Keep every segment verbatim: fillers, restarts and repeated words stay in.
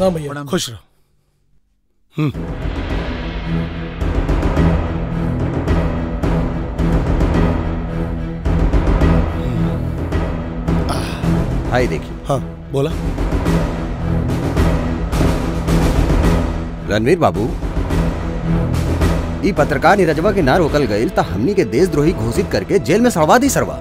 प्रणाम भैया। खुश रहो। हम्म हाय देखिए। हाँ बोला। रणवीर बाबू, ई पत्रकार नीरजवा के ना रोकल गईल त हमनी के देशद्रोही घोषित करके जेल में सड़वा दी सरवा।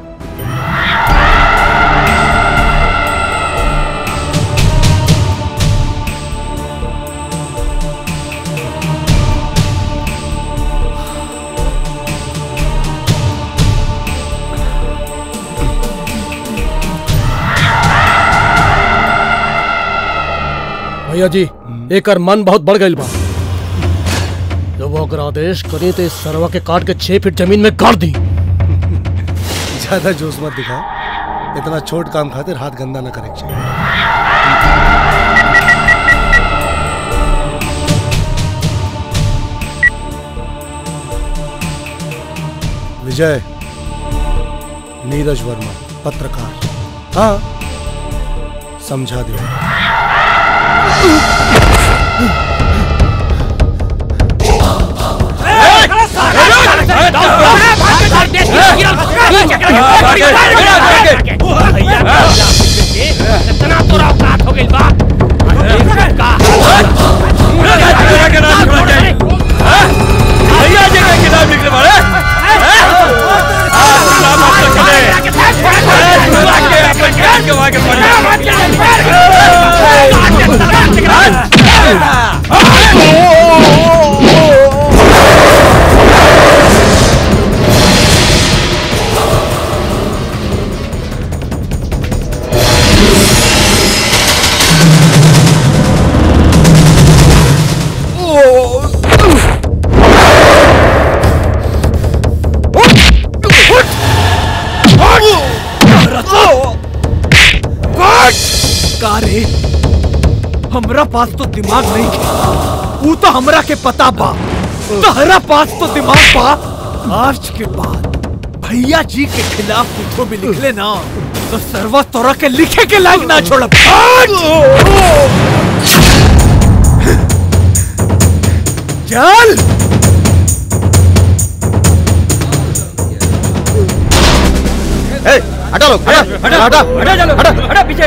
भैया जी एक मन बहुत बढ़ गई बा। जब वो अगर आदेश करी तो इस सरवा के काट के छह फीट जमीन में गाड़ दी। ज्यादा जोश मत दिखा, इतना छोट काम खातिर हाथ गंदा न करे चाहिए। विजय नीरज वर्मा पत्रकार। हाँ समझा दिया। इतना तो औकात हो गई बा। भैया जी के किताब लिखने वाले रे, हमरा पास तो दिमाग नहीं है, वो तो हमरा के पता बा। तहरा पास तो दिमाग बा। आज के बाद भैया जी के खिलाफ कुछ भी लिख लेना तो सर्वा तोरा के लिखे के लायक ना छोड़। चल ए, हटा लो, हटा, हटा, हटा, हटा चलो, हटा, हटा पीछे।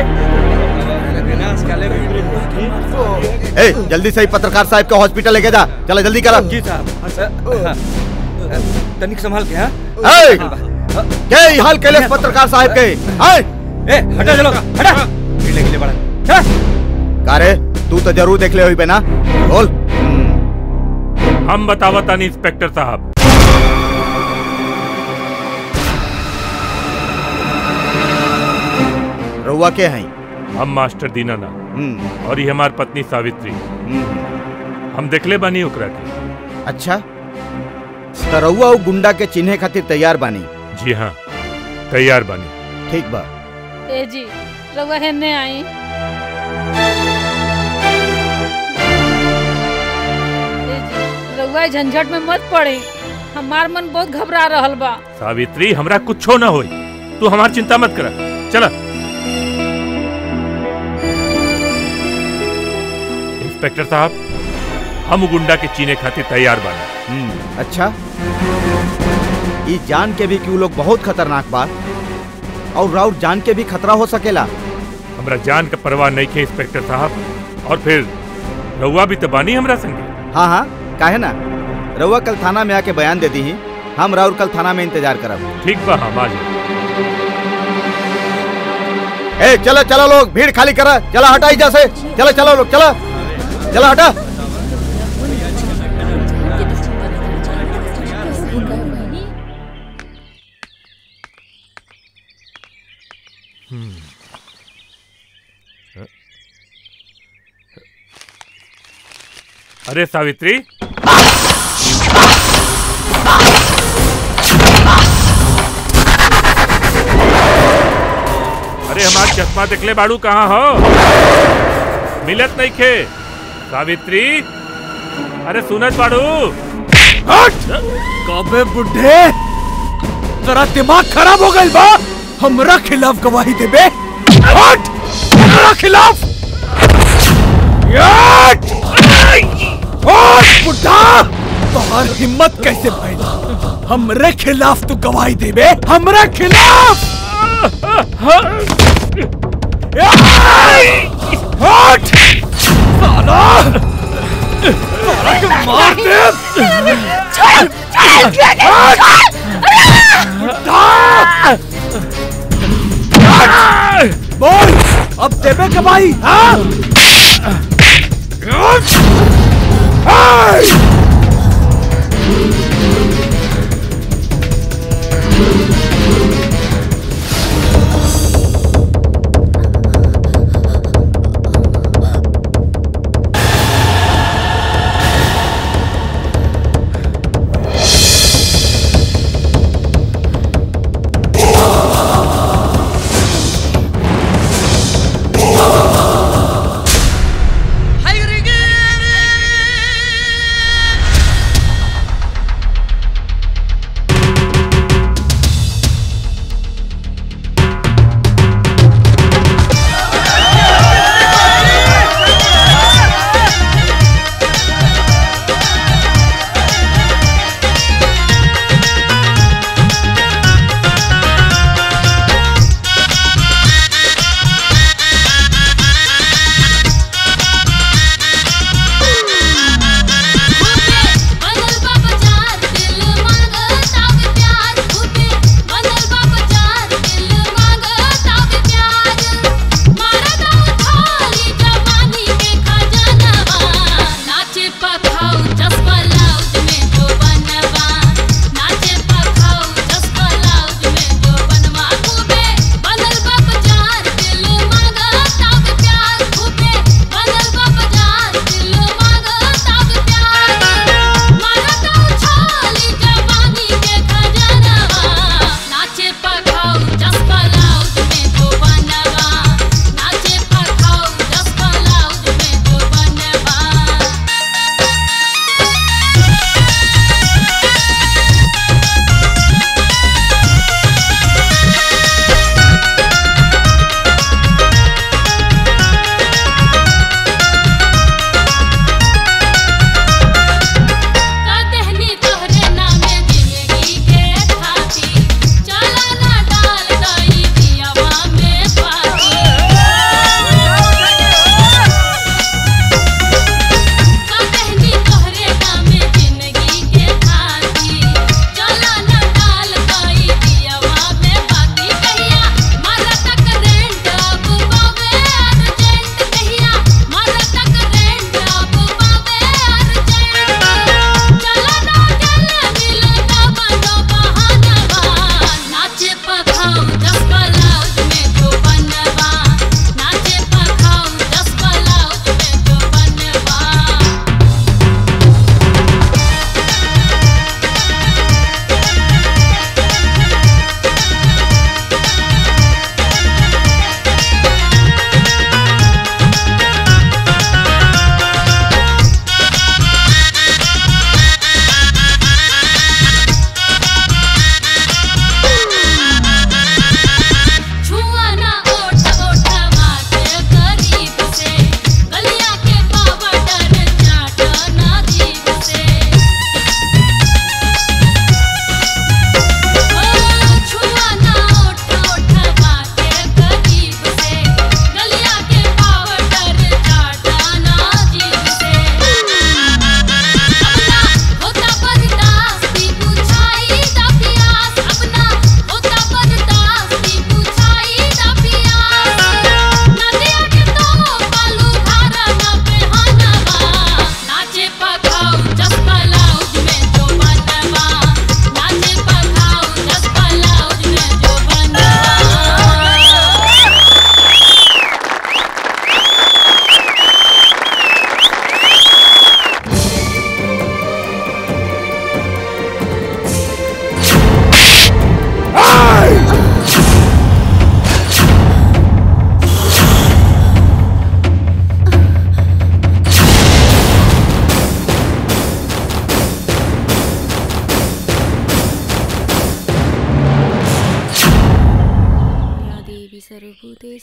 ए, जल्दी से ही पत्रकार साहब को हॉस्पिटल लेके जा। चलो जल्दी करो। जी साहब। तनिक संभाल के। हाँ ए, के हाल कैलेस पत्रकार साहब के। हाय ए, हटा चलो, हटा। गिले गिले बड़ा। का रे, तू तो जरूर देख ले हुई पे ना। बोल। हम बतावता नहीं इंस्पेक्टर साहब। रउआ के हैं? हम मास्टर दीनाना और ये हमार पत्नी सावित्री। हम देखले बानी ओकरा के। अच्छा, तो रउआ वो गुंडा के चिन्हे खातिर तैयार बानी? जी हाँ, तैयार बानी। ठीक बा। ए जी रउआ हेने आई। ए जी रउआ झंझट में मत पड़े, हमार मन बहुत घबरा रहल बा। सावित्री, हमरा कुछो ना होई, तू हमार चिंता मत करा। चला। इंस्पेक्टर साहब, हम गुंडा के चीने खातिर तैयार बानी। अच्छा, ये जान के भी कि वो लोग बहुत खतरनाक बा और राउर जान के भी खतरा हो सकेला। हमरा जान का परवाह नहीं के इंस्पेक्टर साहब। और फिर रउआ भी तो बानी हमरा संगे। हाँ हाँ, काहे ना। रउआ कल थाना में आके बयान दे दी ही, हम राउर कल थाना में इंतजार करब। ठीक बा, हम आ जाए। ए चलो चलो लोग, भीड़ खाली करा। चला हटा ही जैसे। चलो चलो लोग, चलो चलो हटा। अरे सावित्री, अरे हमार चश्मा देखले बाड़ू कहाँ हो? मिलत नहीं खे। सावित्री, अरे सुनत बाड़ू? कबे बुढ़े, तेरा दिमाग खराब हो गई बा। हमरा खिलाफ गवाही देबे? हट! हमरा खिलाफ बुढ़ा तोहर हिम्मत कैसे भइल? हमरे खिलाफ तू गवाही देबे? हमरे खिलाफ? हट! साला! साला के मार दे! चल! चल! बोल! अब देबे गवाही? हाँ?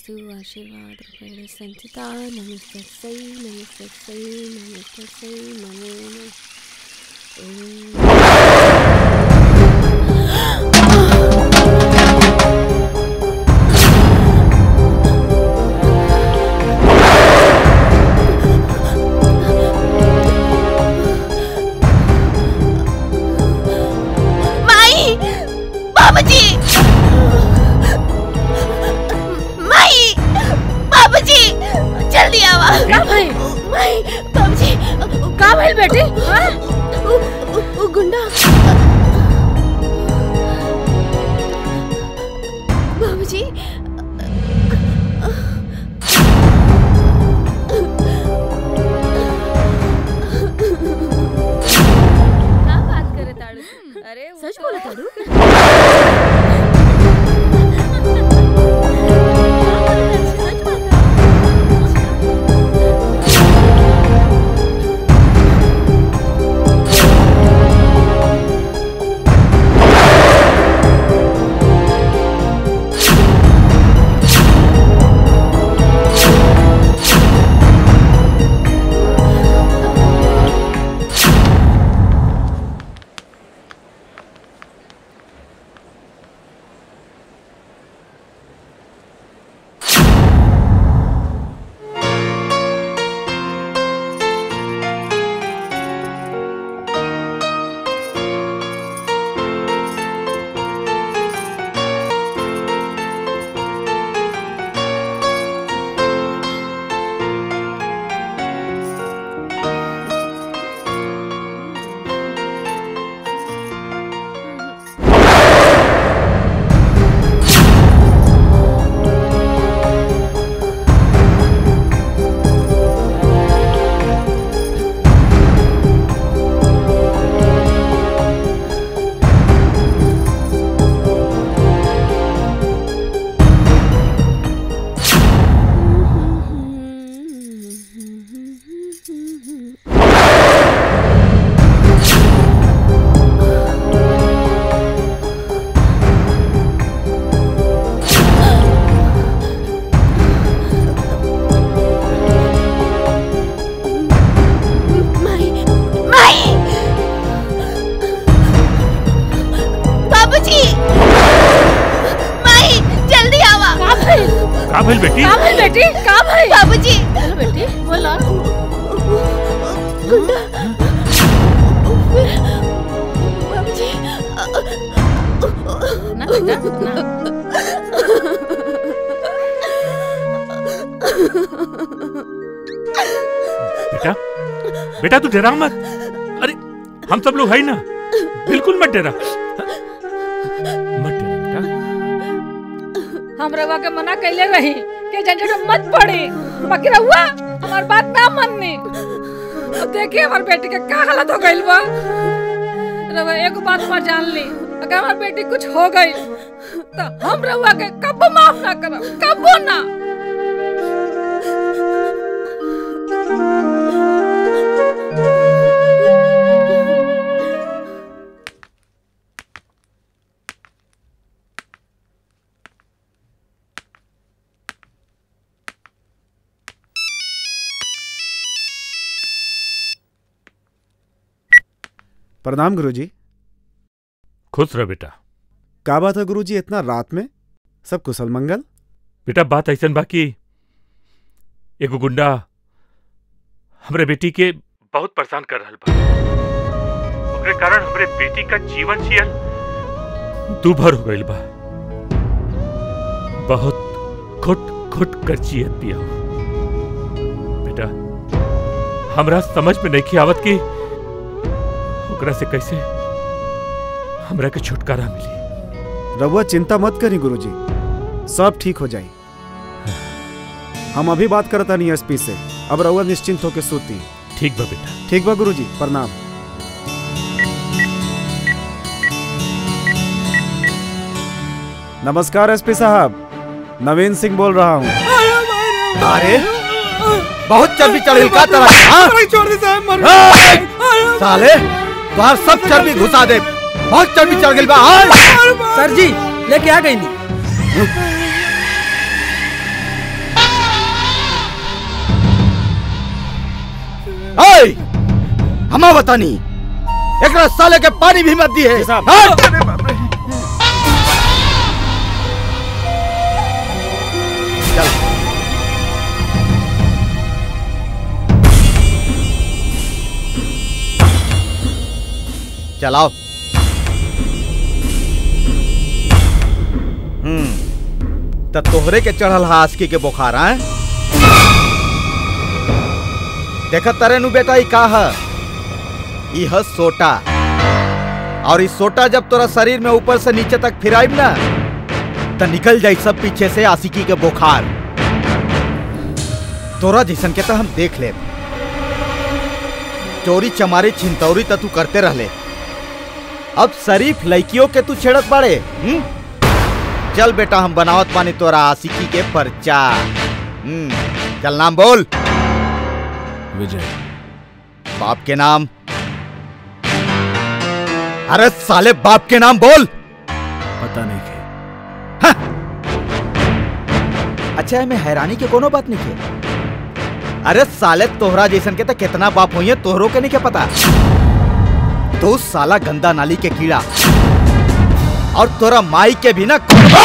नमस्तु आशीर्वाद रूपेण संचिता नमस्तस्यै नमस्तस्यै नमस्तस्यै नमो नमः। बेटी हाँ? उ, उ, उ गुंडा बाबूजी क्या बात करे ताड़ू? अरे सच बोला ताड़ू? काबिल बेटी काबिल बेटी काबिल बाबूजी चलो बेटी बोलो गुंडा बाबूजी ना बेटा ना बेटा बेटा तू डरा मत। अरे हम सब लोग है ना, बिल्कुल मत डरा मत डरा बेटा। हम रवा के मना कैले रही कि झंझट में मत पड़ी, बाकी रहुआ हमार बात ना माननी। अब देखिए हमार बेटी के क्या हालत हो गई बा। रवा एक बात हमार जान ली, अगर हमार बेटी कुछ हो गई तो हम रहुआ के कब माफ ना करब, कब ना। प्रणाम गुरुजी। खुश रह बेटा। का बात है गुरुजी, इतना रात में? सब कुशल मंगल? बेटा बात ऐसा बाकी एगो गुंडा हमरे बेटी के बहुत परेशान कर रहा बा। ओकरे कारण हमरे बेटी का जीवन जियल दूभर हो गइल बा। बहुत घुट घुट कर जियत पिया। बेटा हमरा समझ में नहीं आवत कि ओकरा से कैसे हमरा के छुटकारा मिली। रउआ चिंता मत करी गुरुजी, सब ठीक हो जाए। हम अभी बात करता नहीं एसपी से, अब रउआ निश्चिंत होकर सोती। ठीक बा बेटा। ठीक बा गुरुजी, प्रणाम। नमस्कार एसपी साहब, नवीन सिंह बोल रहा हूँ। अरे बहुत चर्बी चढ़ी का तरह साले बाहर सब चर्बी घुसा दे। बहुत चर्बी चढ़ गई बा। सर जी लेके आ गई नहीं। हमा बतानी एकरा साले के पानी भी मत दिए। चल चलाओ। हम्म त तोहरे के चढ़ल हा आस्की के बुखार है। देखत तारे नु बेटा ई का है? ई है सोटा, और इस सोटा जब तोरा शरीर में ऊपर से नीचे तक फिराइब ना तो निकल जाए सब पीछे से आशिकी के बुखार। तोरा जैसन के तो हम देख ले, चोरी चमारी छिनतौरी तो तू करते रहले, अब शरीफ लड़कियों के तू छेड़त बाड़े। हुँ? चल बेटा हम बनावत पानी तोरा आशिकी के पर्चा। हम्म चल नाम बोल। विजय। बाप के नाम? अरे साले बाप के नाम बोल। पता नहीं के। हाँ। अच्छा मैं हैरानी के कोनो बात नहीं के। अरे साले तोहरा जैसन के तो कितना बाप हुई है तोहरों के नहीं के पता। तो साला गंदा नाली के कीड़ा, और तोरा माई के भी ना।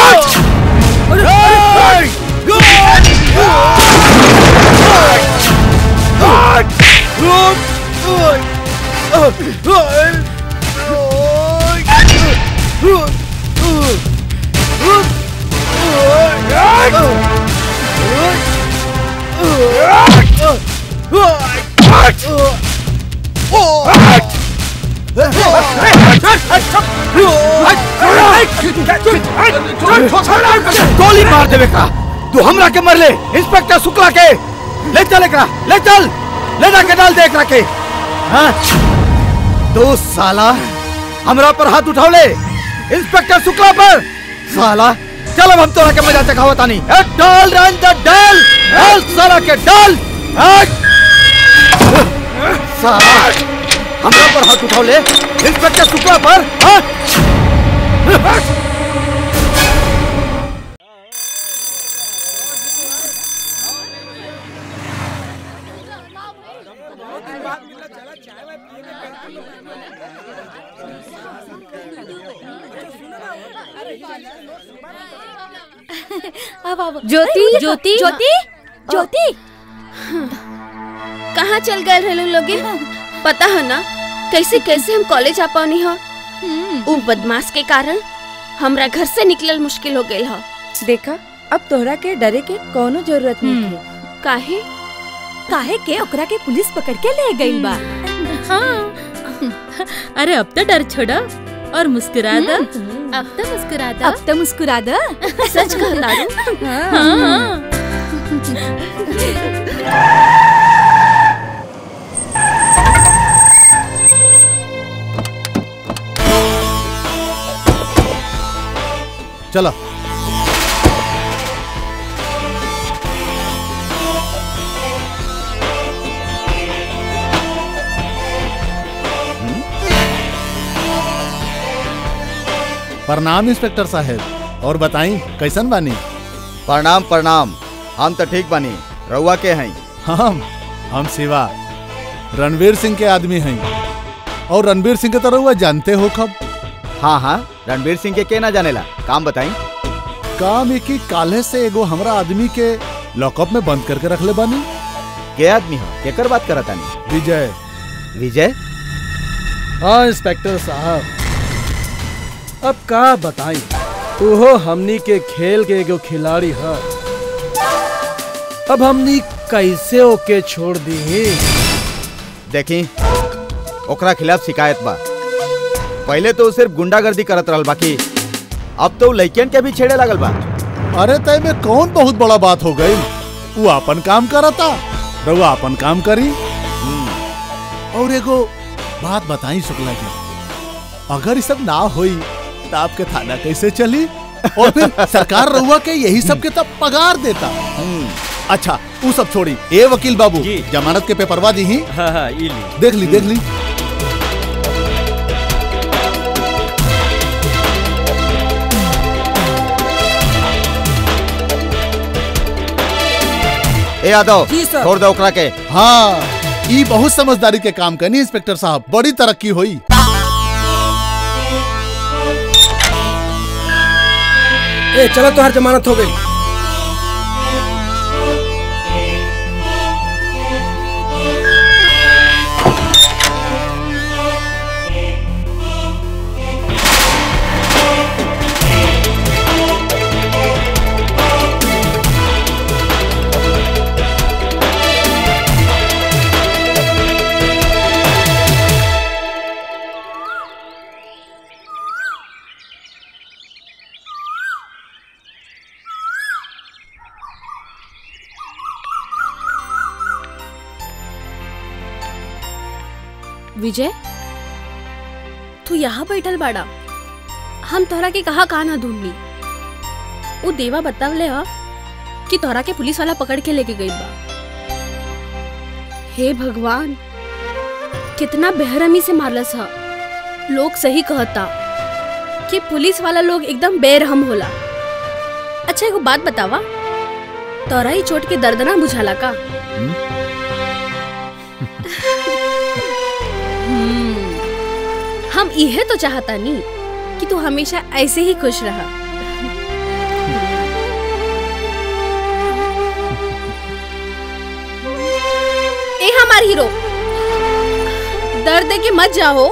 गोली मार देवे का तू हमरा के मर ले। इंस्पेक्टर शुक्ला के ले चल, एकरा ले चल, ले जाके डाल दे एकरा के। हाँ? दो साला हमरा पर हाथ उठाओ ले, इंस्पेक्टर शुक्ला पर। साला चल अब हम तोरा के मजा चखावता नहीं। डाल रंजा डाल, डाल साला के डाल। साला हमरा पर हाथ उठाओ ले, इंस्पेक्टर शुक्ला पर। हाँ? ज्योति ज्योति ज्योति ज्योति कहाँ चल गए रहे लोग? पता है ना कैसे कैसे हम कॉलेज आ पानी हो। वो बदमाश के कारण हमरा घर से निकलल मुश्किल हो गई हो। देखा अब तोहरा के डरे के कोनो जरूरत नहीं है। काहे काहे के ओकरा के पुलिस पकड़ के ले गई बा। हाँ अरे अब तो डर छोड़ा और मुस्कुरा दो। अब तो मुस्कुरा दो। अब तो मुस्कुरा दो। सच कहता हूँ। हाँ। चलो प्रणाम इंस्पेक्टर साहब, और बताई कैसन बानी? प्रणाम प्रणाम, हम तो ठीक बानी। रउआ के हैं? हम हम शिवा रणवीर सिंह के आदमी हैं। और रणवीर सिंह के तो रउआ जानते हो कब? हाँ हाँ रणवीर सिंह के के ना जानेला, काम बताई। काम एक ही काले से एगो हमरा आदमी के लॉकअप में बंद करके रख ले बानी। के आदमी हो? केकर बात करता नहीं? विजय। विजय? हाँ इंस्पेक्टर साहब, अब का बताई, ओहो हमनी के खेल के एगो खिलाड़ी है। अब हमनी कैसे ओके छोड़ दी? देखी ओकरा खिलाफ शिकायत बा। पहले तो सिर्फ गुंडागर्दी करत रहल, बाकी अब तो लड़कियन के भी छेड़े लगल बा। अरे तय में कौन बहुत बड़ा बात हो गई? वो अपन काम करता, रउआ अपन काम करी। और एगो बात बताई शुक्ला जी, अगर ये सब ना होई तो आपके थाना कैसे चली? और फिर सरकार रउआ के यही सब के तब पगार देता। अच्छा वो सब छोड़ी, ए वकील बाबू जमानत के पेपरवा दी ही। हाँ हाँ ये ली। देख ली देख ली। ए यादव छोड़ दो ओकरा के। हाँ ई बहुत समझदारी के काम करनी इंस्पेक्टर साहब, बड़ी तरक्की हुई। ए चलो तुम्हारी जमानत हो गई। विजय, तू यहाँ बैठल बाड़ा, हम तोहरा के कहा कहा ना ढूंढनी। वो देवा बतावले हा कि तोहरा के पुलिस वाला पकड़ के लेके गई बा। हे भगवान, कितना बेरहमी से मारलस हा। लोग सही कहता कि पुलिस वाला लोग एकदम बेरहम होला। अच्छा एगो बात बतावा, तोहरा ही चोट के दर्द ना बुझाला का? हम इहे तो चाहता नहीं कि तू हमेशा ऐसे ही खुश रहा। ए हमार हीरो, दर्द के मत जाओ।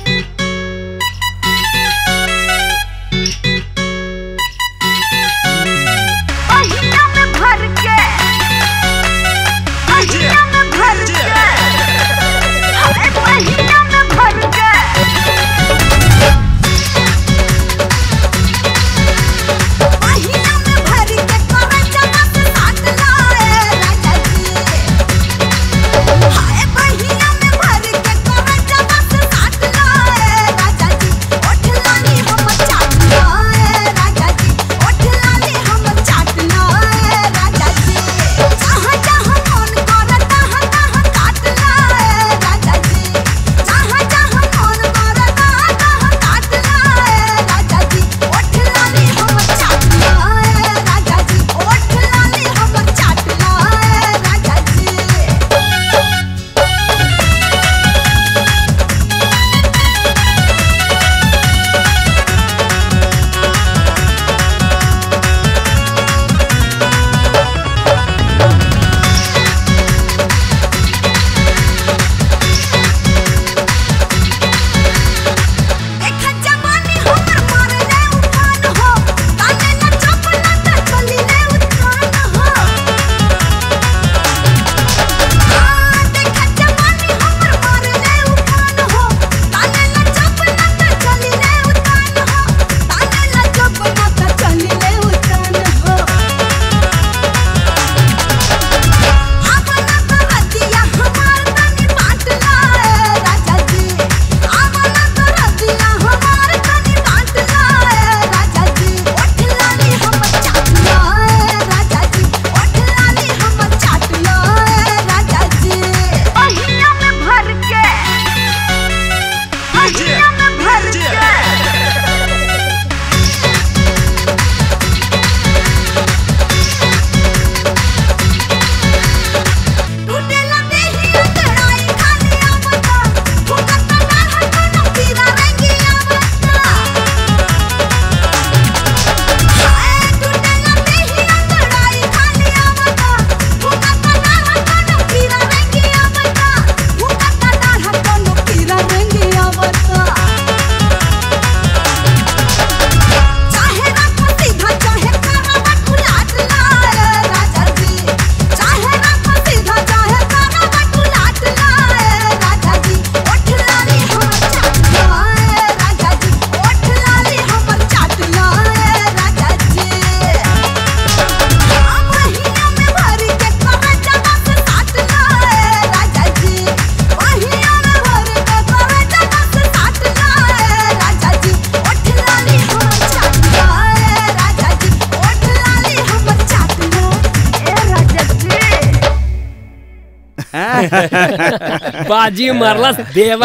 बाजी मारला देवा।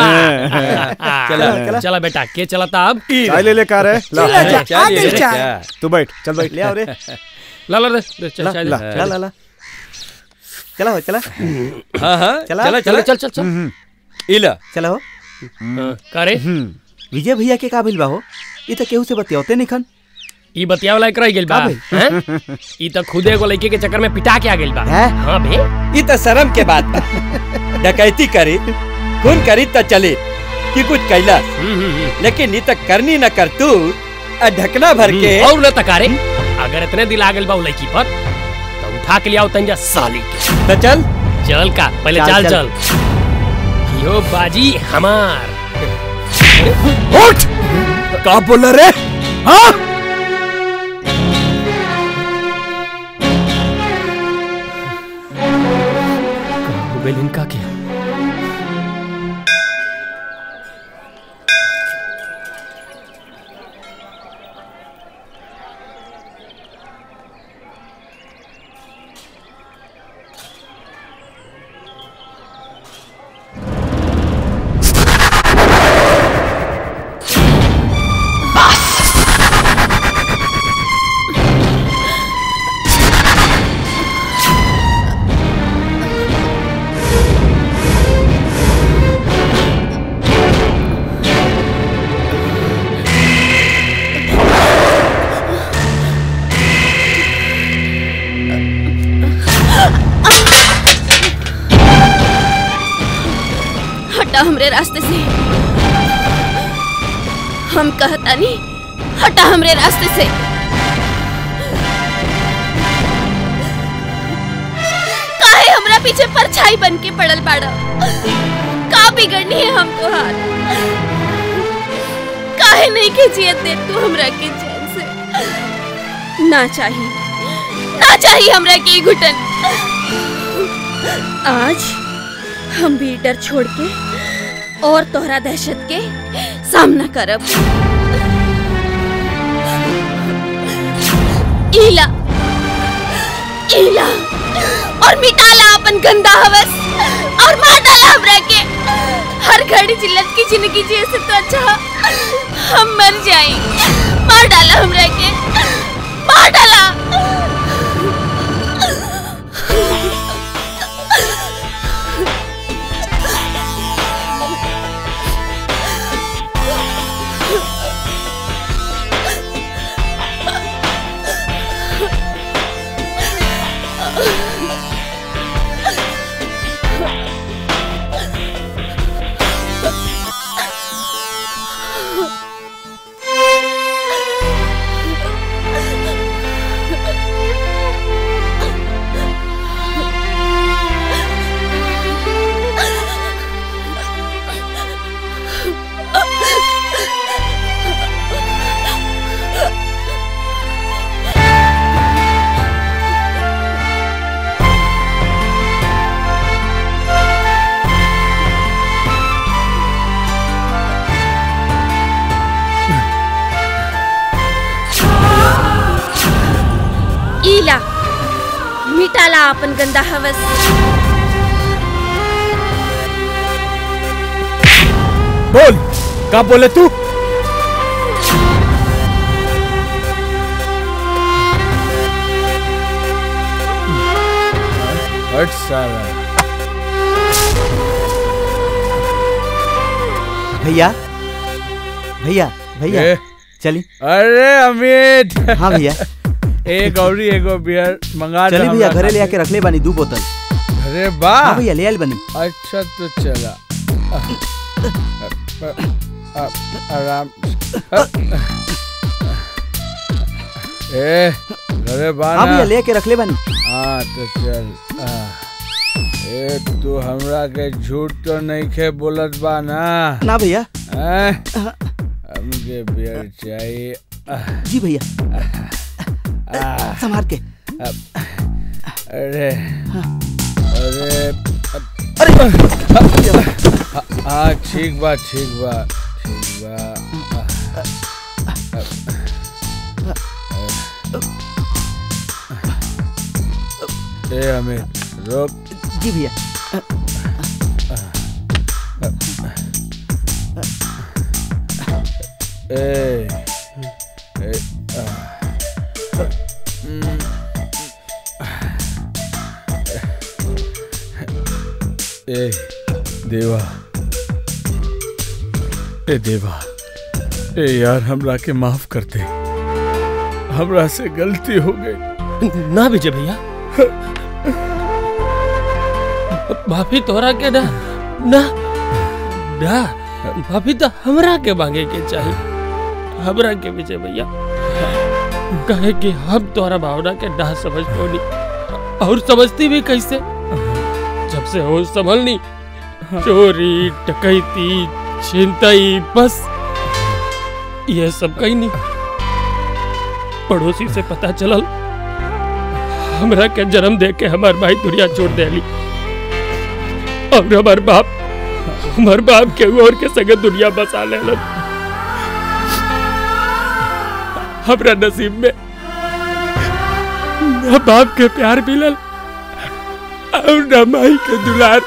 चला चला बेटा, के चलाता अब? चाय ले ले कार है। ला चाय तू बैठ, चल बैठ। ले आओ रे। ला ला रे, चाय ला ला ला। चला हो चला हाँ हाँ चला चला चला चल चल चल इला चला हो करे विजय भैया के का भइल बा हो ई त केहू से बतियावते नहीं खन ई बतियाव लायक रह गेल बा हैं ई त खुदे एगो लड़के के चक्कर में पिटा के आ गेल बा हां बे ई त शर्म के बात बा डकैती करी खून करी त चले कि कुछ कैला लेकिन ई त करनी न कर तू ढकना भर के और न तकारे अगर इतने दिल आ गेल बा उ लड़की पर तो उठा के लियाओ तंजा साली के तो चल चल का पहले चल चल यो बाजी हमार उठ का बोल रे हाँ इनका क्या हमरे रास्ते से हम कहता नहीं हटा हमरे रास्ते से काहे हमरा पीछे परछाई बन के पड़ल बाड़ा का बिगड़नी है हमको हाथ काहे नहीं के जियत दे तू हमरा के चैन से ना चाहिए ना चाहिए हमरा के घुटन आज हम भी डर छोड़ के और तोहरा दहशत के सामना करब इला इला और मिटाला अपन गंदा हवस और मार डाला हमरा के हर घड़ी जिल्लत की जिंदगी जिए से तो अच्छा हम मर जाएं मार डाला हमरा के मार डाला इला मिटाला अपन गंदा हवस बोल का बोले तू हट साला भैया भैया भैया चली अरे अमित हाँ भैया एक और एगो बियर मंगा चली भैया घरे ले आके रख ले बानी दो बोतल अरे वाह हाँ भैया ले आइल बनी अच्छा तो चला आराम ए घरे बाना हाँ भैया ले आके रख ले बानी हाँ तो चल ए तू हमरा के झूठ तो नहीं खे बोलत बा ना ना भैया हमके बियर चाहिए जी भैया संभाल के अरे अरे अरे हाँ ठीक बा ठीक बा ठीक बा ए अमित रोक जी भैया ए ए ए देवा, ए देवा, ए यार हमरा के माफ कर दे, हमरा से गलती हो गई। ना विजय भैया, माफी तोरा के ना ना ना माफी तो हमरा के मांगे के चाहिए, हमरा के विजय भैया, कहे कि हम तोरा भावना के ना समझ पौनी और समझती भी कैसे। जब से हो संभलनी, चोरी डकैती छिनताई बस ये सब कहीं नहीं। पड़ोसी से पता चलल हमरा के जन्म दे के हमार भाई दुनिया छोड़ देली और हमार बाप हमार बाप के और के संगे दुनिया बसा लेलन। हमरा नसीब में न बाप के प्यार मिलल और न माई के दुलार।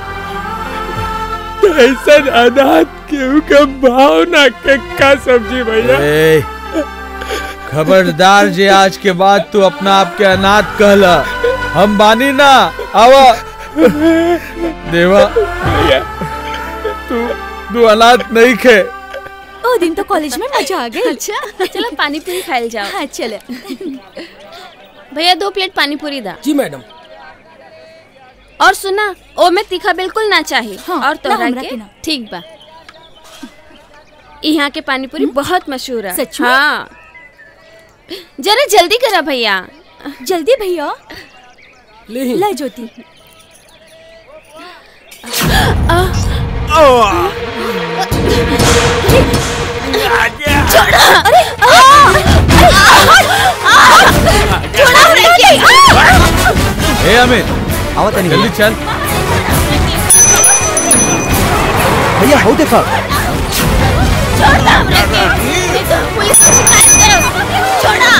ऐसा अनाथ केहू के भावना के का समझी भैया। खबरदार जे आज के बाद तू अपना आप के अनाथ कहला, हम बानी ना। आवा देवा, तू तू अनाथ नहीं खे। ओ दिन तो कॉलेज में मजा आ गई। अच्छा चलो पानी पूरी खाए जाओ। हाँ चले। भैया दो प्लेट पानी पूरी दा। जी मैडम। और सुना, ओ में तीखा बिल्कुल ना चाहिए। हाँ, और तोहरा ना, के ठीक बा। यहाँ के पानी पूरी बहुत मशहूर है। सच में? हाँ जरा जल्दी करा भैया। जल्दी भैया। ले ला ज्योति। ए अमित, आवत नहीं जल्दी चल। भैया हो देखा। पुलिस को शिकायत करो। छोड़ा।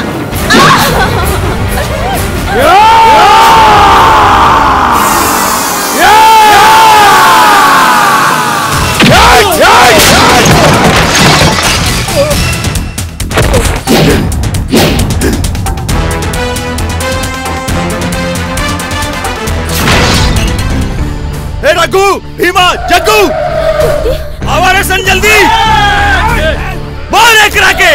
ए रघु, भीमा, जग्गू, आवारे सन जल्दी मार एक राके।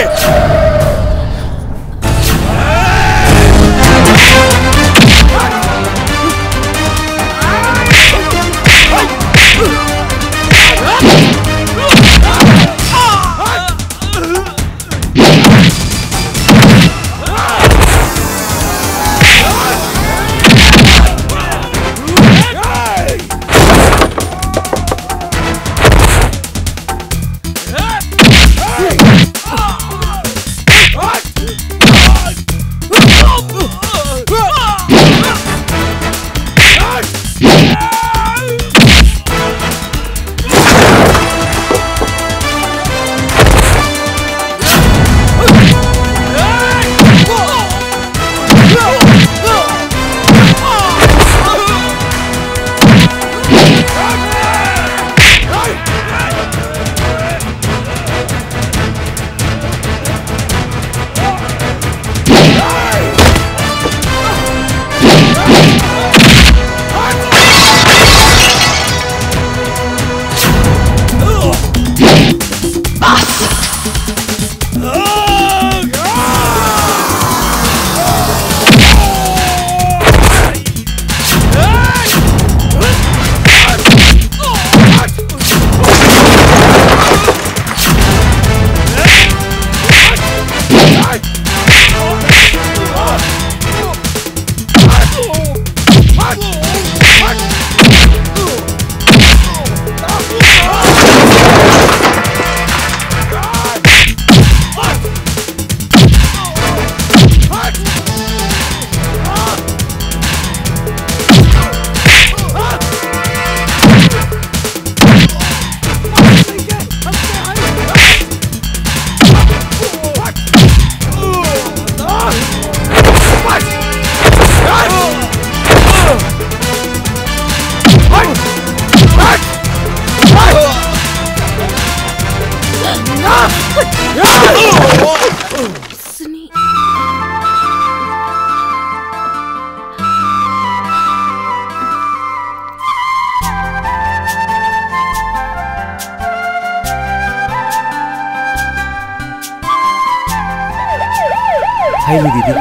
हाय ली दीदी।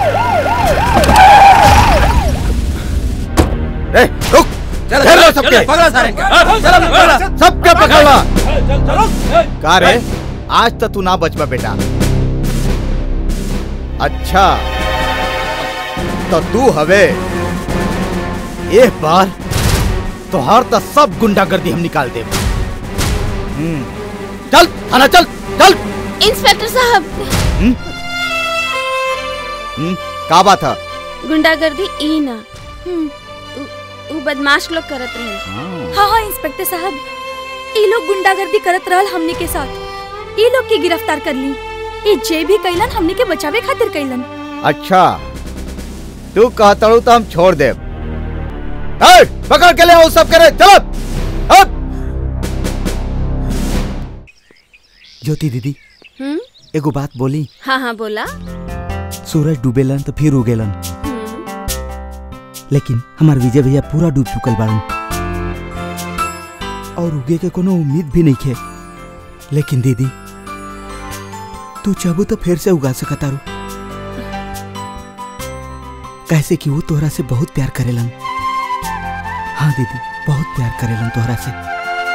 ए, रुक, घेर लो सबके, पकड़ा सारे के। सबके पकड़ लो। का रे, आज तक तू ना बचबा बेटा। अच्छा, तो तू हवे एक बार तोहार तो सब गुंडागर्दी हम निकाल दे। चल थाना चल चल। इंस्पेक्टर साहब। हम्म? हम्म? का बात है? गुंडागर्दी ई ना उ, उ बदमाश लोग करत रहे। हाँ हाँ इंस्पेक्टर साहब, ये लोग गुंडागर्दी करत रहल हमने के साथ। ये लोग के गिरफ्तार कर ली। ये जे भी कैलन हमने के बचावे खातिर कैलन। अच्छा, तू कहतड़ू तो हम छोड़ दे। ए, पकड़ के ले आओ सब करे, चलो। अब ज्योति दीदी हम्म एगो बात बोली। हाँ हाँ बोला। सूरज डूबेलन तो फिर उगेलन, लेकिन हमार विजय भैया पूरा डूब चुकल बाड़न और उगे के कोनो उम्मीद भी नहीं खे। लेकिन दीदी तू चाहबू तो फिर से उगा सकतारू, कैसे कि वो तोहरा से बहुत प्यार करेलन। हाँ दीदी, बहुत प्यार करेलन तोहरा से।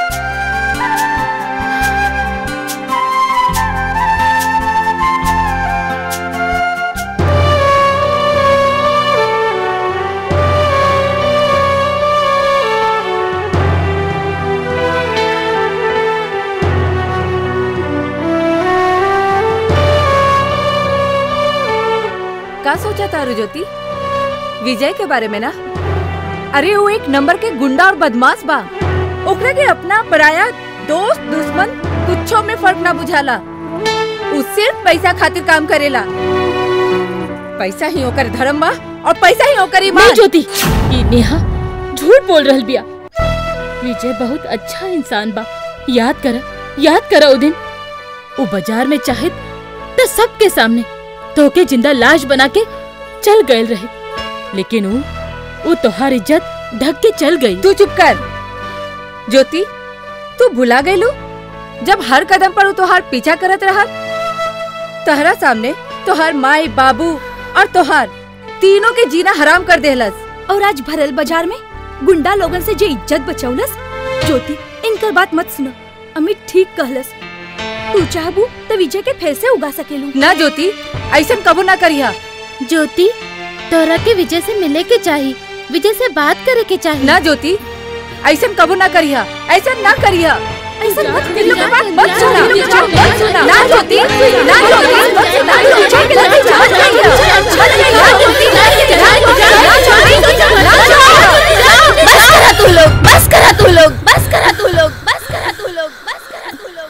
का सोचा तारू ज्योति? विजय के बारे में ना? अरे वो एक नंबर के गुंडा और बदमाश बा। ओकरा के अपना पराया दोस्त दुश्मन कुछो में फर्क ना बुझाला। उ सिर्फ पैसा खातिर काम करेला। पैसा ही ओकर धर्म बा और पैसा ही ओकर ईमान। नहीं ज्योति, ये नेहा झूठ बोल रहल बिया। विजय बहुत अच्छा इंसान बा। याद कर याद कर ओ दिन वो बाजार में चाहे तो सबके सामने धोखे जिंदा लाश बना के चल गए रहे, लेकिन वो वो तोहार इज्जत ढक के चल गई। तू चुप कर ज्योति, तू भुला गईलू जब हर कदम पर वो तोहार पीछा करत रहा। तोहरा सामने तोहार माई बाबू और तोहार तीनों के जीना हराम कर देहलस। और आज भरल बाजार में गुंडा लोगन से जे इज्जत बचौलस। ज्योति इनकर बात मत सुनो, अमित ठीक कहलस। तू चाहबू तो विजय के फिर से उगा सकेलू। ना ज्योति, ऐसा कबू ना करिया। ज्योति तोरा के विजय से मिले के चाहिए, विजय से बात करे के चाहिए। ना ज्योति, ऐसा कबू ना करिया, ऐसा ना करिया, ऐसा मत दिल के बात मत सुना, मत सुना। ना ज्योति, ना ज्योति, मत सुना। विजय के लिए मत करिया, मत करिया ज्योति, ना ज्योति, ना ज्योति। बस करा तू लोग, बस करा तू लोग, बस करा तू लोग, बस करा तू लोग, बस करा तू लोग।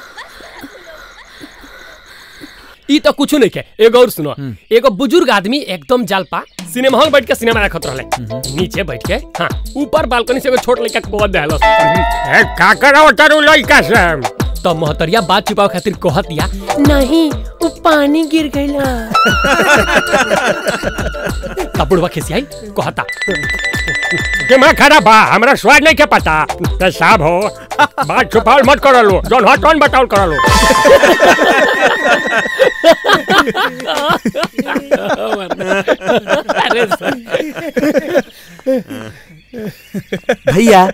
ई तो कुछ नहीं के। एगो और सुनो, एगो बुजुर्ग आदमी एकदम जालपा सिनेमा हॉल बैठ के सिनेमा देखत रहले। नीचे बैठ के हाँ ऊपर बालकनी से एगो छोट लड़का कूद देहलस। ए का कराओ तारू लड़का से? तो महतरिया बात छिपावे खातिर कहत दिया, नहीं वो पानी गिर गइला। बुढ़वा खिसियाई कहता, दिमाग खराब बा, हमरा स्वाद नहीं के पता। पेशाब हो, बात छुपाओ मत करो लो, जोन हट कौन बताओ करो लो। भैया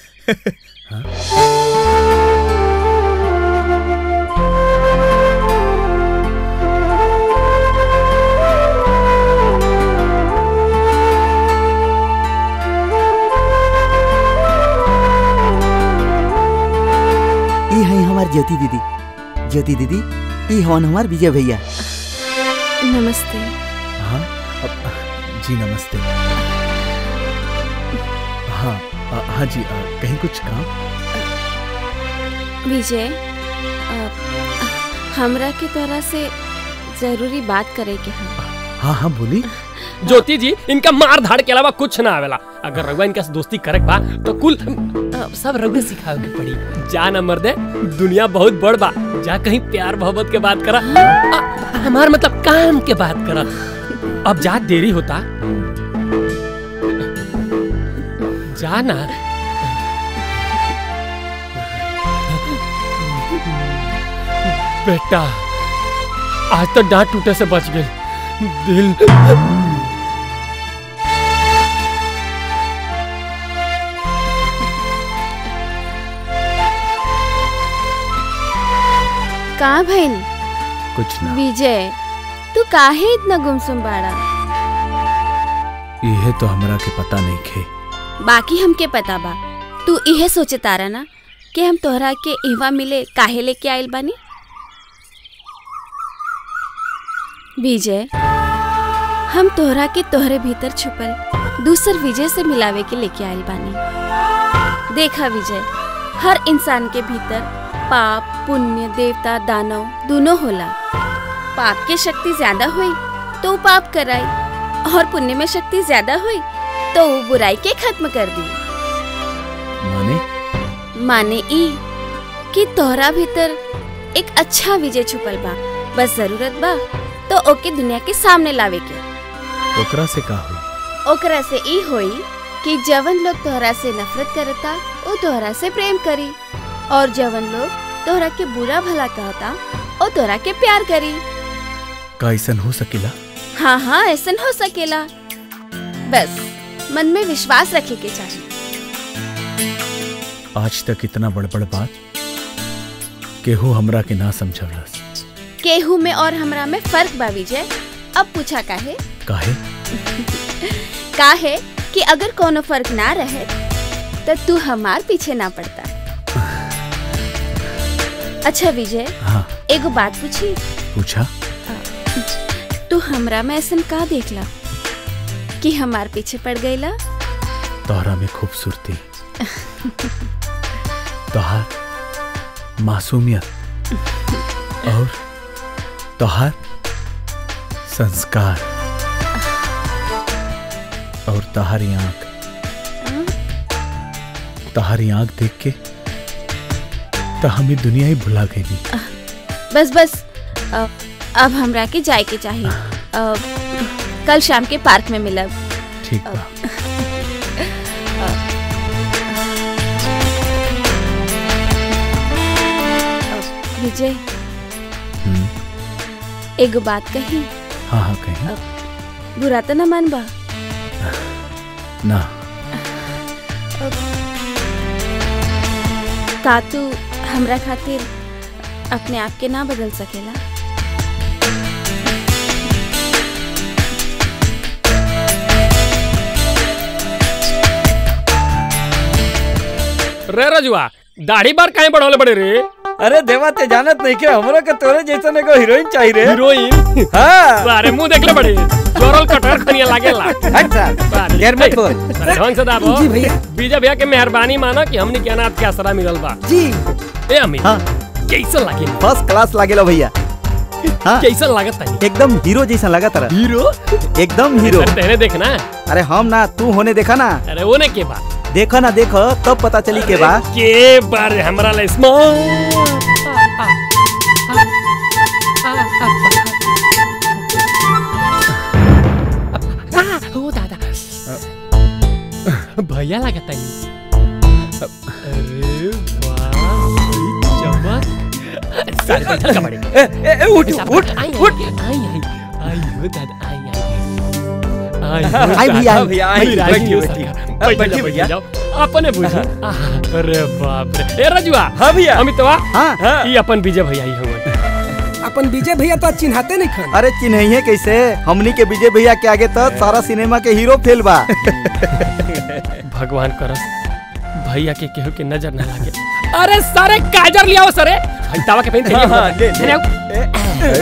ई है हमार ज्योति दीदी। ज्योति दीदी ई हवन हमार विजय भैया। नमस्ते। हाँ जी नमस्ते। हाँ हाँ जी, कहीं कुछ काम? विजय, हमरा के तरह से जरूरी बात करे के है। हाँ हाँ बोली। ज्योति जी इनका मार धाड़ के अलावा कुछ ना आवेला। अगर रघुआ इनका दोस्ती करे बा तो कुल सब रघुआ सिखावे के पड़ी। जा न मर्दे, दुनिया बहुत बड़ बा, जा कहीं प्यार मोहब्बत के बात करा। हमार मतलब काम के बात करा। अब जा, देरी होता, जा ना। बेटा आज तो डांट टूटे से बच गई, दिल का भइल कुछ ना। विजय तू काहे इतना गुमसुम बाड़ा? इहे तो हमरा के पता नहीं खे। बाकी हमके पता बा। तू इहे सोचे तारा ना कि हम तोहरा के इहवा मिले काहे लेके आइल बानी। विजय हम तोहरा के तोहरे भीतर छुपल दूसर विजय से मिलावे के लेके आइल बानी। देखा विजय, हर इंसान के भीतर पाप पुण्य देवता दानव दोनों होला। पाप की शक्ति ज्यादा हुई तो वो पाप कराई और पुण्य में शक्ति ज्यादा हुई तो वो बुराई के खत्म कर दी। माने माने ई कि तोहरा भीतर एक अच्छा विजय छुपल बा, बस जरूरत बा तो ओके दुनिया के सामने लावे के। ओकरा से का हुई? ओकरा से ई होई कि जवन लोग तोहरा से नफरत करता वो तोहरा से प्रेम करी और जवन लोग तोहरा के बुरा भला कहता वो तोहरा के प्यार करी। का ऐसन हो सकेला? हाँ हाँ ऐसन हो सकेला, बस मन में विश्वास रखे के चाहिए। आज तक इतना बड़ बड़ बात केहू हमरा के ना समझवलस। केहू में और हमरा में फर्क बा विजय। अब पूछा काहे? काहे? काहे कि अगर कोनो फर्क ना रहे तो तू हमार पीछे ना पड़ता। अच्छा विजय, हाँ एगो बात पूछी? पूछा। तू हमरा में ऐसन का देखला कि हमार पीछे पड़ गईला? तोहरा में खूबसूरती, तोहार मासूमियत और तोहार संस्कार और तोहारी आंख। तोहारी आंख देख के तो हमें दुनिया ही भुला गई। बस बस अ, अब हमरा के जाए के चाहिए। अ, कल शाम के पार्क में मिलब। ठीक बा। विजय एगो बात कही? हाँ हाँ कही। बुरा तो न मानबा? ना। का तू हमरा खातिर अपने आप के ना बदल सकेला? रे रजुआ, दाढ़ी बार काहे बढ़ौले बड़े रे? अरे देवा ते जानत नहीं के हमरा के तोरे जैसन एगो हीरोइन चाहिए रे। हीरोइन? हां। अरे मुंह देख ले बड़े, जोरल कटर खनिया लागेला। अच्छा देर मत बोल। अरे ढंग से दाबो। जी भैया। विजय भैया के मेहरबानी माना कि हमनी के अनाथ के आसरा मिलल बा। जी। ए अमित, हां कैसा लागे? फर्स्ट क्लास लागेला भैया। हाँ? कैसा लागत है? एकदम हीरो जैसा लगा तारा। हीरो? एकदम हीरो। अरे तेरे देखना। अरे हम ना, तू होने देखा ना। अरे ओने के बा? देखो ना देखो तब पता चली के बा। के बार हमरा ले स्मार्ट। ओ दादा भैया लागत है। अरे वाह चमक। सारे बैठल का बड़े। ए ए उठ उठ उठ। आई आई आई हो दादा आई आई आई भैया भैया आई बैठिए बैठिए बैठिए भैया अपने बुझा। अरे बाप रे। ए रजुआ। हां भैया। अमितवा। हां ई अपन विजय भैया ही हुआ। अपन विजय भैया तो चिन्हाते नहीं खन। अरे चिन्हिए कैसे? हमनी के विजय भैया के आगे तो सारा सिनेमा के हीरो फेल बा। भगवान करस भैया के केहू के नजर न लागे। अरे सारे काजर लियाओ सरे। हटावा के पहन हां हां दे दे।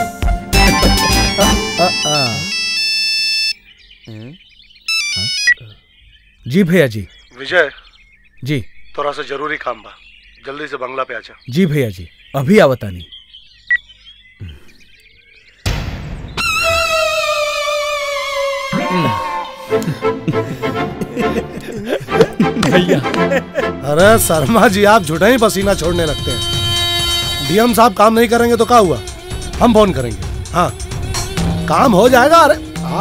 जी भैया जी। विजय जी। थोड़ा सा जरूरी काम बा, जल्दी से बंगला पे आजा। जी भैया जी, अभी आवतानी। भैया। अरे शर्मा जी, आप झूठा ही पसीना छोड़ने लगते हैं। डीएम साहब काम नहीं करेंगे तो क्या हुआ, हम फोन करेंगे। हाँ काम हो जाएगा। अरे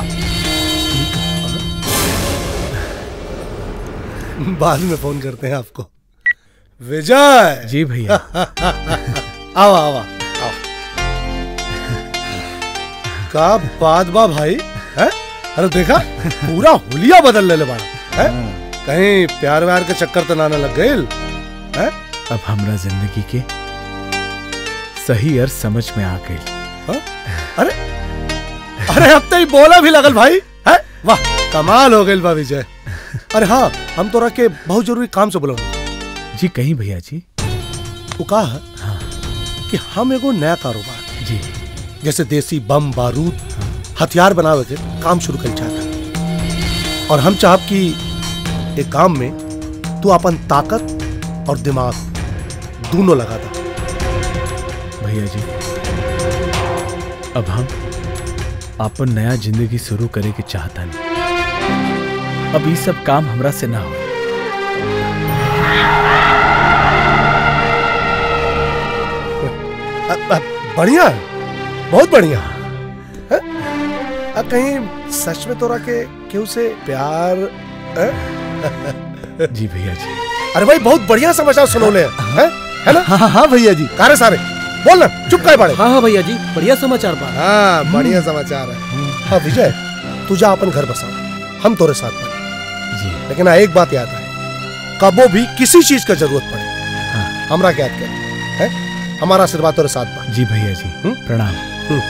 बाद में फोन करते हैं आपको। विजय। जी भैया। आओ आओ आओ। का बात बा भाई है? अरे देखा पूरा हुलिया बदल ले ले बाड़ा है? कहीं प्यार व्यार के चक्कर तो ना लग गए है? अब हमरा जिंदगी के सही अर्थ समझ में आ गई। अरे अरे अब तो ही बोला भी लगल भाई है? वाह कमाल हो गई बा विजय। अरे हाँ हम तो रख के बहुत जरूरी काम से बोलो जी। कहीं भैया जी वो कहा है हाँ। कि हम एगो नया कारोबार जी जैसे देसी बम बारूद हाँ। हथियार बनावे के काम शुरू कर चाहता और हम चाहब कि एक काम में तू अपन ताकत और दिमाग दोनों लगा दा। भैया जी अब हम अपन नया जिंदगी शुरू करे के चाहता नहीं। अब ये सब काम हमरा से ना हो। बढ़िया बहुत बढ़िया। अब कहीं सच में तोरा के क्यों से प्यार जी भैया जी। अरे भाई बहुत बढ़िया समाचार सुनौले हैं है ना? हाँ हाँ भैया जी। कारे सारे बोल ना चुप काहे पड़े? हाँ हाँ भैया जी बढ़िया समाचार बा। हाँ बढ़िया समाचार है। हाँ विजय तू जा अपन घर बसा हम तोरे साथ में जी। लेकिन हाँ एक बात याद रहे कबो भी किसी चीज का जरूरत पड़े हाँ। हमरा क्या याद कर है? हमारा आशीर्वाद तोरे साथ बा। जी भैया जी प्रणाम।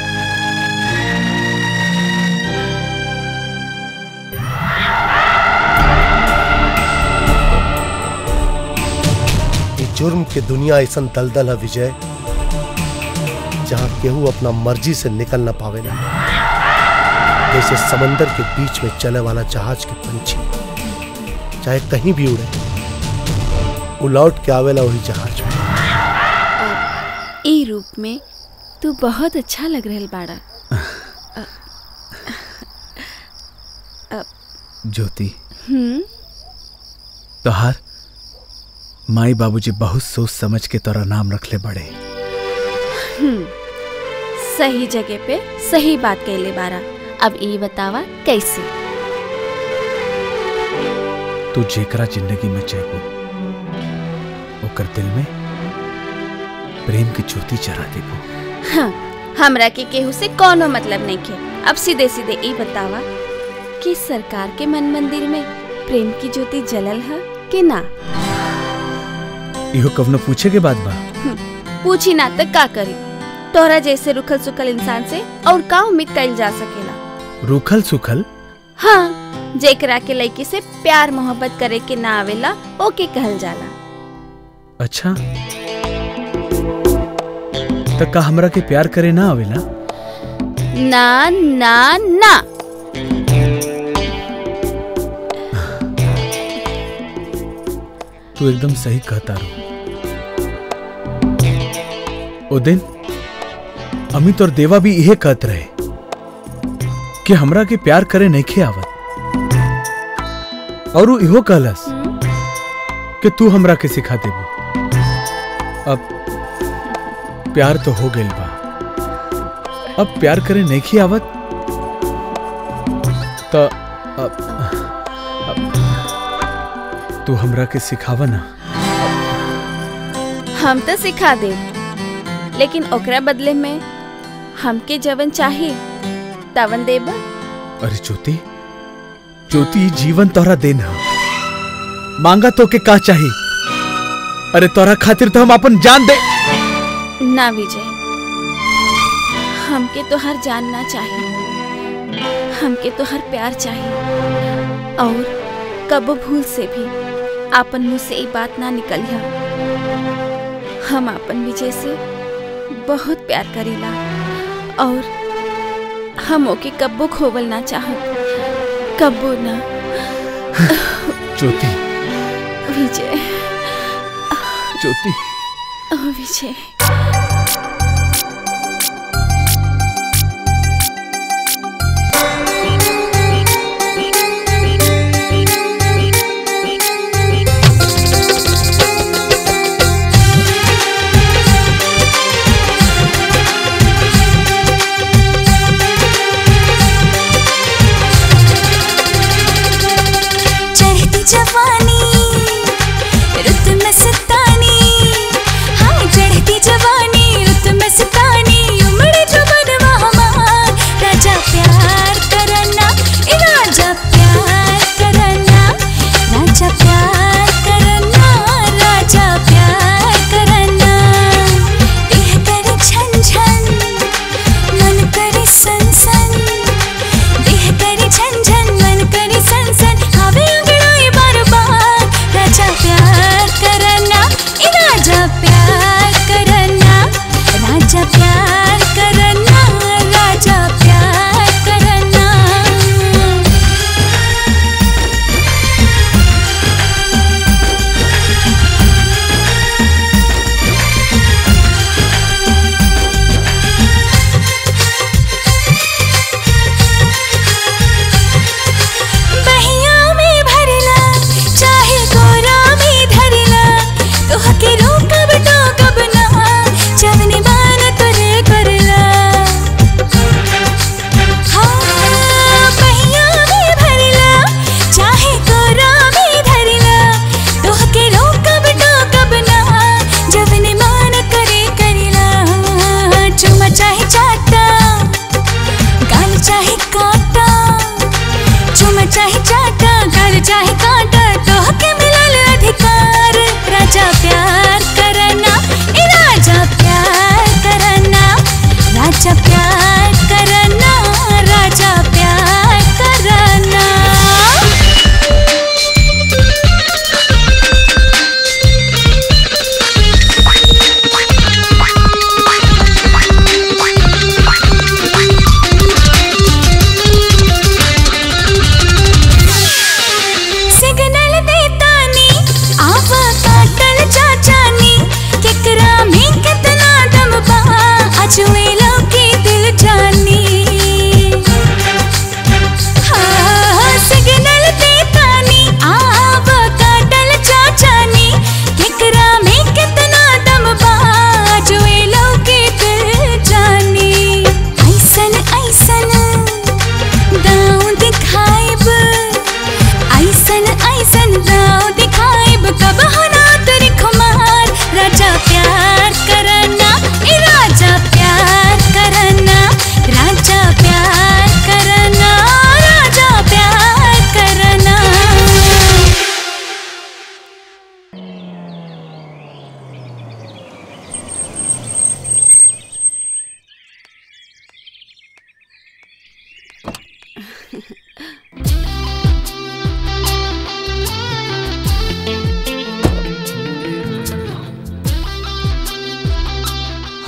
जुर्म की दुनिया ऐसा दलदल है विजय जहां केहू अपना मर्जी से निकल ना पावे ना। जैसे समंदर के बीच में चले वाला जहाज के पंछी चाहे कहीं भी उड़े वो लौट के आवेला वही जहाज में। ए रूप में तू बहुत अच्छा लग रहल बाड़ा। ज्योति हम्म तोहार माई बाबूजी बहुत सोच समझ के तोरा नाम रखले बड़े। हम्म सही जगह पे सही बात कहले बारा। अब ये बतावा कैसे? तू जेकरा जिंदगी में चाहबो ओकर दिल में प्रेम की ज्योति जरा देबो। हाँ, हमरा के केहू से कोनो मतलब नहीं के। अब सीधे सीधे ये बतावा कि सरकार के मन मंदिर में प्रेम की ज्योति जलल है कि ना? इहो कवनो पूछे के बाद बा? पूछी ना तक का करी? तोहरा जैसे रुखल सुखल इंसान से और का उम्मीद कइल जा सकेला? रुखल सुखल? हाँ, जेकरा के लड़की से प्यार मोहब्बत करे के ना आवेला ओके कहल जाला। अच्छा तक का हमरा के प्यार करे ना आवेला? ना ना ना। तू एकदम सही कहता रो। ओ दिन अमित और देवा भी यही कहत रहे कि हमरा के प्यार करे नहीं खे आवत और वो इहो कहलस कि तू हमरा के सिखा देबो। अब प्यार तो हो गइल बा, अब प्यार करे नहीं खे आवत तो अब, अब तू हमरा के सिखावा ना। हम तो सिखा दे लेकिन ओकरा बदले में हमके जवन चाहिए तवन देबा। अरे ज्योति ज्योति जीवन तोहरा देना मांगा तो के का चाहिए? अरे तोहरा खातिर तो हम अपन जान दे। ना विजय हमके तो हर जानना चाहिए, हमके तो हर प्यार चाहिए और कबो भूल से भी आपन मुंह से ये बात ना निकलिया। हम आपन विजय से बहुत प्यार करीला और हम ओके कब्बो खोवल ना चाहत, कब्बो ना। ज्योति विजय ज्योति विजय जवानी रुत में सतानी, हाँ चढ़ती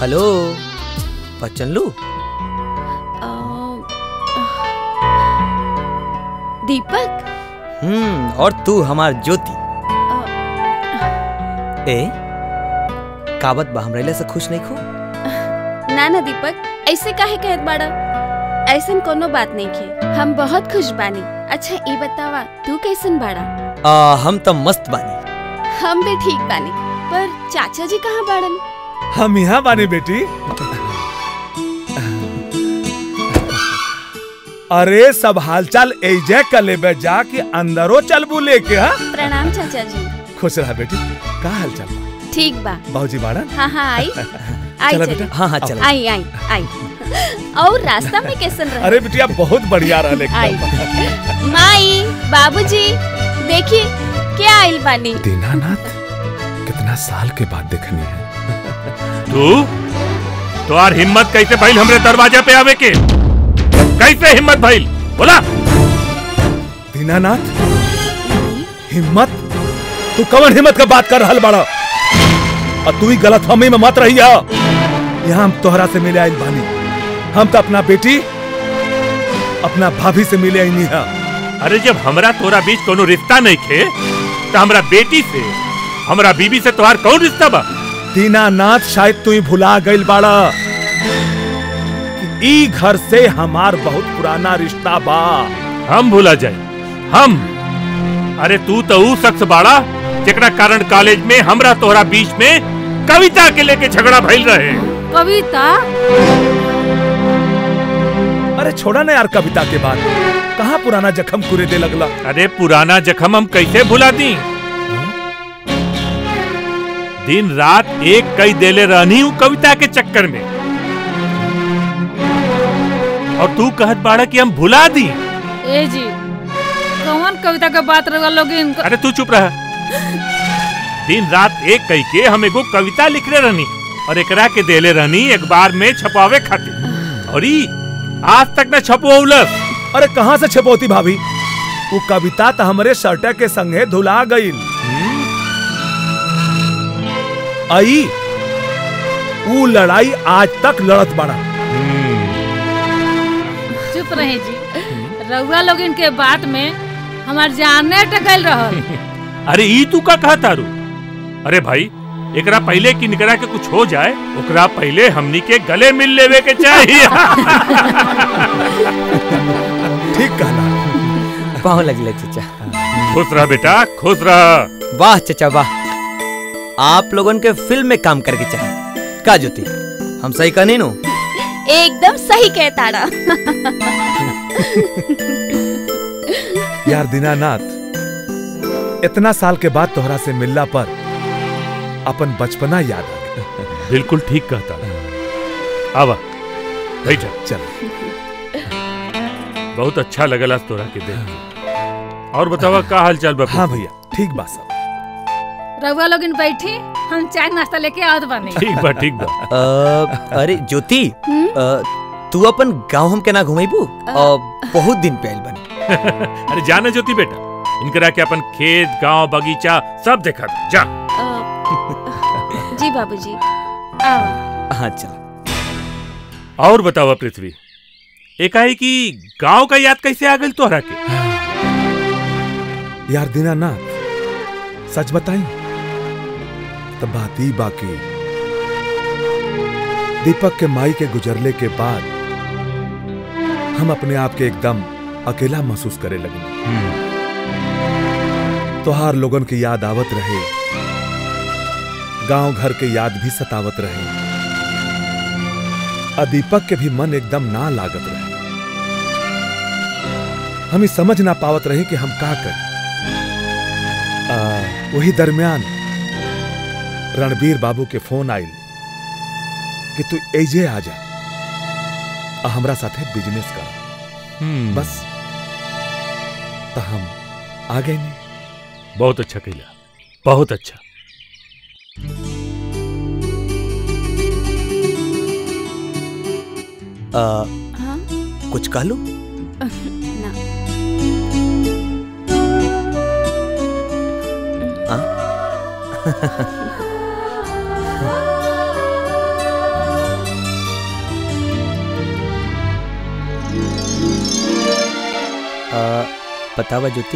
हेलो बच्चन लू। दीपक। हम्म और तू हमार ज्योति। ए कावत बा हमरे से खुश नहीं खो? ना ना दीपक, ऐसे काहे कहत बाड़ा? ऐसन कोनो बात नहीं के, हम बहुत खुश बानी। अच्छा ये बतावा तू कैसन बाड़ा? आ, हम तो मस्त बानी। हम भी ठीक बानी, पर चाचा जी कहाँ बाड़न? हम यहाँ बानी बेटी। अरे सब हालचाल एजे कलेबे जा कि अंदरो चलबू लेके। हाँ प्रणाम चाचा जी। खुश रहा बेटी। का हालचाल? ठीक बा। बाबूजी बाड़ा? हाँ हाँ आई आई चला चली। बेटा। हाँ हाँ चला। आई आई आई। और रास्ता में कैसन रहे? अरे बिटिया बहुत बढ़िया रहा। आई माई बाबूजी देखिए क्या आइल बानी। दीनानाथ कितना साल के बाद देखनी है। तू तुम्हार हिम्मत कैसे भइल हमरे दरवाजे पे आवे के? कैसे हिम्मत भइल बोला? दीनानाथ हिम्मत? तू कवन हिम्मत का बात कर रहल बाड़ा? और तू ही गलतफहमी में मत रही। यहाँ हम तोहरा से मिले आइल बानी। हम तो अपना बेटी अपना भाभी से मिले आई है। अरे जब हमरा तोरा बीच कोनो रिश्ता नहीं खे तो हमरा बेटी से हमरा बीबी से तोहार कौन रिश्ता बा? दीनानाथ शायद तू ही भुला गइल बाड़ा। ई घर से हमार बहुत पुराना रिश्ता बा। हम भूला जाए हम? अरे तू तो ऊ शख्स बाड़ा जेकरा कारण कॉलेज में हमरा तोहरा बीच में कविता के लेके झगड़ा भइल रहे। कविता? अरे छोड़ा ना यार कविता के बाद। कहाँ पुराना जख्म कुरे दे लगला? अरे पुराना जख्म हम कैसे भुला दी? दिन रात एक कई देले रहनी हूँ कविता के चक्कर में, और तू कहत बाड़ा कि हम भुला दी। ए जी कौन कविता के बात रहा लोग? अरे तू चुप रहा। दिन रात एक कई के हम एगो कविता लिखले रहनी और एकरा के देले रहनी अखबार में छपावे खातिर, और ई आज तक न छपवौलस। अरे कहाँ से छपौती भाभी? वो कविता तो हमारे शर्ट के संगे धुला गई। आई वो लड़ाई आज तक लड़त बड़ा। चुप रहे जी, रउआ लोग इनके बात में हमार जाने टकल रहल। अरे ई तू का कहा तारू? अरे भाई एकरा पहले कि निकरा के कुछ हो जाए ओकरा पहले हमनी के गले मिल लेवे के चाहिए। ठीक कहला। पाँव लगले चचा। खुश रह बेटा, खुश रह। वाह चचा वाह, आप लोगन के फिल्म में काम करके चाहिए। का ज्योति हम सही कहनी नो? एकदम सही कहताड़ा। यार दीनानाथ इतना साल के बाद तोहरा से मिलला पर अपन बचपना याद आ गया। बिल्कुल ठीक कहता। आवा बैठा। चल बहुत अच्छा लगला तोरा के देख के। और बतावा का हाल चाल बा? हाँ भैया ठीक बा सब। रउआ लोग इन बैठी, हम चाय नाश्ता लेके आवत बानी। ठीक बा ठीक बा। आ, अरे ज्योति तू अपन गांव हम केना घुमाइबू? बहुत दिन पे आइल बनी। अरे जाना ज्योति बेटा, इनकरा के अपन खेत गांव बगीचा सब देखा था। जा। जी बाबूजी। हाँ चल। और बतावा पृथ्वी, एकाएक की गांव का याद कैसे आ गई तोहरा के? यार दीनानाथ सच बताई तो बात ही बाकी दीपक के माई के गुजरले के बाद हम अपने आप के एकदम अकेला महसूस करे लगे। तोहार लोगन की याद आवत रहे, गांव घर के याद भी सतावत रहे, और दीपक के भी मन एकदम ना लागत रहे। हम समझ ना पावत रहे कि हम का करें। वही दरमियान रणबीर बाबू के फोन आइल कि तू एजे आ जा और हमरा साथे बिजनेस कर। बस तो हम आ गए। नहीं बहुत अच्छा कहला, बहुत अच्छा। आ, हाँ? कुछ कह लू? ना। बतावा ज्योति,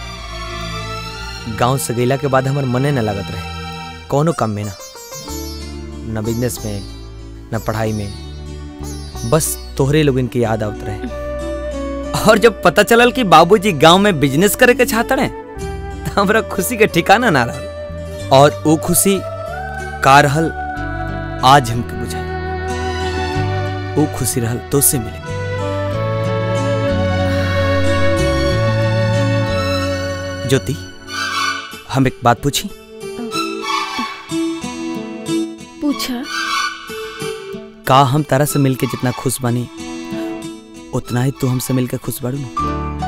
गांव से गईला के बाद हमार मने न लागत रहे कौनो काम में, ना न बिजनेस में न पढ़ाई में, बस तोहरे लोग इनकी याद आवत रहे। और जब पता चलल कि बाबूजी गांव में बिजनेस करे के चाहते हैं तो हमरा खुशी के ठिकाना ना रहा। और वो खुशी का रहल आज हमके बुझाए, वो खुशी रहल तो से मिले। ज्योति, हम एक बात पूछी? पूछा। का हम तारा से मिलके जितना खुश बानी उतना ही तू हमसे मिलकर खुश बाड़ू ना?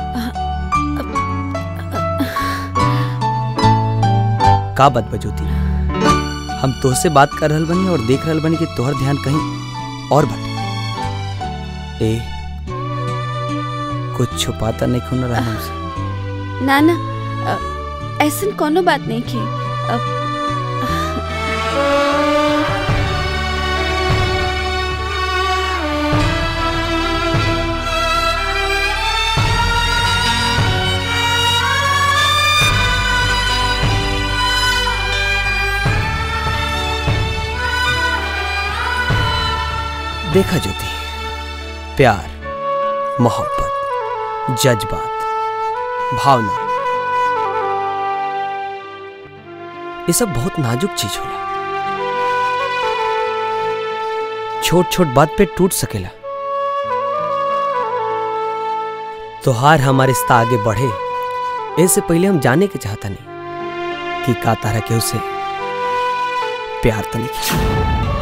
का बात बा ज्योति, हम तोहसे बात कर रहल बनी और देख रहल बनी कि तोहर ध्यान कहीं और बटे। ए कुछ छुपाता नहीं खून रहा हमसे? ना ना, ऐसा कोनो बात नहीं की। देखा ज्योति, प्यार, मोहब्बत, जज्बात, भावना, ये सब बहुत नाजुक चीज होला। छोट छोट बात पे टूट सकेला। तोहार हमारे रिश्ता आगे बढ़े इससे पहले हम जाने के चाहता नहीं कि का तारा के उसे प्यार तो नहीं।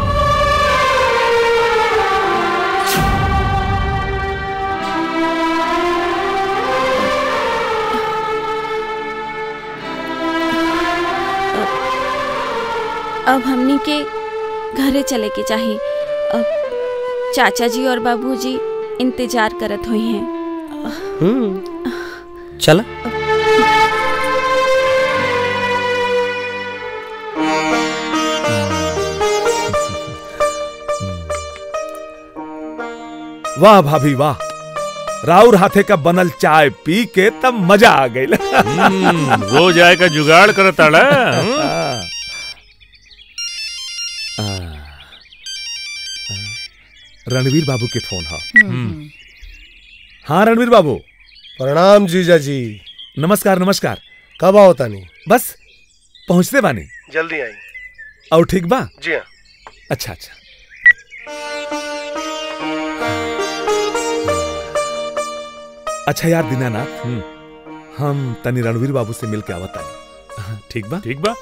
अब हमनी के घरे चले के चाहिए। अब चाचा जी और बाबूजी इंतजार करत हुई हैं। हम्म, चला। वाह भाभी वाह, राउर हाथे का बनल चाय पी के तब मजा आ गई। रोज आए का जुगाड़ करता रणवीर बाबू के फोन हा। हाँ रणवीर बाबू। प्रणाम जीजा जी। नमस्कार नमस्कार। कब आओ तानी? बस पहुंचते बानी। जल्दी आई। और ठीक बा? जी हाँ। अच्छा अच्छा। अच्छा यार दीनानाथ, हम तनी रणवीर बाबू से मिलके आवत तानी। ठीक बा? ठीक बा।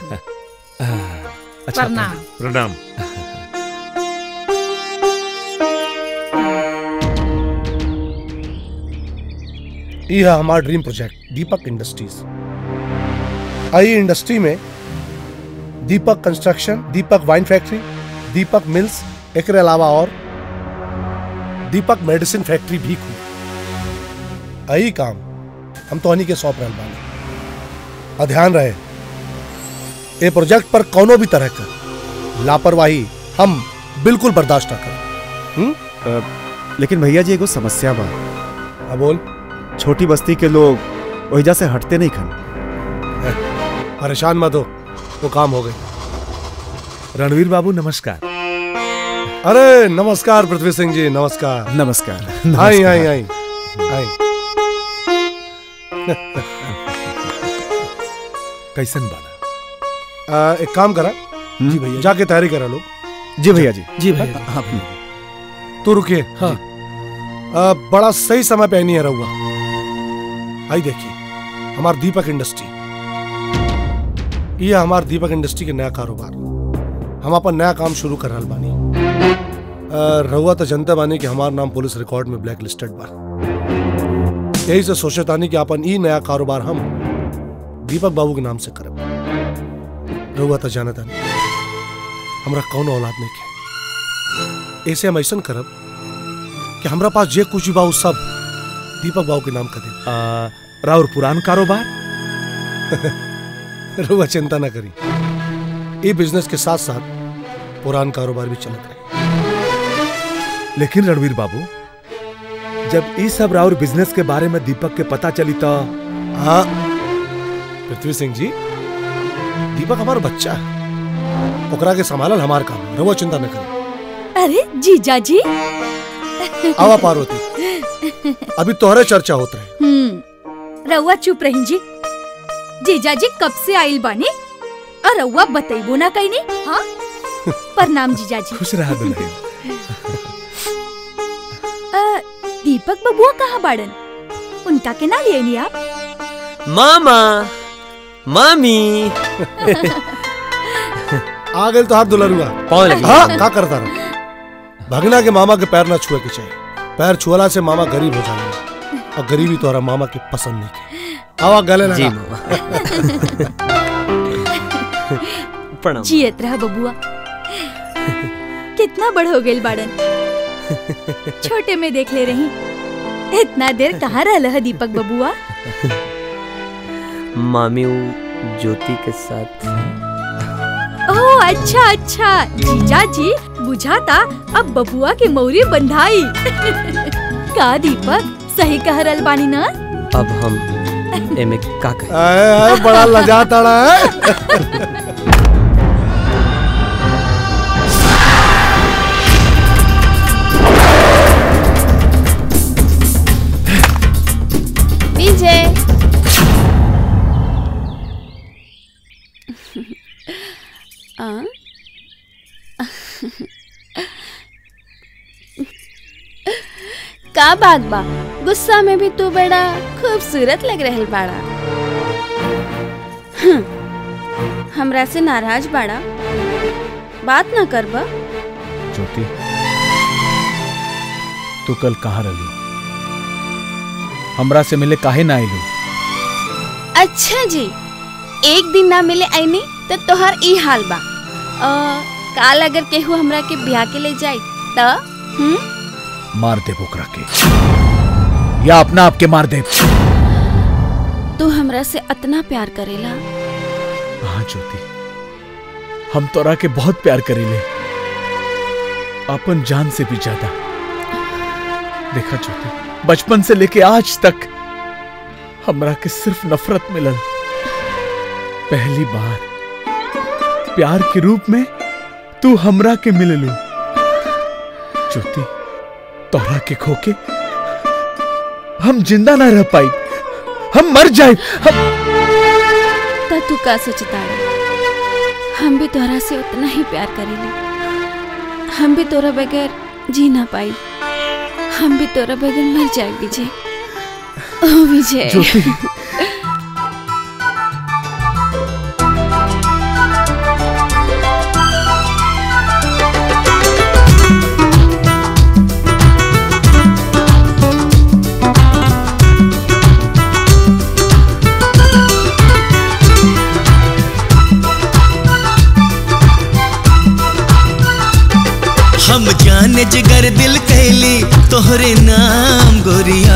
अच्छा, प्रणाम। प्रणाम। यह है हमारा ड्रीम प्रोजेक्ट दीपक इंडस्ट्रीज। आई इंडस्ट्री में Deepak construction, Deepak wine factory, Deepak mills, एक अलावा और दीपक मेडिसिन फैक्ट्री भी खुली। आई काम हम तो हनी के सौंप रहल बानी। और ध्यान रहे, ये प्रोजेक्ट पर कोनो भी तरह का लापरवाही हम बिल्कुल बर्दाश्त ना करें। लेकिन भैया जी एगो समस्या बा। अब बोल। छोटी बस्ती के लोग वहीजा से हटते नहीं खन। परेशान मत हो, वो काम हो गए। रणवीर बाबू नमस्कार। अरे नमस्कार पृथ्वी सिंह जी, नमस्कार। नमस्कार। आई आई आई आई। कैसन बाना? आ, एक काम करा जी भैया, जाके तैयारी करा लो। जी भैया जी। जी भैया। हाँ भैया। तू रुकिए। हाँ। आ, बड़ा सही समय पे नहीं है रहुआ। आई देखिए हमार दीपक इंडस्ट्री, ये हमार दीपक इंडस्ट्री के नया कारोबार। हम अपन नया काम शुरू कर रहल बानी। रहुआ तो जनता बानी कि हमार नाम पुलिस रिकॉर्ड में ब्लैक लिस्टेड बा। यही से सोचे तानी कि अपन ई नया कारोबार हम दीपक बाबू के नाम से करब। रहुआ तो जाना तानी हमरा कौन औलाद नहीं के। ऐसे हम ऐसा करब कि हमरा पास जे कुछ भी बा उ सब दीपक बाबू के नाम कर दे। राउर पुरान कारोबार? रहुआ चिंता ना करी, ये बिजनेस के साथ साथ पुरान कारोबार भी चलत रहे। लेकिन रणवीर बाबू, जब ई सब राउर बिजनेस के बारे में दीपक के पता चली तो हाँ पृथ्वी सिंह जी, दीपक हमारा बच्चा है, ओकरा के संभालल हमार काम है, रहुआ चिंता न करें। अरे जीजा जी। आवा पार्वती, अभी तोहरे चर्चा होत रहे। हम्म, रउआ चुप रही जी। जीजा जी कब से आइल बानी और रउआ बतैबो ना कहीं। हाँ प्रणाम जीजा जी। खुश रहा दुल्हन। दीपक बबुआ कहाँ बाड़न? उनका के ना लिए नहीं आप? मामा मामी आ गए तो हाथ दुलरुआ पाँव लगी। हाँ का करता रहा? भगना के मामा के पैर ना छुए के चाहिए, पैर छुअला से मामा गरीब हो जाएगा और गरीबी तो मामा के पसंद नहीं के। आवा गले लगा। जी मामा। प्रणाम। जियत रहा बबुआ। कितना बड़ हो गए बाड़न, छोटे में देख ले रही। इतना देर कहाँ रहल है दीपक बबुआ? मामी वो ज्योति के साथ। ओह अच्छा अच्छा, जीजा जी बुझाता अब बबुआ के मौरी बंधाई। का दीपक सही कह रहल बानी ना? अब हम एमे का कहें? आए आए बड़ा लजाता है। विजय का बात बा, गुस्सा में भी तू बड़ा खूबसूरत लग रहल बाड़ा। हमरा से नाराज बाड़ा, बात ना करबा? ज्योति तू कल कहाँ रही? हमरा से मिले काहे ना आइलू? अच्छा जी, एक दिन ना मिले आईनी तो तोहर ई हाल बा। आ, काल अगर केहू हमरा के ब्याह के ले जाई तो हम मार दे बोकरा के, या अपना आपके मार दे। तू हमरा से इतना प्यार करेला? हाँ ज्योति, हम तोरा के बहुत प्यार करेले, अपन जान से भी ज्यादा। देखा ज्योति, बचपन से लेके आज तक हमरा के सिर्फ नफरत मिलल। पहली बार प्यार के रूप में तू हमरा के मिललू। ज्योति, तोहरा के खोके हम जिंदा ना रह पाई, हम मर जाए। हम... ता तू का सोचता है? हम भी तोहरा से उतना ही प्यार करेले, हम भी तोरा बगैर जी ना पाई, हम भी तोरा बगैर मर जाए विजय। ओ विजय। ज्योति, हम जाने जिगर दिल कैली तोहरे नाम गोरिया।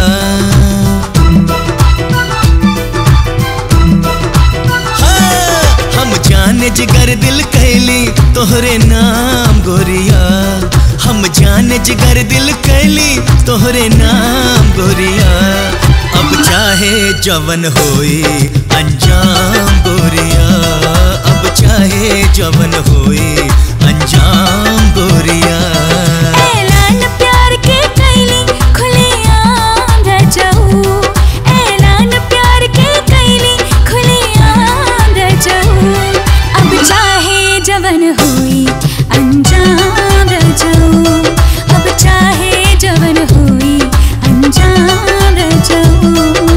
हाँ, हम जाने जिगर दिल कैली तोहरे नाम गोरिया। हम जाने जिगर दिल कैली तोहरे नाम गोरिया। अब चाहे जवन होई अंजाम गोरिया, अब चाहे जवन होई अंजाम गोरिया। ऐलान प्यार के कैली खुलेआम रह जाऊं, ऐलान प्यार के कैली खुलेआम रह जाऊं। अब चाहे जवन हुई अंजाम रह जाऊं, अब चाहे जवन हुई अंजाम रह जाऊं।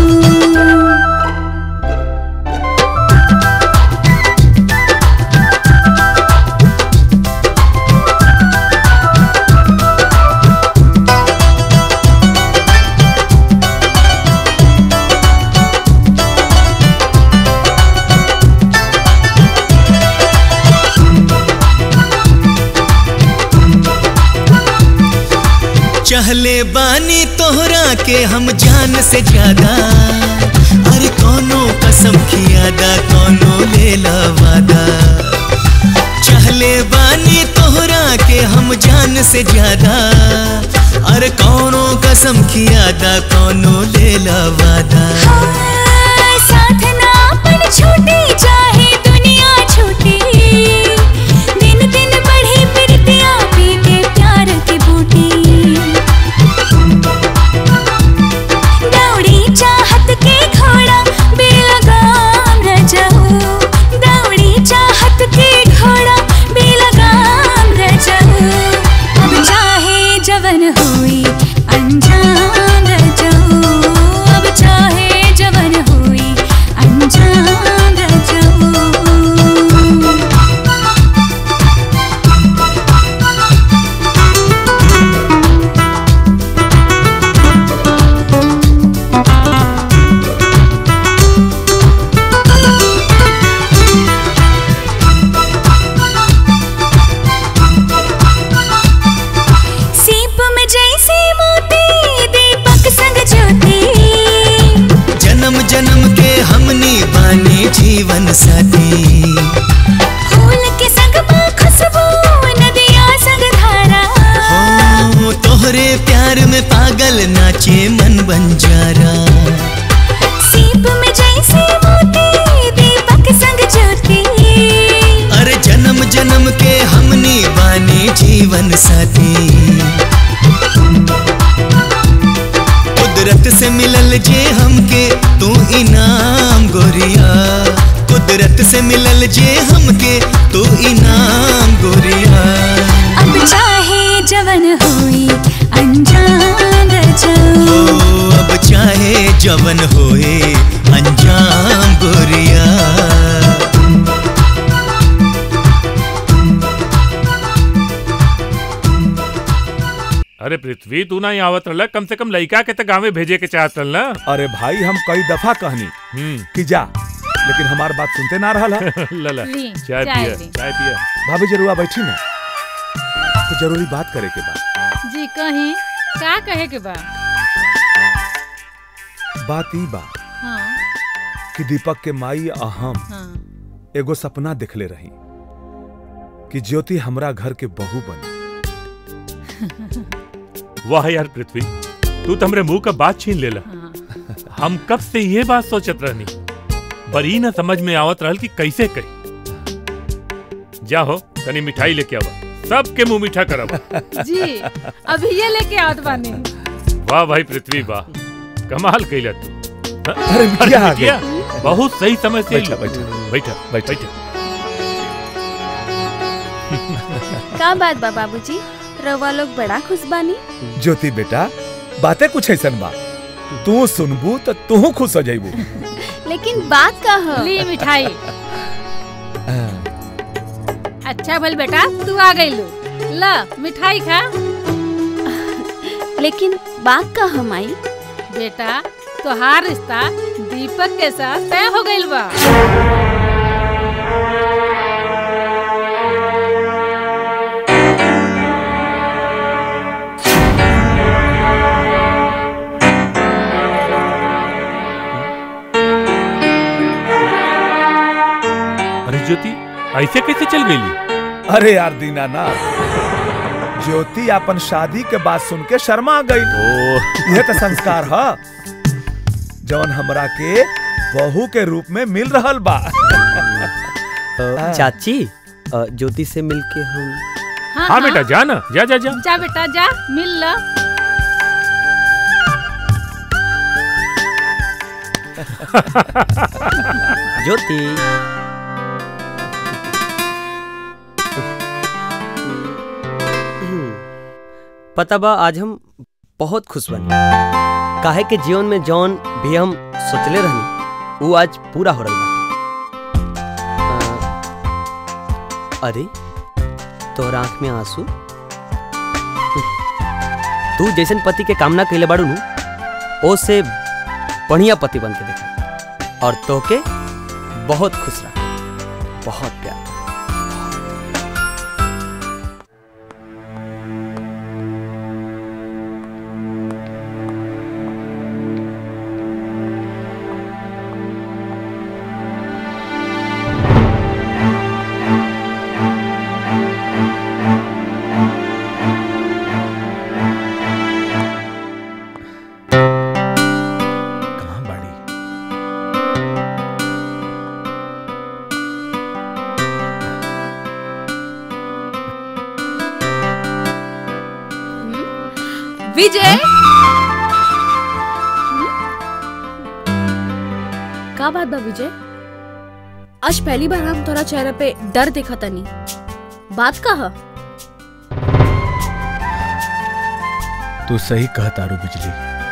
चहले बानी तोहरा के हम जान से ज्यादा। अरे कौनो कसम खियादा, कौनो लेला वादा। चहले बानी तोहरा के हम जान से ज्यादा। अरे कौनो कसम कसम खियादा कोनो लेला वादा। साथ ना अपन छूटी चाहे दुनिया छूटी, दिन दिन बढ़े पिरतिया पी के प्यार की बूटी। दौड़ी चाहत के घोड़ा बेलगाम न जाऊं, दौड़ी चाहत के घोड़ा बेलगाम न जाऊं। अब चाहे जवन हुई अनजान रह जाऊं, अब चाहे जवन हुई अनजान रह जाऊं। सीप में जैसे मोती दीपक संग ज्योति, जन्म जन्म के हमनी बानी जीवन साथी। फूल के संग में खुशबू नदिया संग धारा, हो तोहरे प्यार में पागल नाचे मन बंजारा। सीप में जैसे मोती दीपक संग ज्योति, अरे जन्म जन्म के हमनी बानी जीवन साथी। कुदरत से मिलल जे हमके तू इनाम गोरिया, कुदरत से मिलल जे हमके तू इनाम गोरिया। अब चाहे जवन हुई अनजान रह जाऊं, ओ अब चाहे जवन होए अंजाम गोरिया। अरे पृथ्वी तू ना यहाँ आवत रहला, कम से कम लड़का के तो गाँव भेजे के चाहत रहल ना। अरे भाई हम कई दफा कहनी कि जा, लेकिन हमार बात सुनते ना रहला। लला ली, चाय चाय पिया ली। चाय पिया। भाभी जरूर बैठी ना, तो जरूरी बात करे के बा। जी कहीं का कहे के बा? बात ई बा हाँ कि दीपक के माई आ हम हाँ एगो सपना देखले रही कि ज्योति हमरा घर के बहू बनी। वाह यार पृथ्वी, तू तो हमरे मुंह का बात छीन लेला। हम कब से ये बात सोचत रहनी, पर ई ना समझ में आवत रहल कि कैसे कही। जा हो तनी मिठाई लेके आवा, सबके मुंह मीठा करवा। जी अभी ये लेके आवत बानी। वाह भाई पृथ्वी वाह, कमाल कइला तू। अरे बिटिया आ बिटिया, बहुत सही समय से बैठा, बैठा, बैठा बैठा बैठा। का बात बा बाबूजी, रवा लोग बड़ा खुश बानी। ज्योति बेटा, बातें कुछ ऐसन बा, तू सुनबू तो तू खुश हो जाइबू। लेकिन बात का है? ली मिठाई। अच्छा भल बेटा तू आ गई लो, ला मिठाई खा। लेकिन बात का है माई? बेटा तोहार रिश्ता दीपक के साथ तय हो गइल बा। अरे ज्योति ऐसे कैसे चल गई? अरे यार दीनानाथ, ज्योति अपन शादी के बात सुन के शर्मा गई। यह तो संस्कार है जवन हमरा के बहू के रूप में मिल रहल बा। चाची ज्योति से मिलके हम हाँ, हाँ बेटा जा ना, जा जा जा जा बेटा जा मिल ला। ज्योति पता बा आज हम बहुत खुश बनी, काहे के जीवन में जौन भी हम सोचले रहनी वो आज पूरा हो रहा बा। अरे तोहर आंख में आंसू? तू जैसन पति के कामना कैले बाड़ू नु, ओ से बढ़िया पति बन के देखा और तोके बहुत खुश रहा, बहुत प्यार। विजय का बात बा विजय? आज पहली बार हम तोरा चेहरे पे डर देखा तनी। बात का है? तू सही कहा तारू बिजली।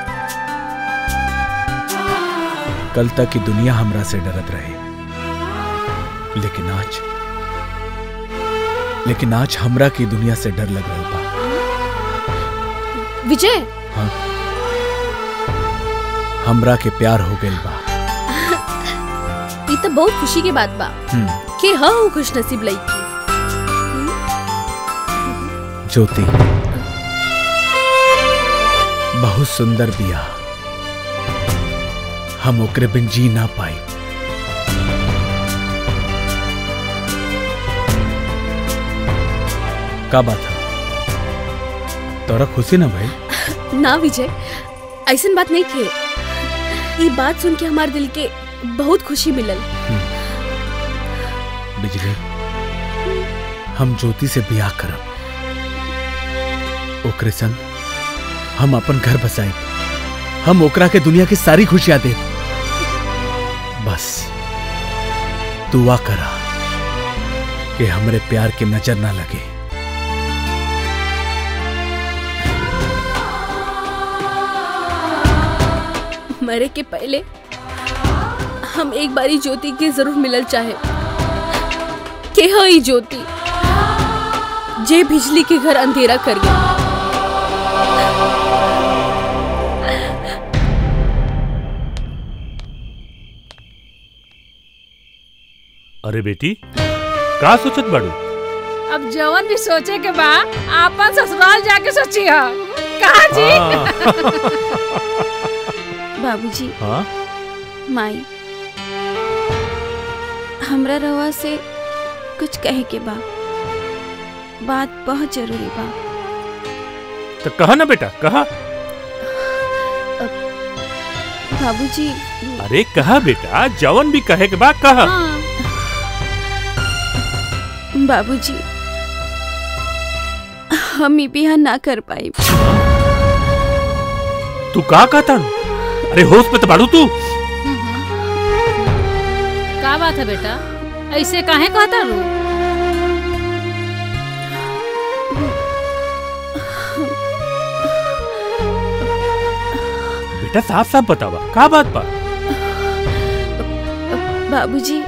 कल तक की दुनिया हमरा से डरत रहे, लेकिन आज लेकिन आज हमरा की दुनिया से डर लग रहा बा। विजय हाँ, हमरा के प्यार हो गइल बा। ये तो बहुत खुशी की बात बा कि हाँ वो खुश नसीब लईकी। ज्योति बहुत सुंदर बिया, हम ओकरे बिन जी ना पाई। का बात है? तोरा खुशी ना भाई? ना विजय, ऐसन बात नहीं थे। ये बात सुन के हमारे दिल के बहुत खुशी मिलल। बिजली, हम ज्योति से ब्याह करब, ओकरे संग हम अपन घर बसाए, हम ओकरा के दुनिया की सारी खुशियां दे। बस दुआ करा कि हमरे प्यार के नजर ना लगे। मरे के पहले हम एक बारी ज्योति के जरूर मिलल चाहे के हई ज्योति जे बिजली के घर अंधेरा कर गया। अरे बेटी, का सोचत बाड़ू? अब जवन भी सोचे के बा आपन ससुराल जाके सोची है। कहा जी? बाबूजी, हाँ? माई, हमरा रवा से कुछ कहे के बा, बात बहुत जरूरी बा। तो कहा ना बेटा, कहा। बाबूजी। अरे कहा बेटा, जवन भी कहे के बा कहा। हाँ। बाबूजी, हम ई बियाह ना कर पाई। तू का कहता? अरे होश में तो बाड़ू तू। का बात है बेटा, ऐसे काहे कहता रू? बेटा साफ साफ बतावा, का बात बा? बाबूजी,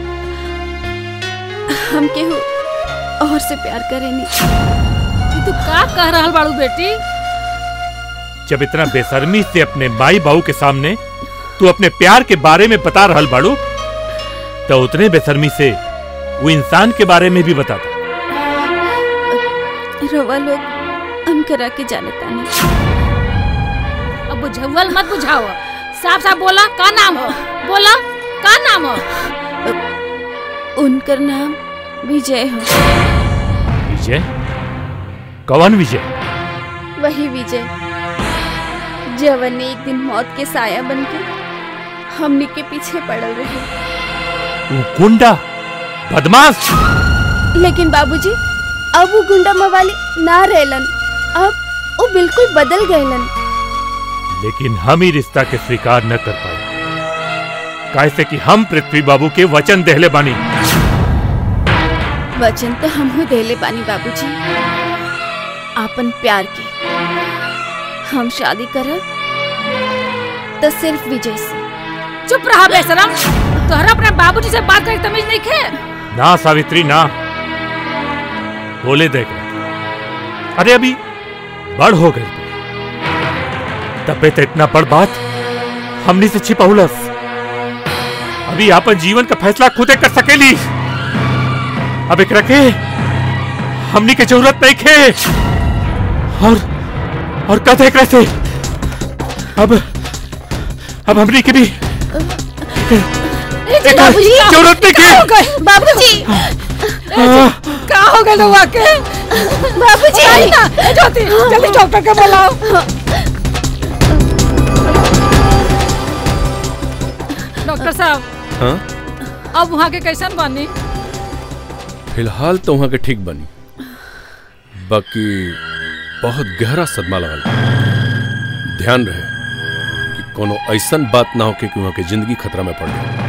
हम केहू और से प्यार करेनी। तू का कह रहल बाड़ू बेटी? जब इतना बेशर्मी से अपने माई बाबू के सामने तू अपने प्यार के बारे में बता रहल बाड़ू, तो उतने बेशर्मी से वो इंसान के बारे में भी बताता। रवा लोग अनकरा के जानता नहीं। अब बुझावल मत बुझाओ, साफ साफ बोला का नाम हो? बोला का नाम हो? उनकर नाम विजय हो। विजय? कौन विजय? वही विजय जवन ने एक दिन मौत के साया बनके हमनी के पीछे पड़ल रहे। वो गुंडा बदमाश। लेकिन बाबूजी, अब वो गुंडा मवाली ना रहलन, अब वो बिल्कुल बदल गएलन। लेकिन हम ही रिश्ता के स्वीकार न कर पाए, कैसे कि हम पृथ्वी बाबू के वचन देहले बानी। वचन तो हम हो देले बानी बाबूजी, आपन प्यार के। हम शादी करब तो सिर्फ विजय से। चुप रहा बेशरम, तोहरा अपने बाबूजी से बात करे तमीज नहीं खे? ना सावित्री ना, बोले देख। अरे अभी बड़ हो गई तबे तो इतना बड़ बात हमनी से छिपाउलस। अभी आपन जीवन का फैसला खुदे कर सकेली। अब एक रखे हमनी के जरूरत नहीं खे। और और कथे कैसे अब अब हमनी के भी बाबूजी, जरूरत नहीं खे। बाबूजी, का हो गया लोग के? बाबूजी, ज्योति जल्दी डॉक्टर के बुलाओ। डॉक्टर साहब, हाँ? अब वहाँ के कैसन बानी? फिलहाल तो वहाँ के ठीक बनी, बाकी बहुत गहरा सदमा लगल। ध्यान रहे कि कोनो ऐसन बात ना हो कि वहां के जिंदगी खतरा में पड़ जाए।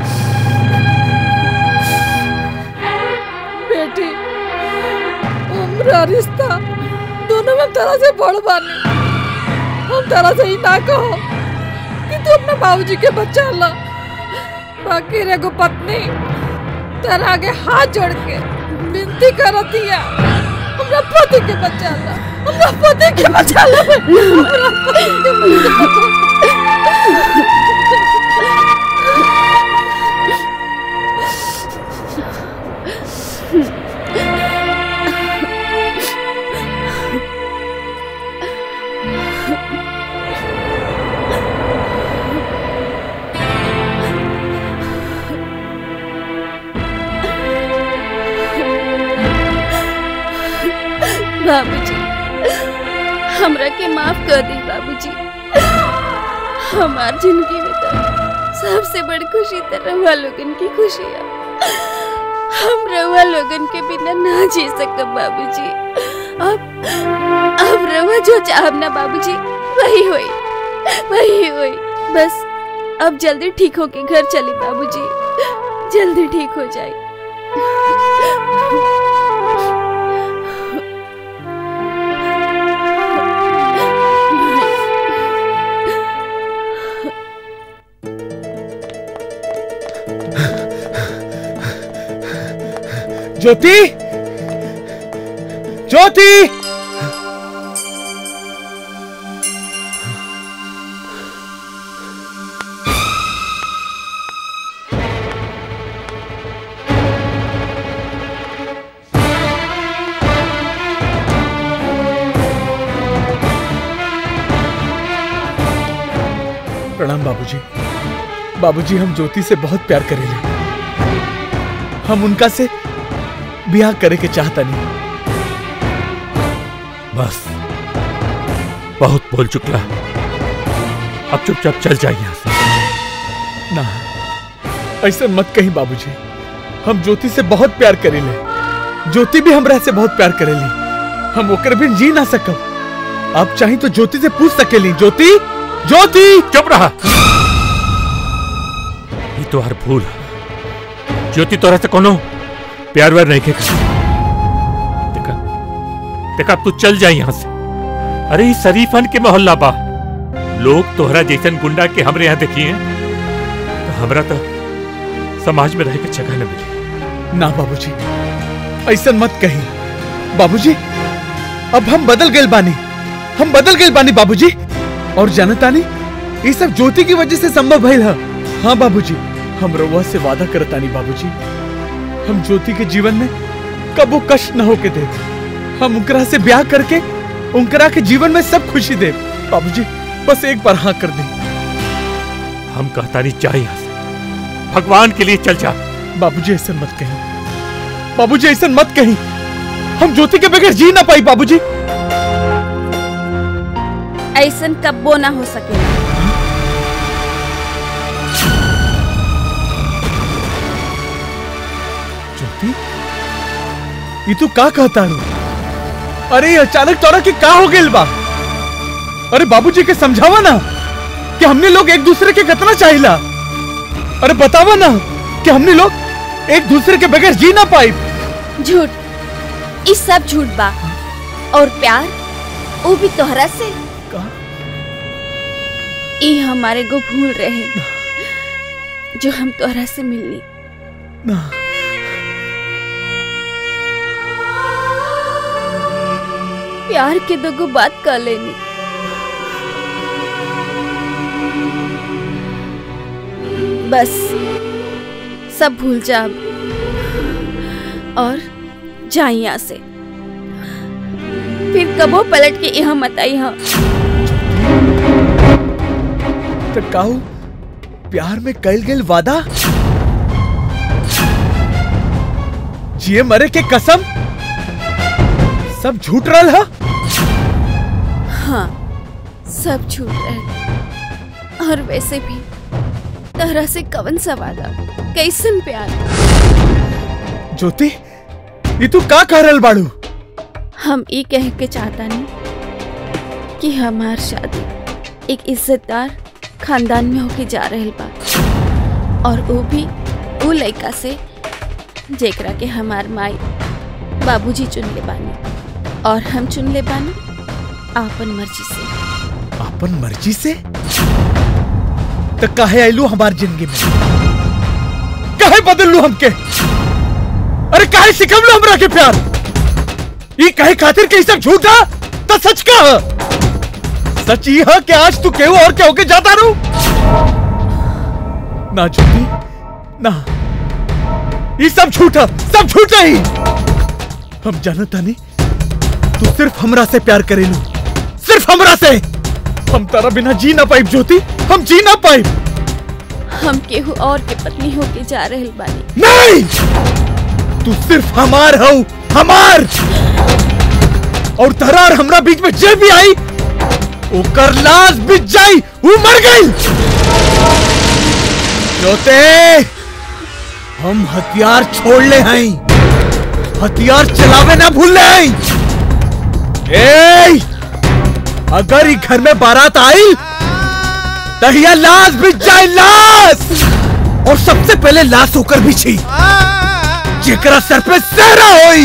बेटी हमरा रिश्ता दोनों में तरह से बड़ बानी। हम तरह से ही ना कहो कि तू अपने बाबूजी के बच्चा ला। बाकी रे गो पत्नी तेरा आगे हाथ जोड़ के विनती करती है, हमरा पति के बच्चा ला, हमरा पति के बच्चा ला, हमरा पति के बच्चा ला। बाबूजी हमरा के माफ कर दी बाबूजी। हमार जिंदगी में तो सबसे बड़ी खुशी तो रउआ लोगन की खुशी है। हम रउआ लोगन के बिना ना जी सकब बाबूजी। अब अब रउआ जो चाहब ना बाबूजी वही होई वही होई। बस अब जल्दी ठीक होके घर चली बाबूजी, जल्दी ठीक हो जाए। ज्योति, ज्योति, प्रणाम बाबूजी। बाबूजी हम ज्योति से बहुत प्यार करेले। हम उनका से ब्याह करे के चाहता नहीं। बस बहुत बोल चुकला, अब चुपचाप चल जाइए यहाँ से। ना ऐसा मत कहीं बाबूजी, हम ज्योति से बहुत प्यार करेले। ज्योति भी हमरा से बहुत प्यार करेली। हम ओकर बिन जी ना सकब। आप चाहे तो ज्योति से पूछ सकेली। ज्योति, ज्योति चुप रहा। ये तो हर भूल है। ज्योति तोरा से कोनो प्यार व्यार नहीं के। देखा देखा अब तू चल जाए यहाँ से। अरे ये शरीफन के मोहल्ला बा, लोग तोहरा जैसन गुंडा के हमरे यहाँ देखी हैं तो हमरा तो समाज में रह के जगह न मिली। ना बाबूजी ऐसा मत कही। बाबूजी अब हम बदल गए बानी, हम बदल गए बानी बाबूजी। और जानता नहीं ये सब ज्योति की वजह से संभव भइल है। हाँ बाबूजी हम रउआ से वादा करता नहीं बाबूजी, हम ज्योति के जीवन में कबो कष्ट न होके दे। हम उनकरा से ब्याह करके उनकरा के जीवन में सब खुशी दे। बाबूजी बस एक बार हाँ कर दे। हम कहता नहीं चाहिए यहाँ से, भगवान के लिए चल जा। बाबूजी ऐसा मत कहीं, बाबूजी ऐसा मत कहीं। हम ज्योति के बगैर जी ना पाई बाबूजी। ऐसन कब्बो ना हो सके। ज्योति ये तू का कहता रू? अरे अचानक तोरा के का हो गेल बा? अरे बाबूजी के समझावा ना कि हमने लोग एक दूसरे के कितना चाहिला। अरे बतावा ना कि हमने लोग एक दूसरे के बगैर जी ना पाई। झूठ, इस सब झूठ बा। और प्यार वो भी तोहरा से। ये हमारे को भूल रहे जो हम तोहरा से मिलनी ना। प्यार के दो बात कर लेनी। बस सब भूल जा और जा यहाँ से। फिर कबो पलट के यहाँ मत आई। हाँ तो काहू प्यार में कल गेल वादा जिए मरे के कसम सब झूठ रहा है। हाँ सब झूठ रहे। और वैसे भी तरह से कवन सा वादा, कैसन प्यार। ज्योति ये तू का कह रहल बाड़ू? हम ये कह के चाहता नहीं कि हमार शादी एक इज्जतदार खानदान में होके जा रहल बा और वो भी वो लड़का से जेकरा के हमार माई बाबूजी चुन ले बानी और हम चुन ले बानी आपन मर्जी से। अपन मर्जी से? तो काहे आइलू हमार जिंदगी में? काहे बदल लू हमके? अरे काहे सिखम लो हमरा के प्यार? ये काहे खातिर के सब झूठा? तो सच का सच ही है कि आज तू केहू और के होके जाता रू? ना झूठी ना, ये सब झूठा, सब झूठा ही। हम जानता नहीं तू सिर्फ हमरा से प्यार करेलू, सिर्फ हमरा से। हम तारा बिना जी ना पाइब ज्योति, हम जी ना पाइब। हम केहू और के पत्नी होके जा रहल बानी। नहीं, तू सिर्फ हमार हो, हमार। और तारा और हमरा बीच में जे भी आई ओकर लाश बिछ जाई, वो मर गई। ज्योति, हम हथियार छोड़ ले हैं, हथियार चलावे ना भूल ले हैं। ए, अगर ई घर में बारात आई तहिया लाश बिछ जाए, लाश। और सबसे पहले लाश होकर बिछी जेकरा सर पे सेहरा होई।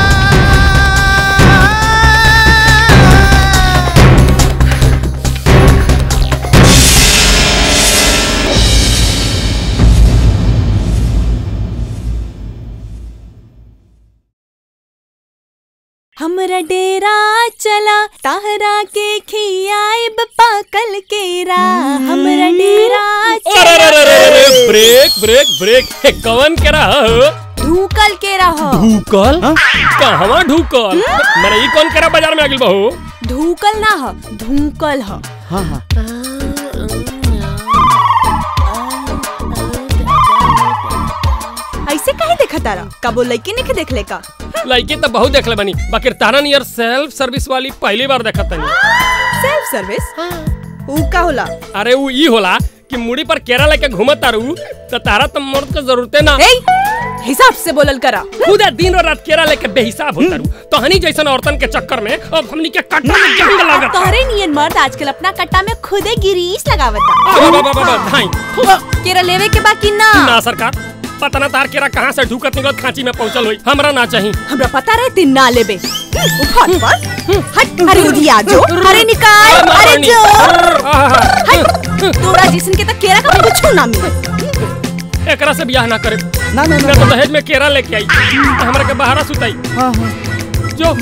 हमरा डेरा चला ताहरा के खियाए बप्पा कल केरा। हमरा डेरा चला। ब्रेक ब्रेक ब्रेक, कवन केरा हो? ढूकल केरा हो। ढूकल? कहवा ढूकल? मैंने ई कौन केरा बाजार में आगिल बहू? ढूकल ना हो, ढूकल हो। हाँ हाँ। ऐसे काहे देखा तारा? कबो लड़की नहीं देख ले का? लड़की तो बहुत देख ले बनी, बाकी तारा नियर सेल्फ सर्विस वाली पहली बार देखा तनी। Self service? ऊ का होला? अरे वो ई होला कि मुड़ी पर केरा लेके घूमत तारू तो तारा तो मर्द के जरूरते ना। हिसाब से बोलल करा। खुद दिन और रात केरा लेके बेहिसाब होता रू। तो हनी जैसन औरतन के चक्कर में अब हमनी के कट्टा में जंग लागत। तोहरे नियन मर्द आजकल अपना कट्टा में खुदे गिरीस लगावता। बाबा बाबा धाई। केरा लेवे के बाकी ना। ना सरकार, पता ना तार केरा कहां से ढुकत निकलत खांची में पहुंचल होई। हमरा ना चाहिए। हमरा पता रहे तीन ना लेबे। उठट पर हट। अरे उधिया जो, अरे निकाल, अरे जो हट। तोरा जिसन के त केरा का कुछ ना मिले। एकरा से बियाह ना करे। ना ना मैं तो दहेज में केरा लेके आई, हमरा के बाहर सुताई। हां हां जो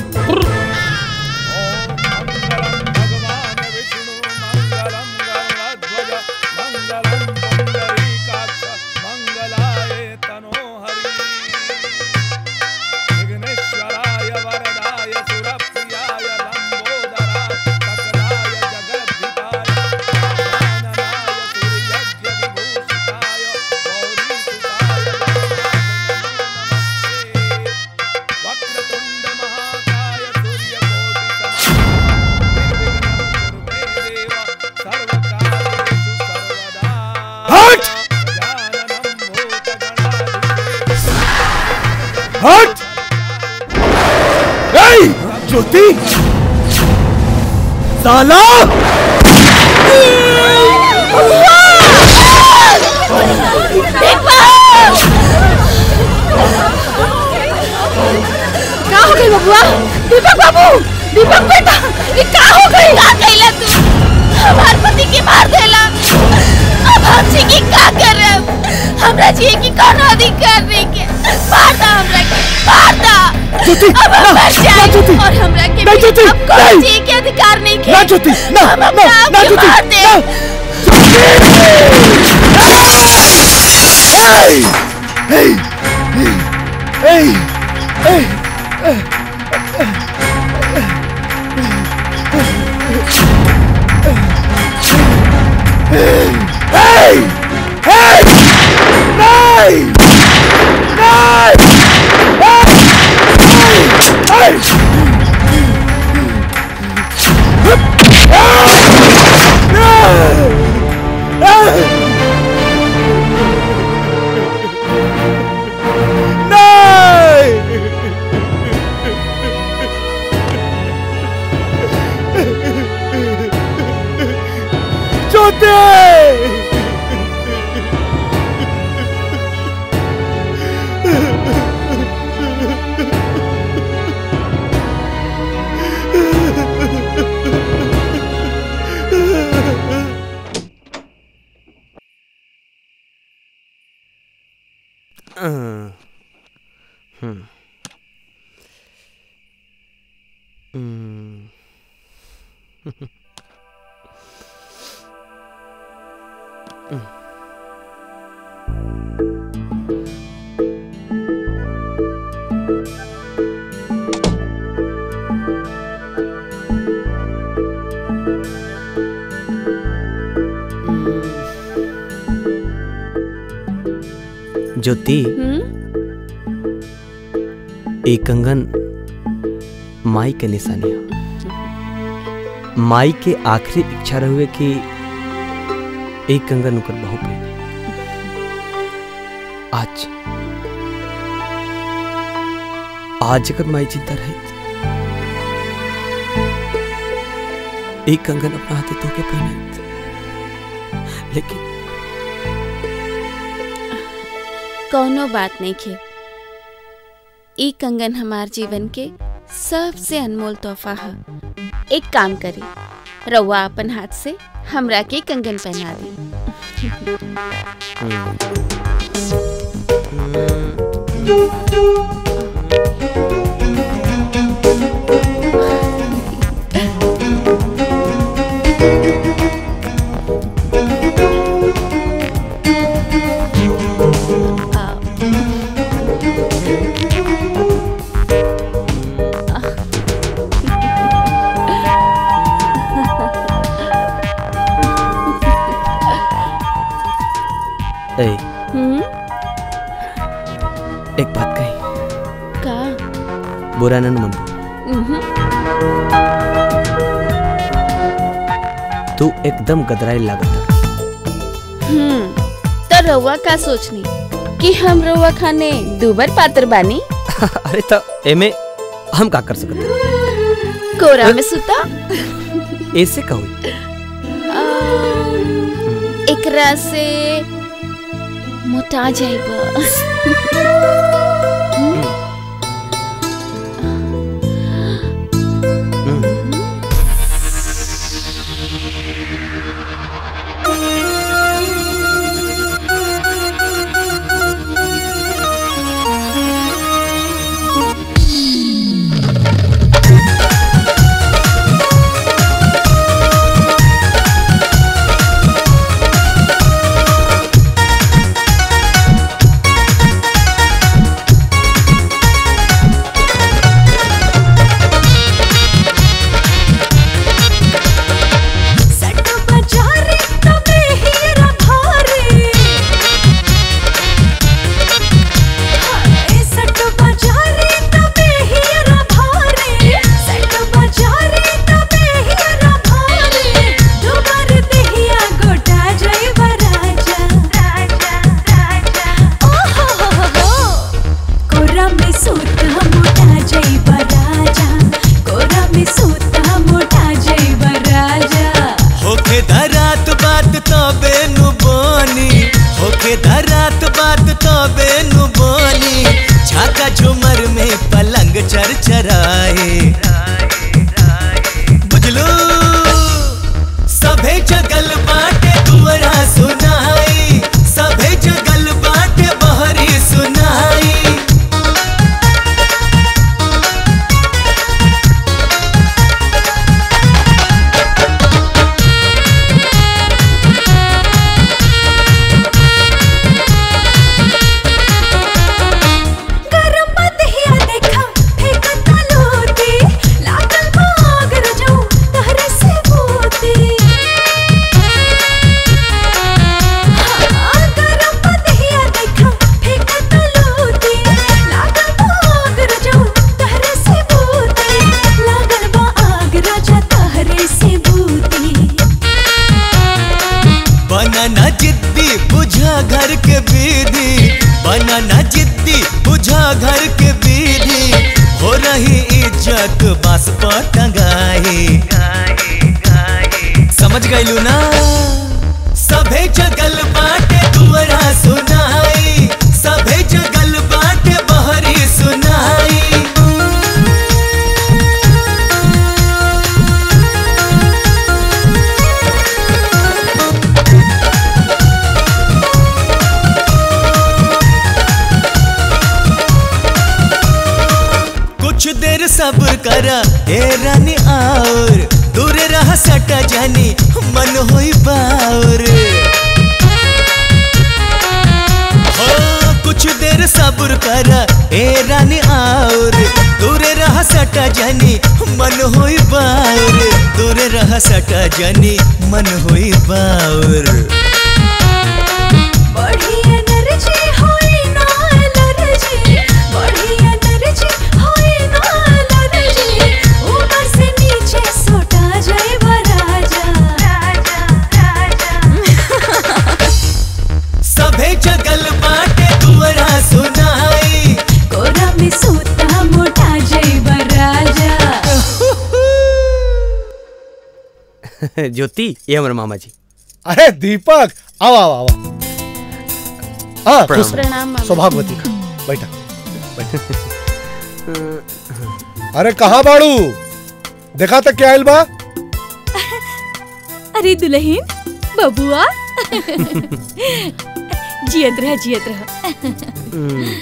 हट! ए, ज्योति! साला! क्या हो गई बबुआ? दीपक बाबू, दीपक बेटा, ये क्या हो गई? क्या कहला तू? हमार पति के मार देला। अब हम जी की क्या करब? हमरा जी की कौन अधिकार नहीं के? मार दा हमरा के, मार दा। अब हम मर जाए और हमरा के भी अब कौन जी के अधिकार नहीं के? ना ज्योति, ना हम ना अपने ना आप के ज्योति, मार दे। ए, ए, ए, ए, Hey! Hey! Nein! Nein! Hey! Hey! हम्म हम्म ज्योति, एक कंगन माई के निशानी है। माई के आखिरी इच्छा रहुए कि एक कंगन उनकर बहू पे आज आज अगर माई जिंदा रहे एक कंगन अपना हाथे धो के पहने, लेकिन कौनो बात नहीं खे। ई कंगन हमार जीवन के सबसे अनमोल तोहफा है। एक काम करी, रउआ अपन हाथ से हमरा के कंगन पहना दी। ए, एक बात कही का? बुरा न मन। तू एकदम गदराई लागत। हम्म तो रउआ का सोचनी कि हम रउआ खाने दूबर पात्र बानी? अरे तो एमे हम का कर सकते? कोरा में सुता ऐसे कहो। एकरा से मोटा जाइबा। चरचराए बुझलो सभे जगल बाटे दुआरा सुनाई, सभे जगल बाटे बहरी सुनाई। बनाना जिद्दी बुझा घर के बीधी, बनाना जिद्दी बुझा घर के बीधी, हो रही इज्जत बास पर टंगाई। समझ गईलू ना? सभे जगल बाटे दुआरा सुनाई, सभे जगल बाटे बहरी सुनाई। सब्र करा ए रानी और दूर रह सटा जानी मन होई बाउर हो कुछ देर सब्र करा ए रानी और दूर रह सटा जानी मन होई बाउर दूर रह सटा जानी मन होई बाउर बढ़ी एनर्जी होई ना एलर्जी बढ़ी एनर्जी होई ना एलर्जी ऊपर से नीचे सोटा जाए राजा राजा राजा सभे जगल बाटे दुआरा सुनाई कोरा में सोता मोटा जाए राजा ज्योति ये हमारे मामा जी। अरे दीपक आओ आओ आओ हाँ प्रणाम। खुश प्रणाम मामा। सौभाग्यवती का बैठा बैठा अरे कहाँ बाड़ू देखा तक क्या आइल बा अरे दुल्हन बबुआ जियत रह जियत रह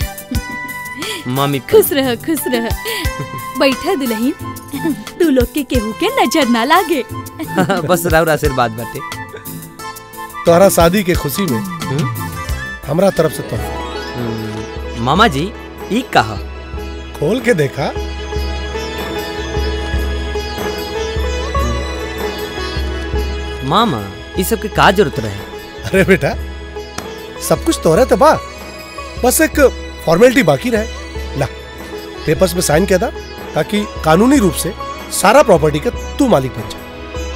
मामी खुश रह खुश रह बैठा दुल्हन तू लोग के केहू के नजर ना लागे बस राउर आशीर्वाद बाटे। तोहरा शादी के खुशी में हमरा तरफ से तो मामा जी ई कहा खोल के देखा मामा ई सब के का जरूरत रहे। अरे बेटा सब कुछ तोहरा तो बा बस एक फॉर्मेलिटी बाकी रहे ला पेपर्स में साइन किया था ताकि कानूनी रूप से सारा प्रॉपर्टी का तू मालिक बन जा।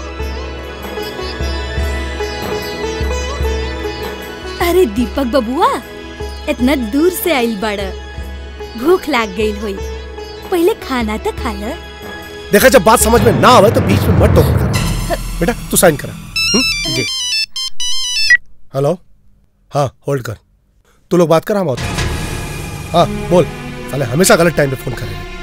अरे दीपक बबुआ इतना दूर से आइल बड़ा भूख लाग गई होई पहले खाना तो खा ल। देखा जब बात समझ में ना आवे तो बीच में मत टोक कर बेटा तू साइन करा जी। हेलो हाँ होल्ड कर तू लोग बात कर हम होते हाँ बोल साले हमेशा गलत टाइम पे फोन कर रहे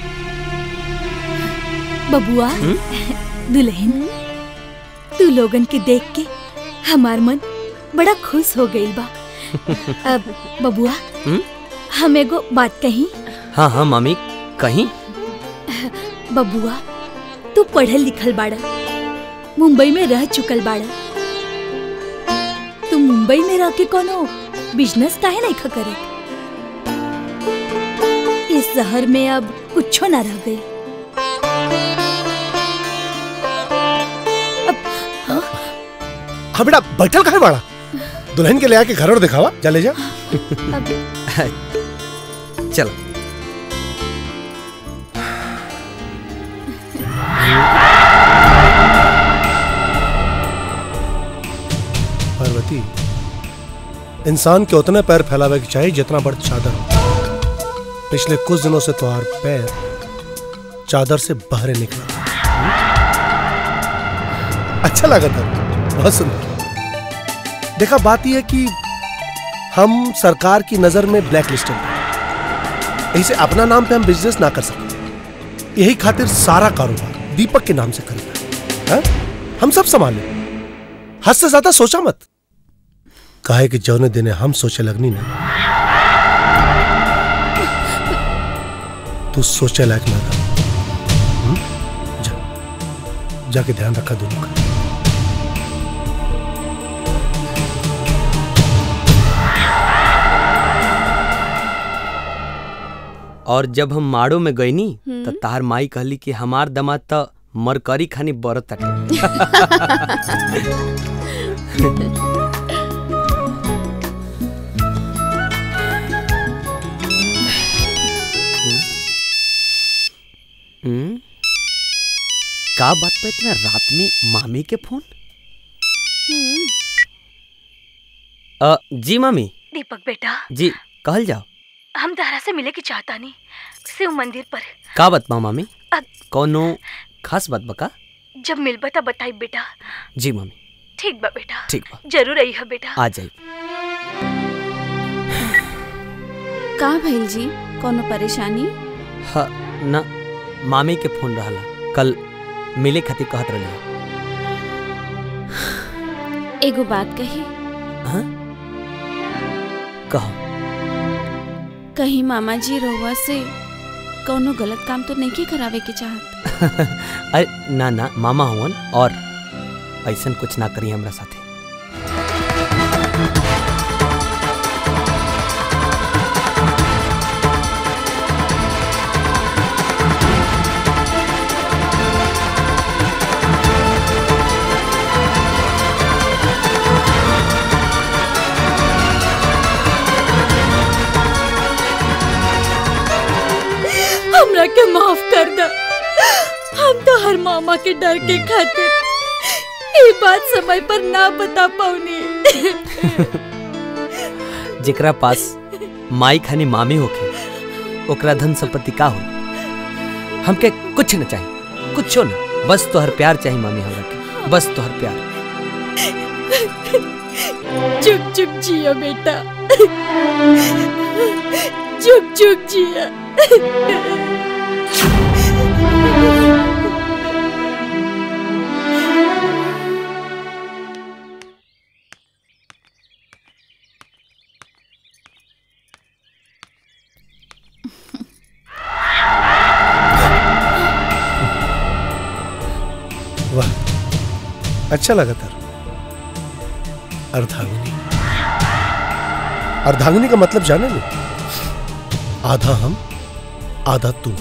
बबुआ दुल्हन तू लोगन के देख के हमार मन बड़ा खुश हो गई बा। अब बबुआ हम एगो बात कही। हाँ हाँ मामी कहीं बबुआ तू पढ़ल लिखल बाड़ा मुंबई में रह चुकल बाड़ा तू मुंबई में रह के कोनो बिजनेस काहे नहीं खा करे। इस शहर में अब कुछो ना रह गई। हाँ बेटा बैठल कहाँ बाड़ा दुल्हन के ले आके घर और दिखावा जा ले जा चलो पार्वती इंसान के उतने पैर फैलावे के चाहिए जितना बड़ चादर हो। पिछले कुछ दिनों से तुम्हार पैर चादर से बाहर निकला अच्छा लगा था बहुत सुंदर। देखा बात यह है कि हम सरकार की नजर में ब्लैक लिस्टेड हैं इसे अपना नाम पे हम बिजनेस ना कर सकते यही खातिर सारा कारोबार दीपक के नाम से करना है हम सब संभाले हद से ज्यादा सोचा मत काहे कि जौने दिने हम सोचे लगनी ना तू सोचे लायक ना था जा जाके ध्यान रखा दोनों का। और जब हम माड़ो में गईनी तो तार माई कहली कि हमार दमाद तो मरकरी खानी बरत का बात पे इतना रात में मामी के फोन। आ, जी मामी। दीपक बेटा जी कहल जाओ। हम तारा से मिले की चाहता नहीं शिव मंदिर पर। का बात बा मामी अब कौनो खास बात बका। जब मिलबा तब बताई बेटा। जी मामी ठीक बा बेटा ठीक बा जरूर आई है बेटा। आ जाई। का भइल जी कोनो परेशानी। हाँ ना मामी के फोन रहला कल मिले खातिर कहत रहले। एगो बात कही। हाँ कहो। कहीं मामा जी रउआ से कौनो गलत काम तो नहीं के करावे के चाहत। अरे ना ना मामा हुवन और ऐसन कुछ ना करी हमरा साथे। हमरा के माफ कर द। हम तो हर मामा के डर के खातिर ये बात समय पर ना बता पाऊनी। जेकरा पास माई खानी मामी होके ओकरा धन संपत्ति का हो। हमके कुछ न चाहिए, कुछ न, बस तोहर प्यार चाहिए मामी हमरा के, बस तोहर प्यार। चुप चुप जिया बेटा, चुप चुप जिया। वाह, अच्छा लगा था। अर्धांगिनी, अर्धांगिनी का मतलब जाने लो, आधा हम आधा तू।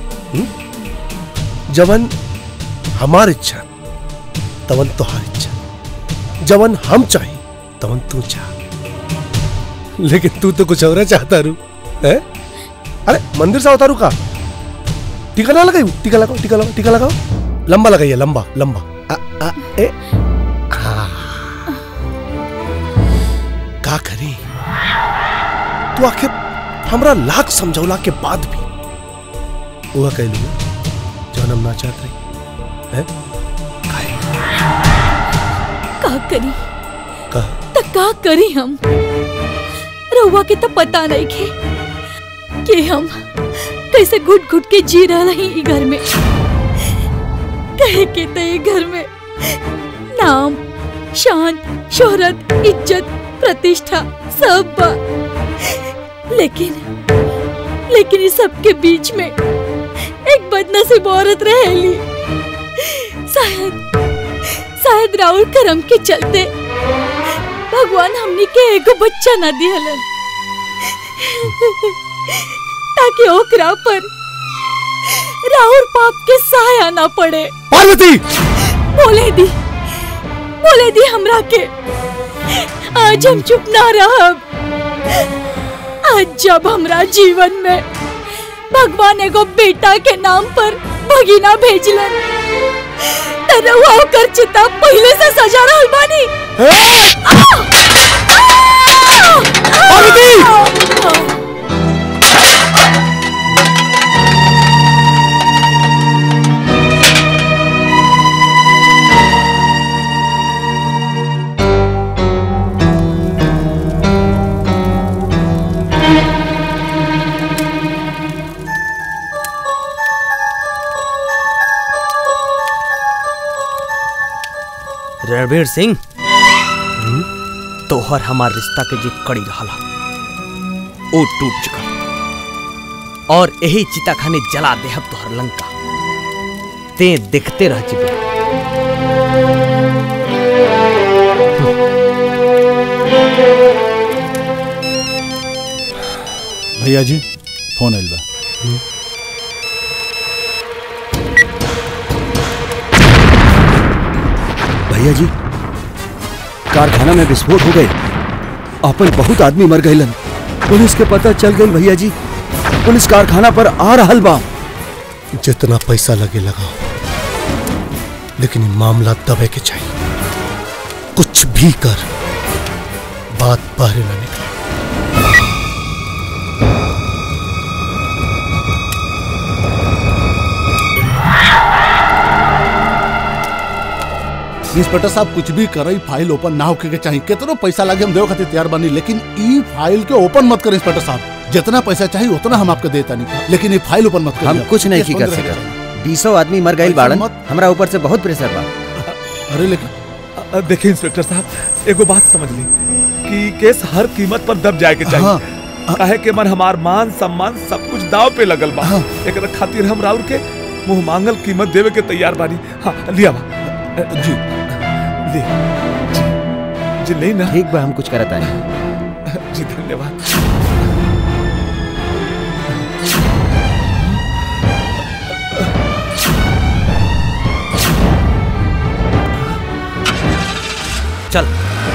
जवन हमार इच्छा तवन तोहार इच्छा, जवन हम चाहे तवन तू चाह। लेकिन तू तो कुछ और चाहता रू है? अरे मंदिर से उतारू का? टीका ना लगाई, टीका लगाओ, टीका लगाओ, टीका लगाओ, लंबा लगाइए, लंबा लंबा। आ, आ, ए, आ, का करी? तू आखिर हमरा लाख समझौला के बाद भी वह कह लू जो हम ना चाहत रही है? का करी? का? त का करी हम? रउआ के तो पता नहीं खे कि हम कैसे घुट घुट के जी रहा ही ई घर में। कहे के तो ये घर में नाम, शान, शोहरत, इज्जत, प्रतिष्ठा सब बा। लेकिन लेकिन इस सब के बीच में एक बदनसीब औरत रहेली। शायद शायद राउर करम के चलते भगवान हमनी के एगो बच्चा ना दिहलन, ताकि ओकरा पर राउर पाप के साया ना पड़े। पार्वती! बोले दी, बोले दी हमरा के। आज हम चुप ना रहब। आज जब हमरा जीवन में भगवान एगो बेटा के नाम पर भगीना भेजलन, तरवा ओकर चिता पहले से सजा रहल बानी। रणवीर सिंह, तोहर हमार रिश्ता के जो कड़ी रहा ओ टूट चुका और यही चिता खाने जला देहब तोहर लंका। ते देखते रह चिबे। भैया जी फोन आइल बा। भैया जी कारखाना में विस्फोट हो गए, अपन बहुत आदमी मर गए। पुलिस के पता चल गई भैया जी, पुलिस कारखाना पर आ रहल बा। जितना पैसा लगे लगाओ, लेकिन मामला दबे के चाहिए। कुछ भी कर, बात बाहर ना निकले। इंस्पेक्टर साहब कुछ भी करे, फाइल ओपन ना होके के चाहिए। कितना पैसा लगे हम देव खातिर तैयार बनी, लेकिन ई फाइल के ओपन मत करें इंस्पेक्टर साहब। जितना पैसा चाहिए उतना हम आपको देता नहीं, लेकिन ये फाइल ओपन मत करें। हम कुछ नहीं की कर सकते। बीसों आदमी मर गए बाड़न, हमरा ऊपर से बहुत प्रेशर बा। अरे लेकिन देखिए इंस्पेक्टर साहब, एगो बात समझ ली कि केस हर कीमत पर दब जाए के चाहिए। हाँ। काहे के मन हमार मान सम्मान सब कुछ दाव पे लगल बा। एकरा खातिर हम राउर के मुंह मांगल कीमत देवे के तैयार बानी। हाँ लिया बा जी ले जी, जी ले ना। ठीक बा, हम कुछ करत आए। जी धन्यवाद। चल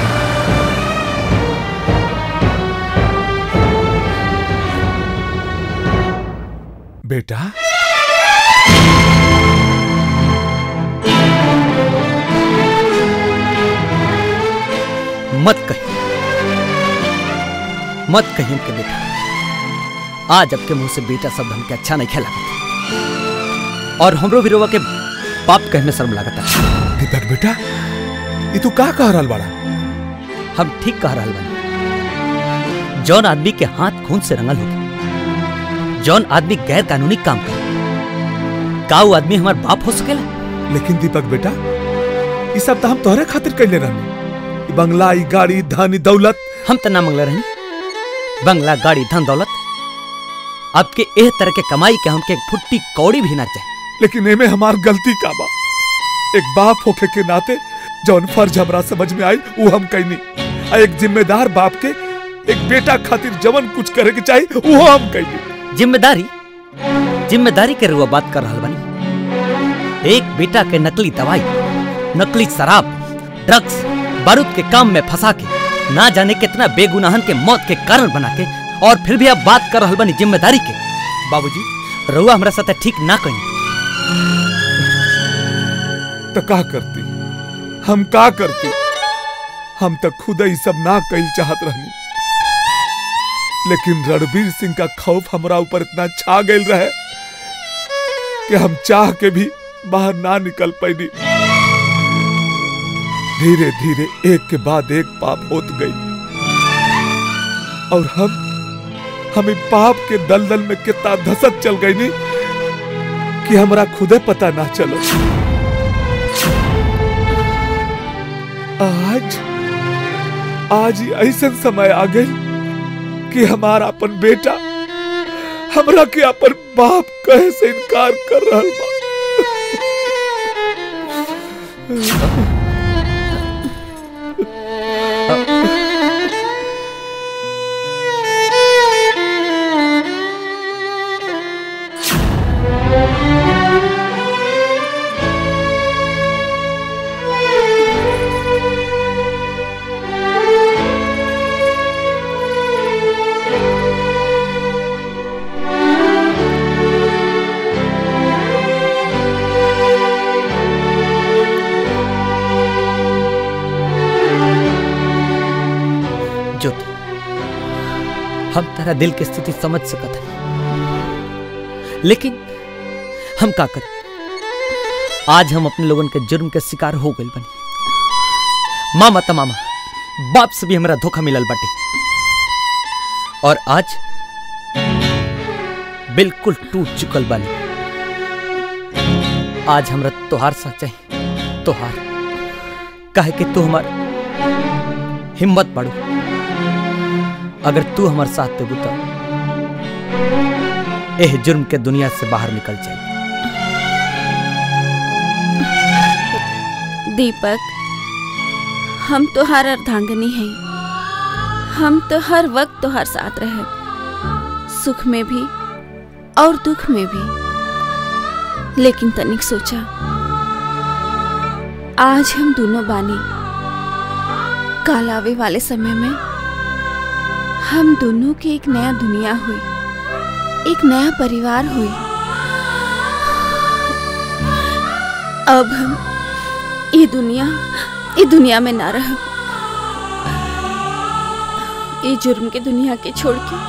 बेटा मत कही मत कही हमके बेटा। आज आपके मुंह से बेटा शब्द हमके अच्छा नहीं खेला और हमरो विरोवा के बाप कहे में शर्म लागता। दीपक बेटा ये तू का कह रहल बाड़ा? हम ठीक कह रहल बानी। जौन आदमी के हाथ खून से रंगल होगी, जौन आदमी गैर कानूनी काम करे, का वो आदमी हमार बाप हो सकेला? लेकिन दीपक बेटा ये सब तो हम तोहरे खातिर कैले रहनी। बंगला, ई गाड़ी, धन, दौलत हम तो ना मंगले रहनी। बंगला, गाड़ी, धन, दौलत आपके एह तरह के कमाई के हमके एक फुट्टी कौड़ी भी ना चाहे। लेकिन एमे हमार गलती का बा। एक बाप होके के नाते जौन फर्ज हमरा समझ में आई वो हम कैनी। एक जिम्मेदार बाप के एक बेटा खातिर जवन कुछ करे के चाहिए वो हम कैनी। जिम्मेदारी जिम्मेदारी के रुआ बात कर रहल बानी। एक बेटा के नकली दवाई, नकली शराब, ड्रग्स, बारूद के काम में फंसा के ना जाने कितना बेगुनाहन के मौत के कारण बना के, और फिर भी आप बात कर रहल बानी जिम्मेदारी के। बाबूजी रुआ हमरा साथे ठीक ना कही। तो का करती हम का करती? हम तो खुद ही सब ना कल चाहत रहनी। लेकिन रणवीर सिंह का खौफ हमरा ऊपर इतना छा गई रहे कि हम चाह के भी बाहर ना निकल पैनी। धीरे धीरे एक के बाद एक पाप होत गई और हम हमें पाप के दलदल में कितना धसक चल गई नी कि हमरा खुदे पता ना चलो। आज आज ही ऐसा समय आ गई कि हमारा अपन बेटा हमरा के अपन बाप कहे से इनकार कर रहा बा। हम तेरा दिल की स्थिति समझ सकत है, लेकिन हम का करें? आज हम अपने लोगन के जुर्म के शिकार हो गए बनी। मामा त मामा बाप से भी हमारा धोखा मिलल बाटे और आज बिल्कुल टूट चुकल बानी। आज हमरा तोहार साथ चाहिए, तोहार। काहे कि तू हमार हिम्मत बढ़ो। अगर तू हमारे साथ देबू तो एह जुर्म के दुनिया से बाहर निकल जाए। दीपक, हम तो हर अर्धांगिनी हैं। हम तो हर वक्त तो हर साथ रहे, सुख में भी और दुख में भी। लेकिन तनिक सोचा, आज हम दोनों बानी, कल आवे वाले समय में हम दोनों की एक नया दुनिया हुई, एक नया परिवार हुई। अब हम ये दुनिया ये दुनिया में ना रह, ये जुर्म की दुनिया के छोड़ के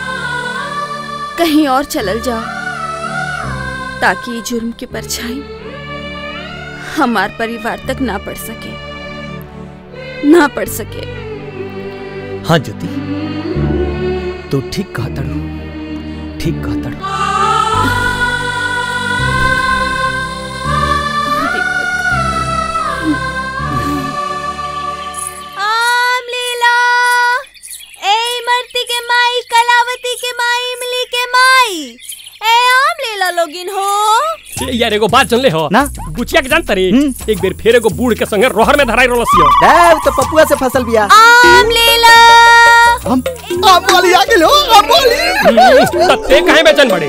कहीं और चलल जाओ, ताकि ये जुर्म की परछाई हमार परिवार तक ना पड़ सके, ना पड़ सके। हाँ ज्योति, तू ठीक कहता रू, ठीक कहता रू। आम लीला ए मरती के माई कला ला लोगिन हो। यार एगो बात जानले हो ना बुचिया के जानता रे एक बेर फिर एगो बूढ़ के संगे रोहर में धराई रोलसियो ए तो पपुआ से फसल बिया आम ले ला। हम आम वाली आ गेलो आम वाली तते काहे बेचन बड़े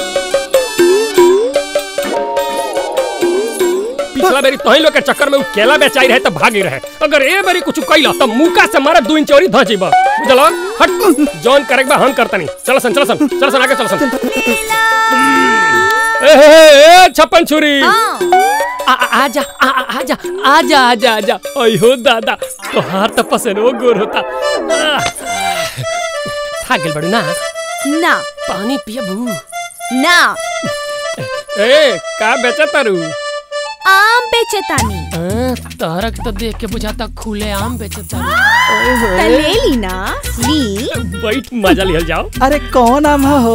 पिछला बेरी तोही लोग के चक्कर में उ केला बेचाई रहे त भागी रहे अगर ए बेरी कुछ कइला त मुका से मारा दू इंच औरी धजीबा बुझलो हट जॉन करेक बा हम करतनी चल सन चल सन चल सन आगे चल सन ए ए छप्पन छुरी आजा आजा आजा आजा आजा अयो दादा तोहार त पसनो गोर होता था गेल बड़ी ना ना पानी पियबू ना ए का बेचा तारू आम बेचतानी तारक तो देख के बुझाता खुले आम बेचता ले ली ना ली बैठ मजा लिहल जाओ अरे कौन आम हो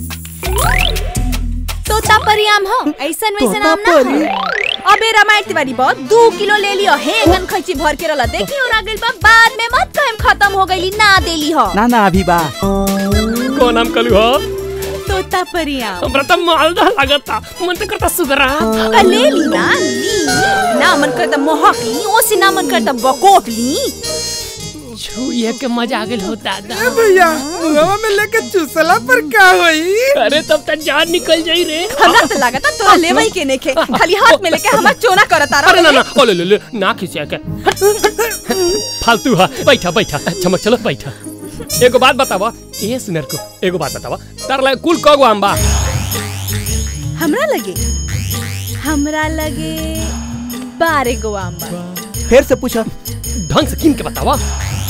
तोता परी आम हो ऐसन वैसन आम ना हो अबे रामायण तिवारी बहुत दो किलो ले लियो हेगन खैची भर के रला देखी और आगल बा बाद में मत कहम खत्म हो गईली ना देली हो ना ना अभी बा कौन आम कलू हो तोता परी आम हमरा त मालदा लागता मन त करता सुगरा ले ली ना ली ना मन करता मोहक ली ओसी ना मन करता बकोट ली छुए के मजा आ गेल हो दादा ए भैया मुंहवा में लेके चूसला पर का होई अरे तब तक जान निकल जाई रे हमरा त लागता तोरा लेवई के नेखे खाली हाथ में लेके हमर चोना करता रह अरे ना ना ओ ले ले ना खिसिया के फालतू है बैठा बैठा चमक चलो बैठा एगो बात बतावा ए सुनर को एगो बात बतावा तार लगे कुल कगो आम बा हमरा लगे हमरा लगे बारह गो आम बा फिर से पूछो ढंग से किन के बतावा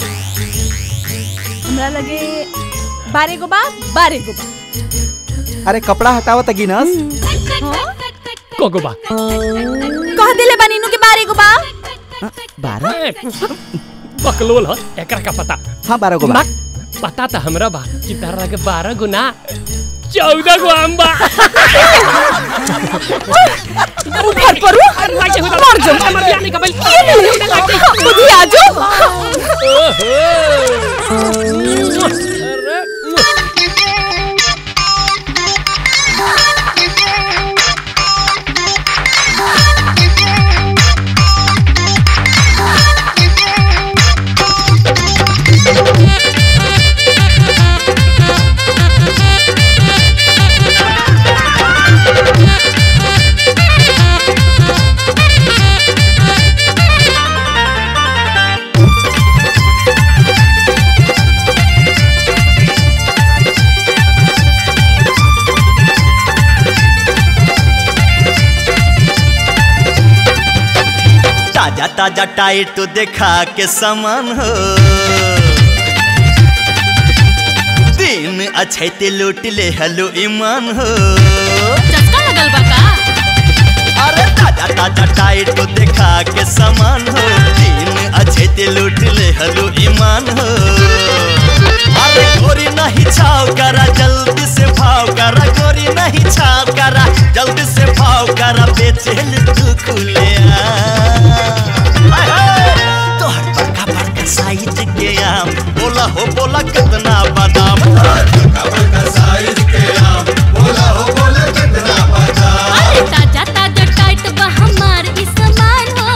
हमरा लगे बारह गो बा बारह गो बा अरे कपड़ा हटाओ त गिनस कगो बा कह देले बानीनु के बारह गो बा बारह बकलोल ह एकरा का पता हां बारह गो बा पता था हमरा बा कि तारा लगे बारह गो ना चौदह गो आम बा ऊपर परू मर जाओ हमर बियाह नहीं कबल बुद्धि आ जाओ ताजा ताजा टाइट तो देखा के समान हो दिन अच्छे ते लूट ले हलो ईमान हो चस्का लगल बा का अरे ताजा ताजा टाइट तो देखा के समान हो दिन अच्छे ते लूट ले हलो ईमान हो अरे गोरी नहीं छाव करा जल्दी से भाव करा गोरी नहीं छाव करा जल्दी से भाव करा बेचेल तू खुले तोहर बड़का बड़का साइज के आम बोला हो बोला कितना बादाम बड़का बड़का साइज के आम बोला हो बोला कितना बादाम अरे ताजा ताजा टाइट बा हमार ई सामान हो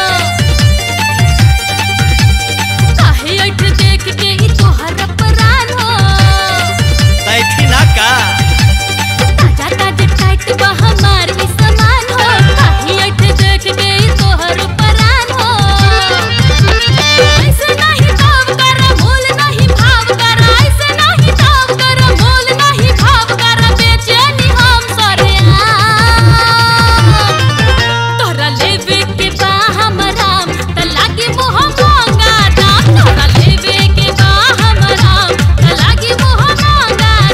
काहे ऐठ देख के ई तोहर परान हो बैठी ना का ताजा ताजा टाइट बा हमार ई सामान हो काहे ऐठ देख के ई तोहर परान हो ऐसे नहीं भाव कर मोल नहीं भाव कर ऐसे नहीं भाव कर मोल नहीं भाव कर बेचैनी हम सरे तोरा लेवे के बा हमरा त लागी मोह मांगा दाम तोरा लेवे के बा हमरा त लागी मोह मांगा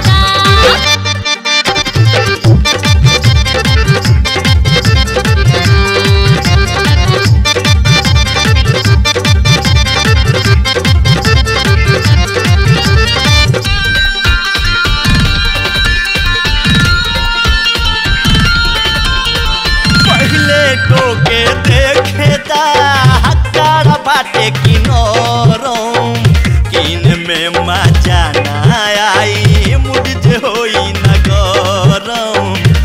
पहले टोके देखे दा हक्काड़ा बाटे किनोरो किन में मजा ना आई मुझ जे होई न गरम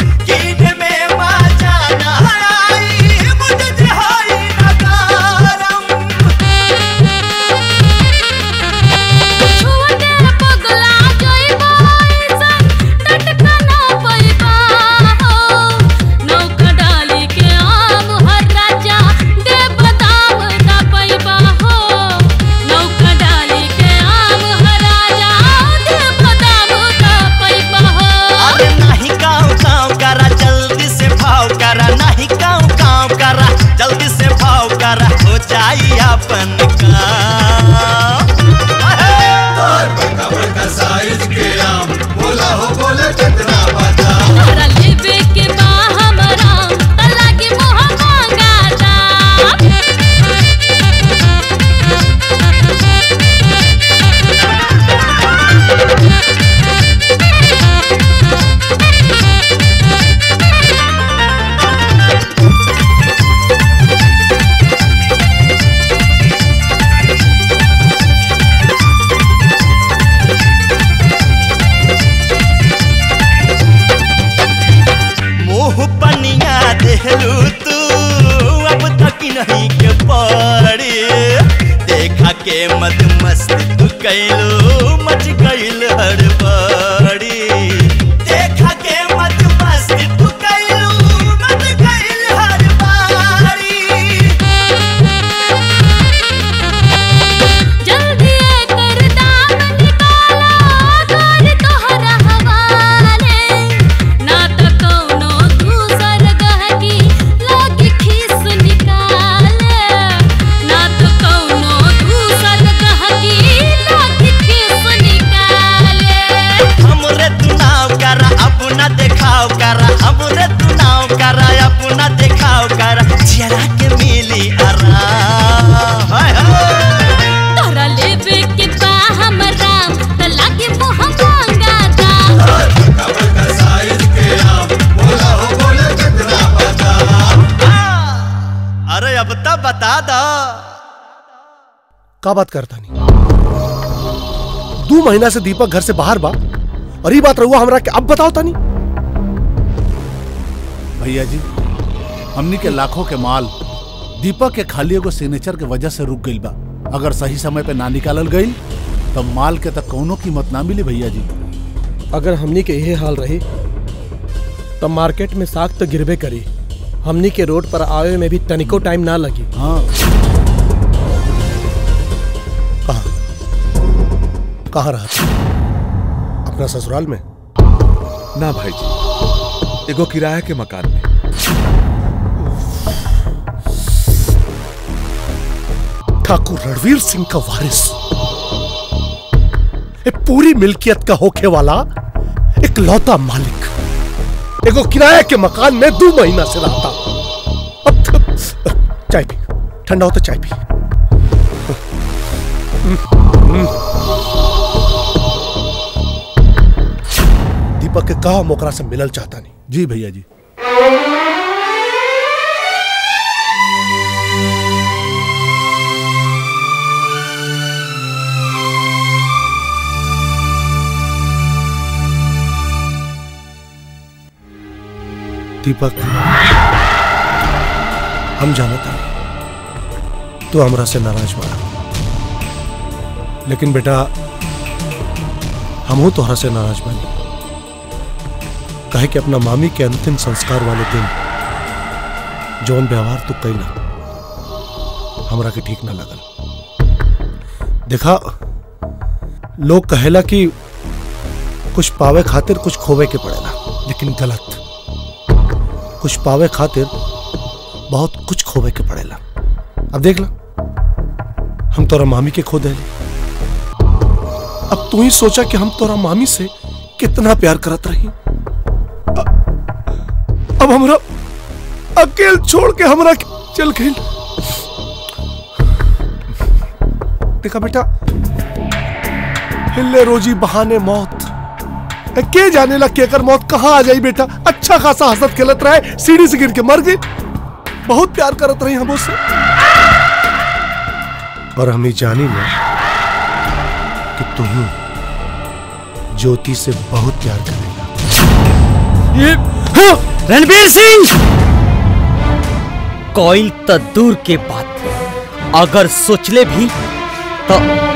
दिहलू तू अब तक नहीं के पड़ी देखा के मद मस्त तू कैलू मच गईल हड़बड़ी देखा के मद मस्त तू कैलू मच गईल हड़बड़ी जल्दी कर दाम निकाला कर तोहरा हवाले ना तो कौनो दूसर गहकी लागी खीस निकाले ना तो कौनो दूसर गहकी लागी खीस निकाले हमरे तू नाव करा अपना देखाव करा हमरे तू नाव करा अपना देखाव करा जरा के मिली आराम हाय हाय तोरा लेवे के बा हमरा त लागे मोह मांगा दाम अरे अब तो बता दो का बात करता नहीं दो महीना से दीपक घर से बाहर बा और ये बात रहुआ हमरा के अब बताओ तानी। भैया जी हमनी के लाखों के माल दीपक के खाली एगो सिग्नेचर के वजह से रुक गईल बा। अगर सही समय पे ना निकालल गईल तो माल के तक कौनो कीमत ना मिली भैया जी। अगर हमनी के यही हाल रही तो मार्केट में साग तो गिरबे करी, हमनी के रोड पर आवे में भी तनिको टाइम ना लगी। हाँ कहाँ कहाँ रहा था? अपना ससुराल में? ना भाई जी एगो किराया के मकान में। ठाकुर रणवीर सिंह का वारिस, एक पूरी मिल्कियत का होके वाला एक लौता मालिक एगो किराया के मकान में दो महीना से रहता। अब तो चाय पी, ठंडा हो तो चाय पी। दीपक के कहा मोकरा से मिलल चाहता नहीं। जी भैया जी। दीपक हम जानता तू हमरा से नाराज बा, लेकिन बेटा हमहू तोहरा से नाराज बानी। कहे कि अपना मामी के अंतिम संस्कार वाले दिन जौन व्यवहार तू कैला हमरा के ठीक ना लगल। देखा लोग कहेला कि कुछ पावे खातिर कुछ खोवे के पड़ेला, लेकिन गलत। कुछ पावे खातिर बहुत कुछ खोवे के पड़ेला। अब देख ला हम तोरा मामी के खो देले, अब तू ही सोचा कि हम तोरा मामी से कितना प्यार करत रही। अब हमरा अकेल छोड़ के हमरा चल गई। देखा बेटा हिले रोजी बहाने मौत, के जाने लग के अगर मौत कहाँ आ जाई। बेटा अच्छा खासा हंसत खेलत रहे, सीढ़ी से गिर के मर गई। बहुत प्यार करत रही हम उससे, और हम ही जानी ना कि तुम ज्योति से बहुत प्यार करेगा। ये हाँ, रणवीर सिंह कोई तो दूर के बात, अगर सोचले भी तो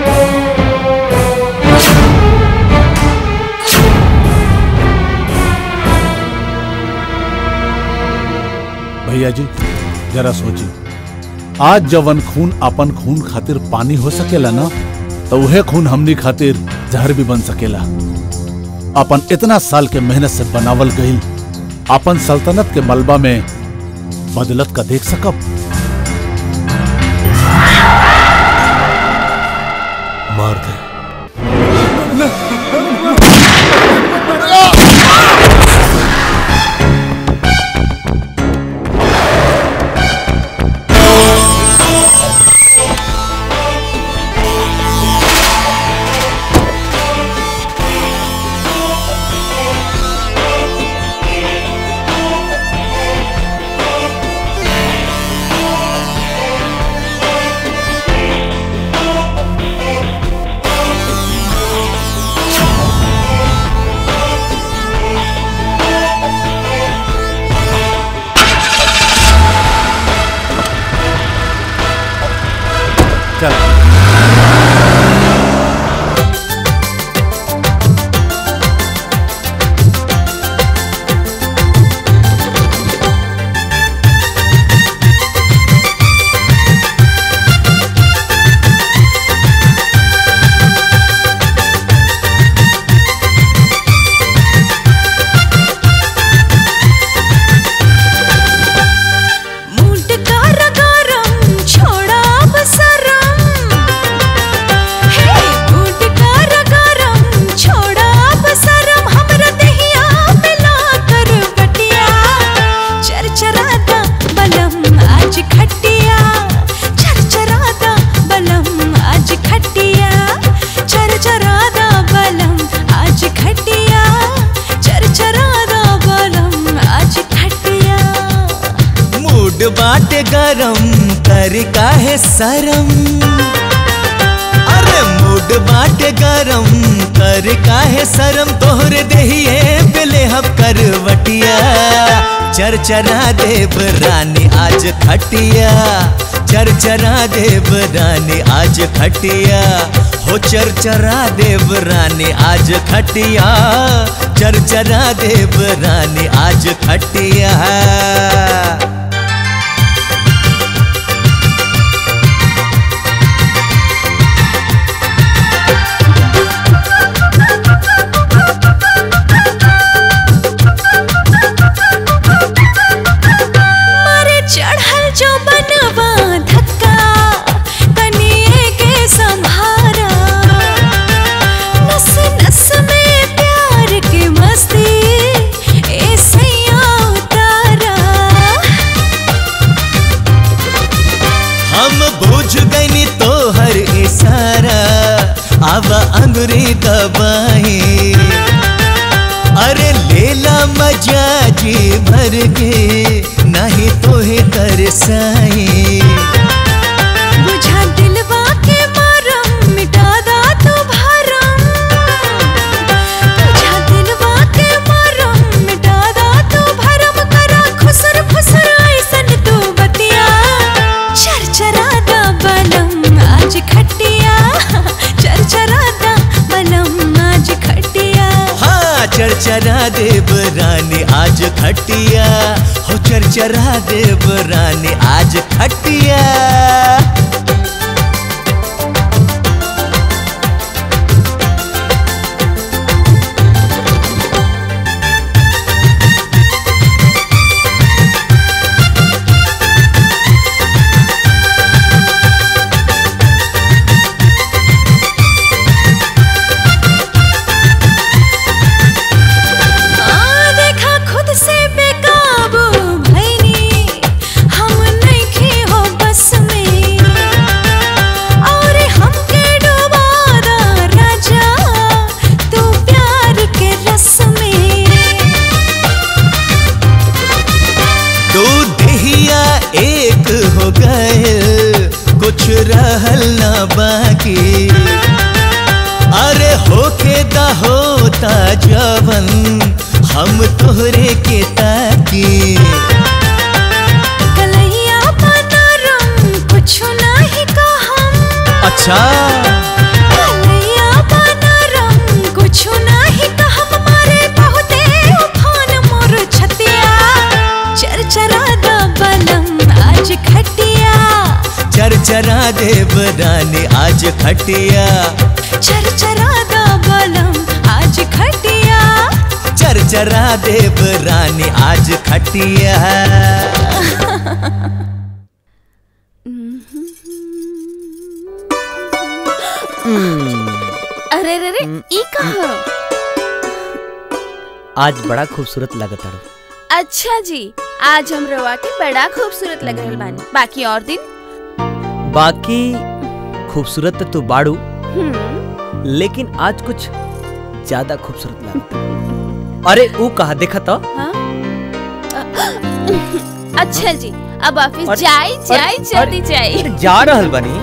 भैया जी जरा सोची, आज जवन खून अपन खून खातिर पानी हो सकेला ना, तो वह खून हमनी खातिर जहर भी बन सकेला। अपन इतना साल के मेहनत से बनावल गई अपन सल्तनत के मलबा में बदलत का देख सकब। मार दे। बाटे गरम कर काहे शरम अरे मूड बाटे गरम कर काहे शरम तोहरे देहिए बेले हब करवटिया चरचरा देव रानी आज खटिया चरचरा देव रानी आज खटिया हो चरचरा देव रानी आज खटिया चरचरा देव रानी आज खटिया आवा अंगुरी दबाई अरे लेला मजा जी भर के नहीं तो है तरसाई बुझा दिलवा के मरम मिटा दा तू भरम बुझा दिलवा के मरम मिटा दा तू भरम करा खुसर खुसर ऐसन तू बतिया चरचरा दा बलम आज खटिया चरचरा दा बलम आज खटिया हाँ चरचरा देव रानी आज खटिया हो चरचरा देव रानी आज खटिया कुछ रहल ना बाकी अरे होके दा होता जवन हम तोहरे के ताकी कलैया पनरम कुछ नहीं कहम अच्छा कलैया पनरम कुछ नहीं कहम मारे बहुते उफान मोर छतिया चरचरा दा बलम आज खटिया चरचरा देव रानी आज खटिया चरचरा दा बलम आज खटिया चरचरा देव रानी आज खटिया अरे रे रे ई कहा आज बड़ा खूबसूरत लगता है। अच्छा जी आज हम रवा के बड़ा खूबसूरत लग रहल बानी बाकी और दिन बाकी खूबसूरत तो बाड़ू लेकिन आज कुछ ज्यादा खूबसूरत लगता। अरे वो कहा देखा तो हाँ? अच्छा जी अब ऑफिस जाए जाए जल्दी जाए जा रहल बनी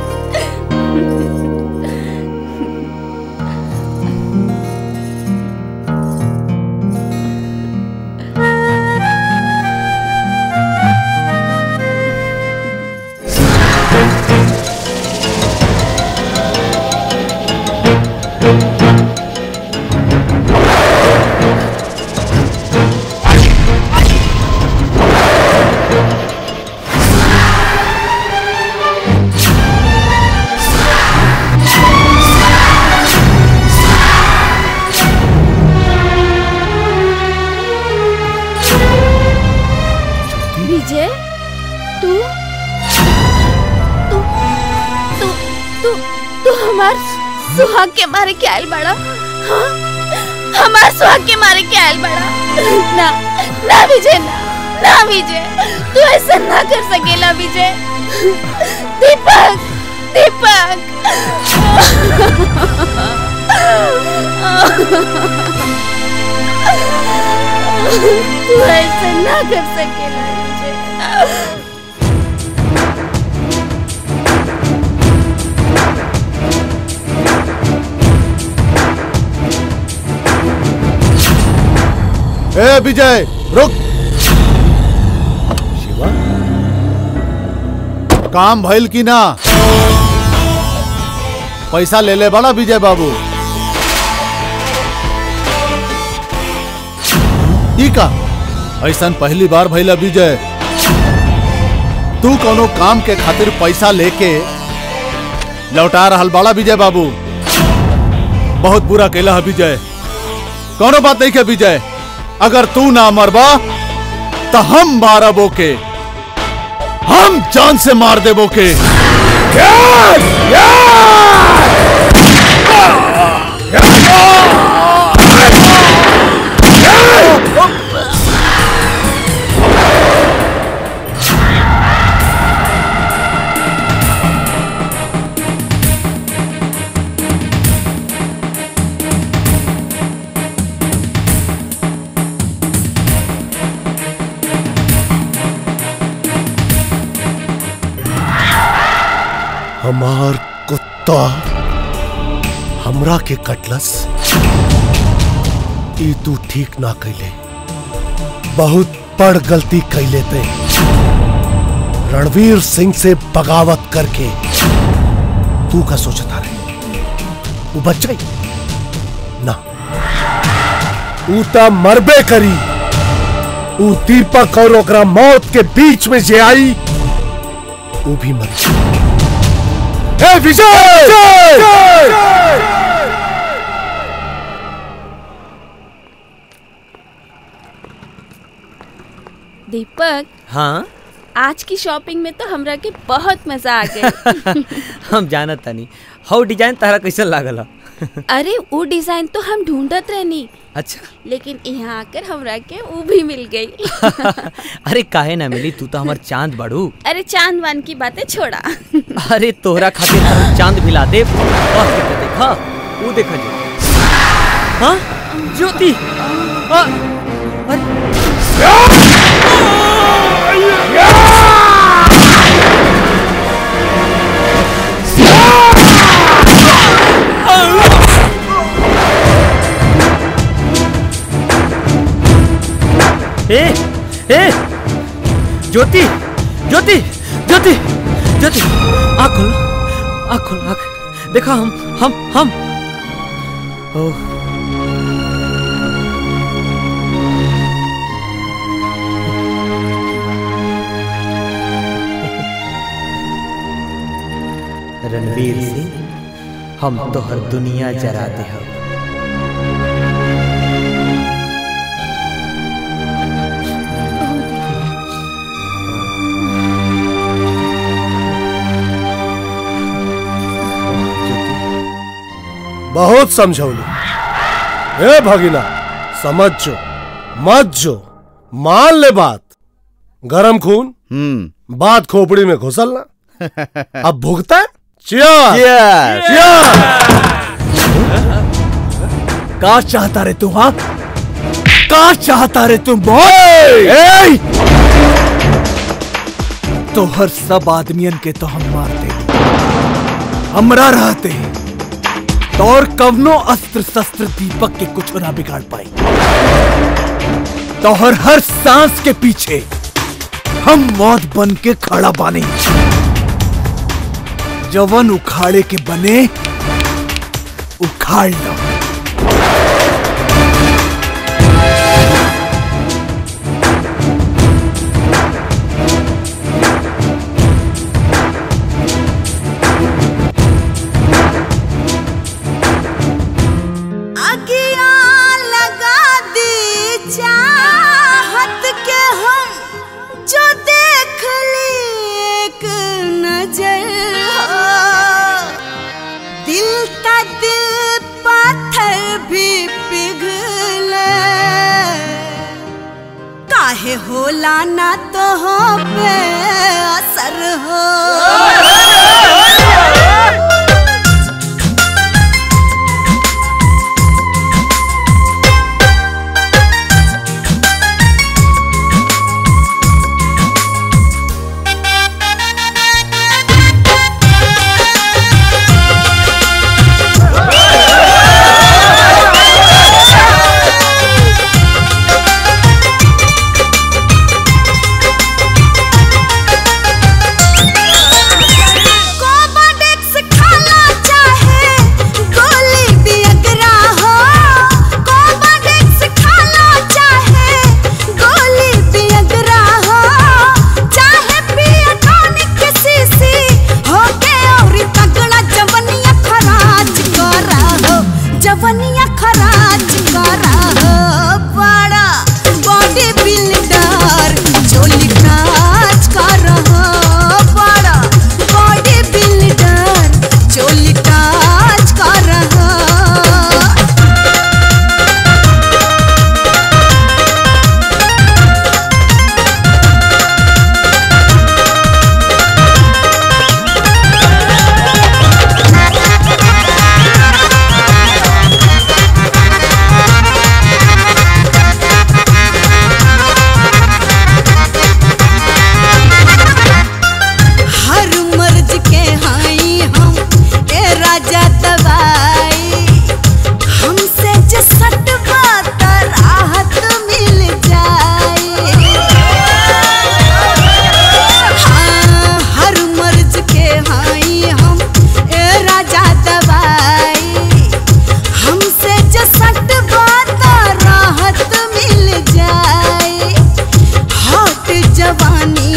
विजय तू तू तू तू तू हमार सुहाग के मारे के आयल बड़ा हाँ? हमार सुहाग के मारे के आयल बड़ा ना ना विजय ना ना विजय तू ऐसा ना कर सकेला विजय दीपक दीपक तू ऐसा ना कर सकेला विजय ए विजय रुक। शिवा काम भइल की ना? पैसा ले ले बड़ा विजय बाबू। ई का ऐसा पहली बार भइला विजय? तू कोनो काम के खातिर पैसा लेके लौटा रहल बड़ा विजय बाबू। बहुत बुरा कैला है विजय। कोनो बात नहीं है विजय, अगर तू ना मरबा तो हम मारबो के, हम जान से मार देबो के। यस! हमार कुत्ता हमरा के कटलस, ई तू ठीक ना कैले, बहुत बड़ गलती कैले ते। रणवीर सिंह से बगावत करके तू का सोचता रहे वो बच गई ना? ऊ ता मरबे करी। ऊ दीपक और ओकरा मौत के बीच में जे आई वो भी मरी। ए विजय! दीपक, हाँ आज की शॉपिंग में तो हमरा के बहुत मजा आ गया। हम जानत तनी हाउ डिजाइन तारा कैसन लागल? अरे वो डिजाइन तो हम ढूंढत रहनी। अच्छा, लेकिन यहाँ आकर हमरा के वो भी मिल गई। अरे काहे ना मिली, तू तो हमार चांद बाड़ू। अरे चांद वान की बातें छोड़ा। अरे तोहरा खातिर हम चांद मिला दे। देखा वो देखा जो। हाँ ज्योति। हाँ, ए, ए, ज्योति, ज्योति, ज्योति, ज्योति, आँख खोलो, आँख खोलो, आँख देखा हम, हम, हम, ओह, रणवीर सिंह, हम तोहर दुनिया जरा दे हो। बहुत समझौली। ए भगिना, समझ जो, मत जो, मान ले बात। गरम खून हम्म बात खोपड़ी में घुसलना। अब भुगता है? Cheers! Cheers! Cheers! का चाहता रे तुम? हाँ, का चाहता रे तुम? बॉय तो हर सब आदमियन के तो हम मारते, हमरा रहते तो और कवनो अस्त्र शस्त्र दीपक के कुछ ना बिगाड़ पाई। तो हर हर सांस के पीछे हम मौत बन के खड़ा बानी। जवन उखाड़े के बने उखाड़ लो। होला ना तो हो पे असर हो।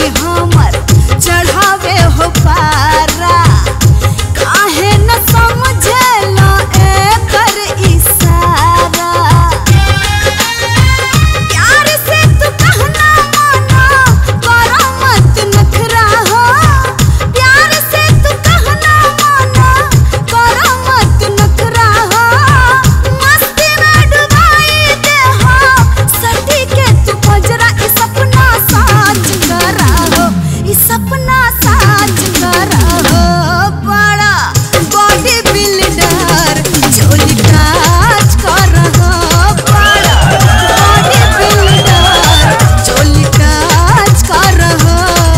हमर चढ़ावे हो पारा काहे न समझेला एकर इशारा प्यार से तू कहना माना करो मत नखरा हो प्यार से तू कहना माना करो मत नखरा हो मस्ती में डुबाई दे हो सटी के तू पजरा ई सपना साच करा हो ई सपना साच करा हो बड़ा बॉडी बिल्डर झोली काच कर हो बड़ा बॉडी बिल्डर झोली काच कर हो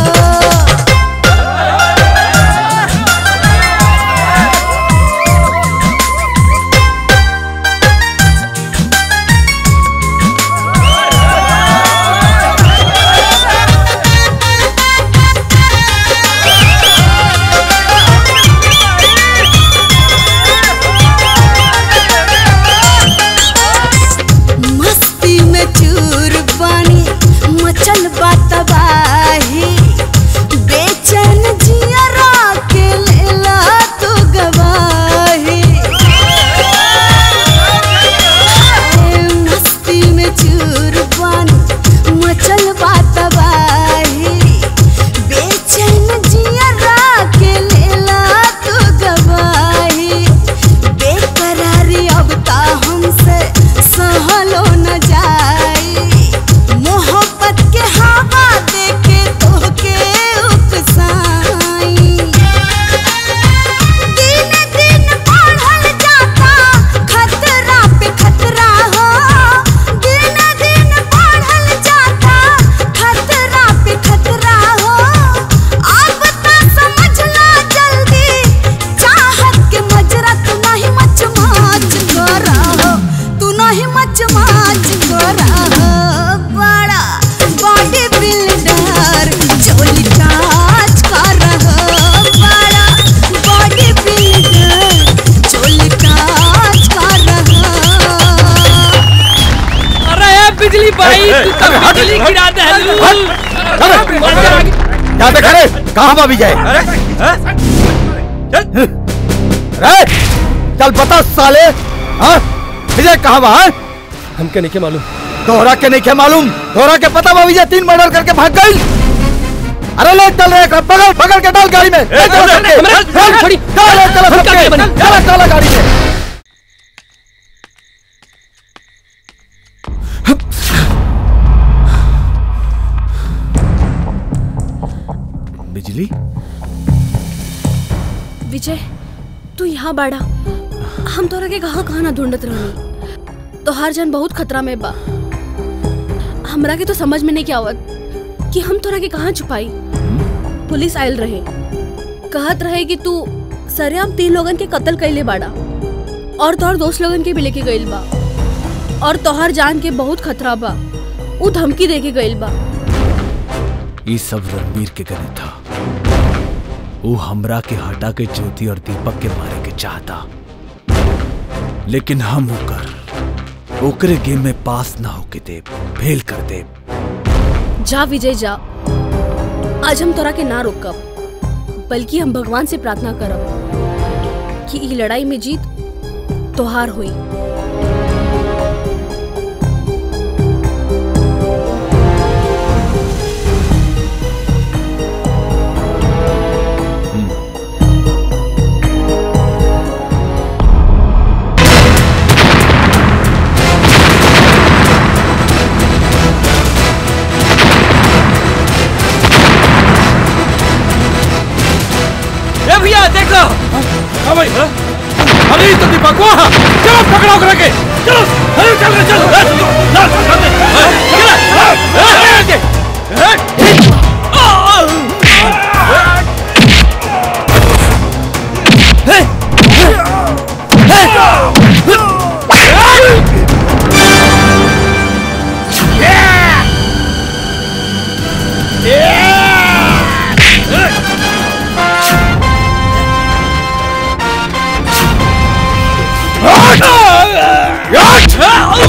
मस्ती में चूर बानी मचल बा तबाही बेचैन जियरा के लेला तू गवाही मस्ती में चूर बानी मचल बा तबाही बेचैन जियरा के लेला तू गवाही बेकरारी अब ता हमसे सहलो न जाई मोहब्बत के हवा देके तोहके उकसाई दिन दिन बढ़ल जाता खतरा पे खतरा हो दिन दिन बढ़ल जाता खतरा पे खतरा हो अब तो समझला जल्दी चाहत के मजरा तू नहीं मच माच करा हो तू नहीं मच माच करा हो बड़ा बॉडी बिल्डर झोली काच कर हो बड़ा बॉडी बिल्डर झोली काच कर हो अरे ए बिजली भाई तू तो बिजली गिरा दे क्या पे खड़े कहाँ भाभी जाए अरे चल बता साले हाँ विजय कहाँ बा हाँ? हमके नहीं के मालूम तोहरा के नहीं के मालूम तोहरा के पता बा विजय तीन मर्डर करके भाग गई अरे ले चल रहे पकड़ पकड़ के डाल गाड़ी में ले चलो सबके डाल छोड़ी डाल ले चलो सबके चला चला गाड़ी में बिजली विजय तू यहाँ बाड़ा हम तोरा के कहाँ कहाँ ना ढूंढत रहनी तोहार जान बहुत खतरा में बा हमरा के तो समझ में नहीं क्या आवत कि हम तोरा के कहाँ छुपाई पुलिस आयल रहे कहत रहे कि तू सरेआम तीन लोगन के कत्ल कैले बाड़ा और तोहर दोस्त लोगन के भी लेके गइल बा और तोहर जान के बहुत खतरा बा उ धमकी दे के गइल बा ये सब रणबीर के गले था वो हमरा के हटा के ज्योति और दीपक के मारे के चाहता लेकिन हम होकर ओकरे गेम में पास ना होके दे फेल कर दे जा विजय जा आज हम तोरा के ना रोकब बल्कि हम भगवान से प्रार्थना करब कि ई लड़ाई में जीत तोहार हुई भैया देखो हाँ भाई अरे तो दीपक वहाँ चलो पकड़ो करके चलो अरे चल रहे चलो चल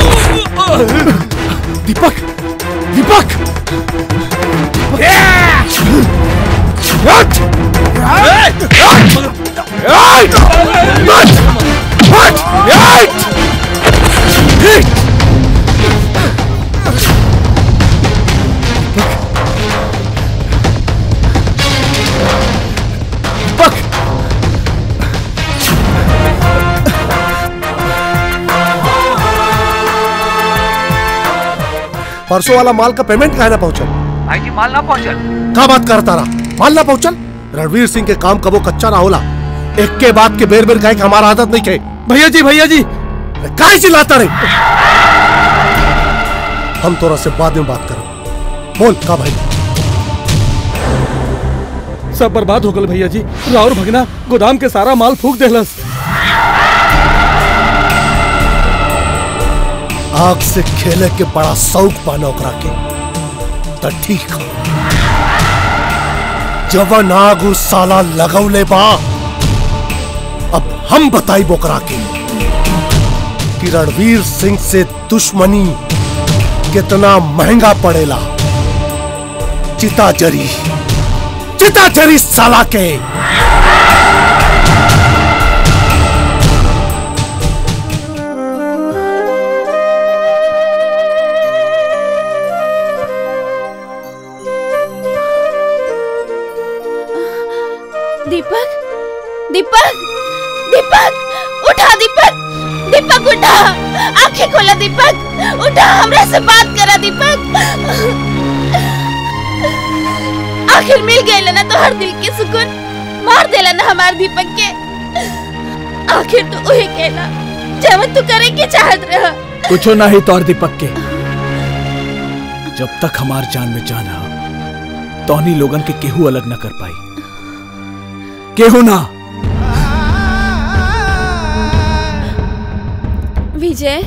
दीपक दीपक परसों वाला माल का पेमेंट काहे ना पहुंचल? भाई जी माल ना पहुंचल। का बात करता रहा? माल ना पहुंचल? रणवीर सिंह के काम कबो कच्चा ना होला। एक के बाद के बेर बेर कहे कि हमारा आदत नहीं कहे। भैया जी भैया जी काहे चिल्लाता रहे? हम तोरा से बाद में बात करो। बोल का भाई? सब बर्बाद हो गल भैया जी। राउर भगना गोदाम के सारा माल फूक देलस। आग से खेले के बड़ा शौक पाना ओकरा के तो ठीक हो। जवन आग उस साला लगौले बा, अब हम बताई बोकरा के कि रणवीर सिंह से दुश्मनी कितना महंगा पड़ेला। चिता जरी चिता जरी साला के। दीपक दीपक दीपक उठा दीपक दीपक उठा, आंखें खोला दीपक, उठा हमरा से बात करा दीपक। आखिर मिल गए ना तो हर दिल के सुकून, मार देला ना हमार दीपक के। आखिर तू उहे कहला जब तू करे के चाहत रहा। कुछो ना ही तौर दीपक के। जब तक हमार जान में जान है तोहनी लोगन के केहू अलग न कर पाई, केहू ना। विजय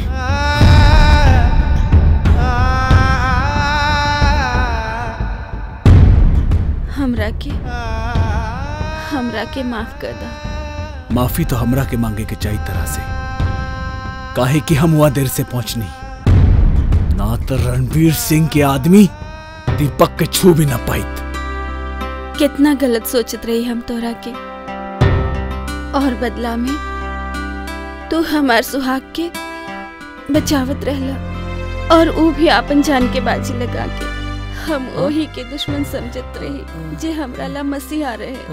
हमरा के हमरा के माफ कर दा। माफी तो हमरा के मांगे के चाहिए तरह से, काहे कि हम हुआ देर से पहुंचनी ना तो रणवीर सिंह के आदमी दीपक के छू भी ना पाइत। कितना गलत सोचत रही हम तोरा के, और बदला में तू हमार सुहाग के बचावत रहला, और वो भी आपन जान के बाजी लगा के। हम ओही के दुश्मन समझत रही जे हमरा ला मसीहा रहे।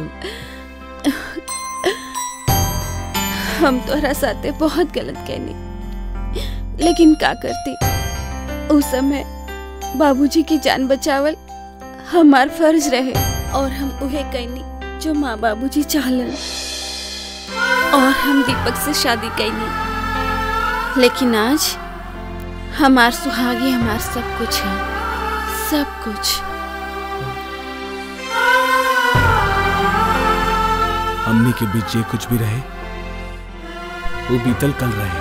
हम तोरा साथे बहुत गलत कहनी, लेकिन का करती, उस समय बाबूजी की जान बचावल हमार फर्ज रहे, और हम उहे कहनी जो माँ बाबूजी चाहलन, और हम दीपक से शादी कैनी। लेकिन आज हमार सुहागी हमार सब कुछ है, सब कुछ। हमनी के बीच जे कुछ भी रहे वो बीतल कल रहे,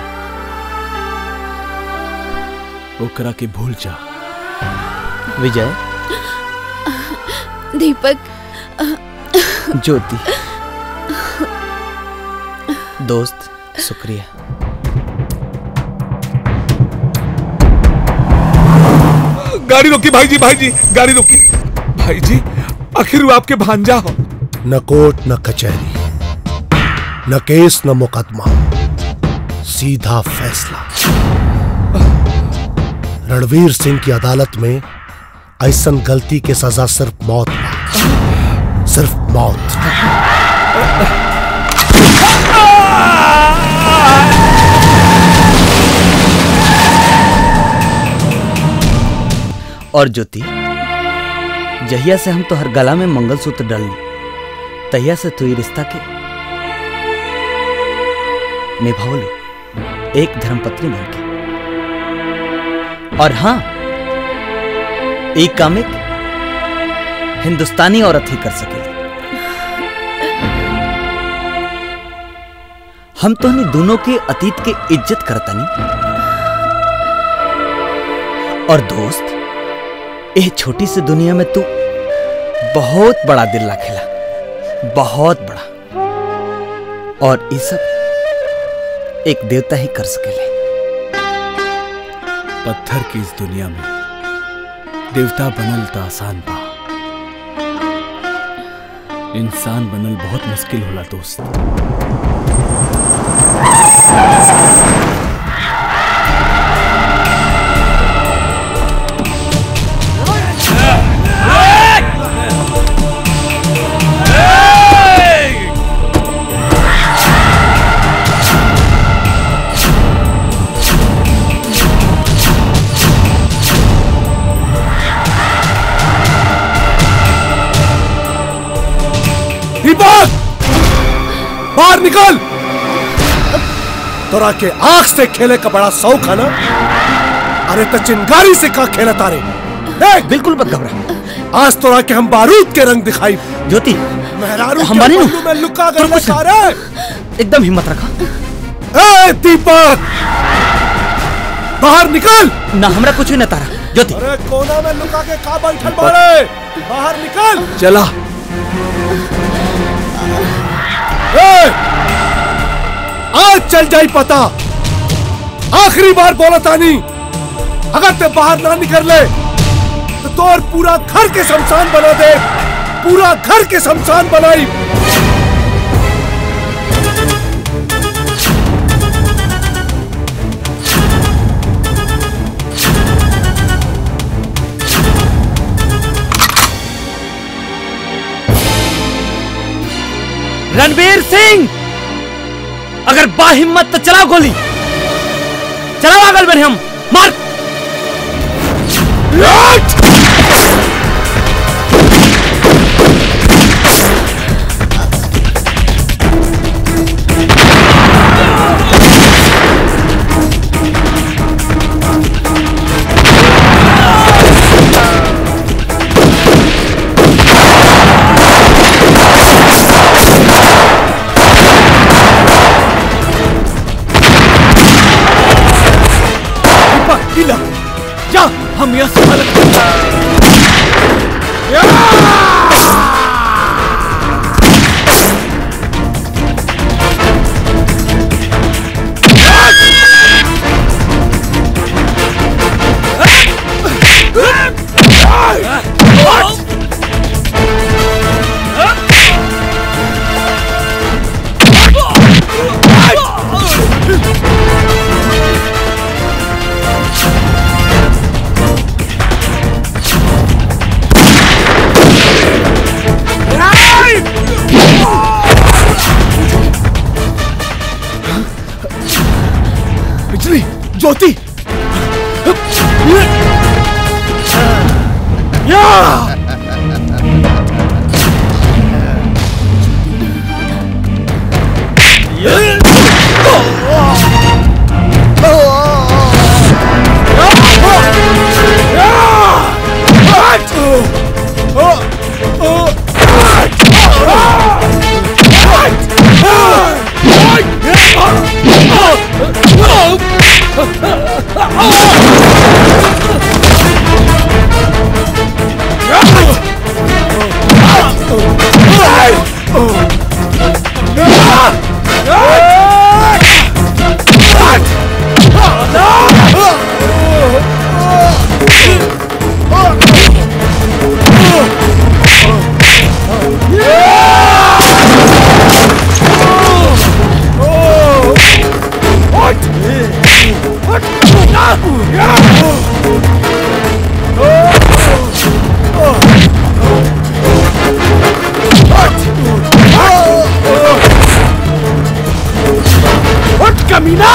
ओकरा के भूल जा। विजय, दीपक, ज्योति, दोस्त शुक्रिया। गाड़ी रोकी भाई जी, भाई जी गाड़ी रोकी। भाई जी आखिर वो आपके भांजा हो। न कोर्ट न कचहरी, न केस न मुकदमा, सीधा फैसला। रणवीर सिंह की अदालत में ऐसन गलती के सजा सिर्फ मौत बा, सिर्फ मौत। और ज्योति, जहिया से हम तो हर गला में मंगलसूत्र डाली, तहिया से तू ये रिश्ता के निभावलू एक धर्मपत्नी बन के। और हाँ, एक काम एक हिंदुस्तानी औरत ही कर सके। हम तो हमें दोनों के अतीत के इज्जत करता नहीं। और दोस्त, यह छोटी सी दुनिया में तू बहुत बड़ा दिल रखेला, बहुत बड़ा। और ये सब एक देवता ही कर सकेले। पत्थर की इस दुनिया में देवता बनल तो आसान बा, इंसान बनल बहुत मुश्किल होला दोस्त। दीपक बाहर निकल। तोरा के आंख से खेले का बड़ा शौक है ना? अरे तो चिंगारी से का खेला तारे देख। बिल्कुल मत घबरा, आज तोरा के हम बारूद के रंग दिखाई। ज्योति मेहरारू हमारे के में लुका गए सारे। एकदम हिम्मत रखा। ए दीपक बाहर निकल। ना हमरा कुछ ही न तारा। ज्योति अरे कोना में लुका के का बैठल बाड़े, बाहर निकल। चला। ए, आज चल जाई पता। आखिरी बार बोला तानी, अगर ते बाहर ना निकल ले तो तोर पूरा घर के शमशान बना दे, पूरा घर के शमशान बनाई। रणवीर सिंह, अगर बा हिम्मत तो चलाओ गोली, चलाओ आगल बढ़े हम। मार। जा, हम यह संभाल बिजली, ज्योति, कमीना।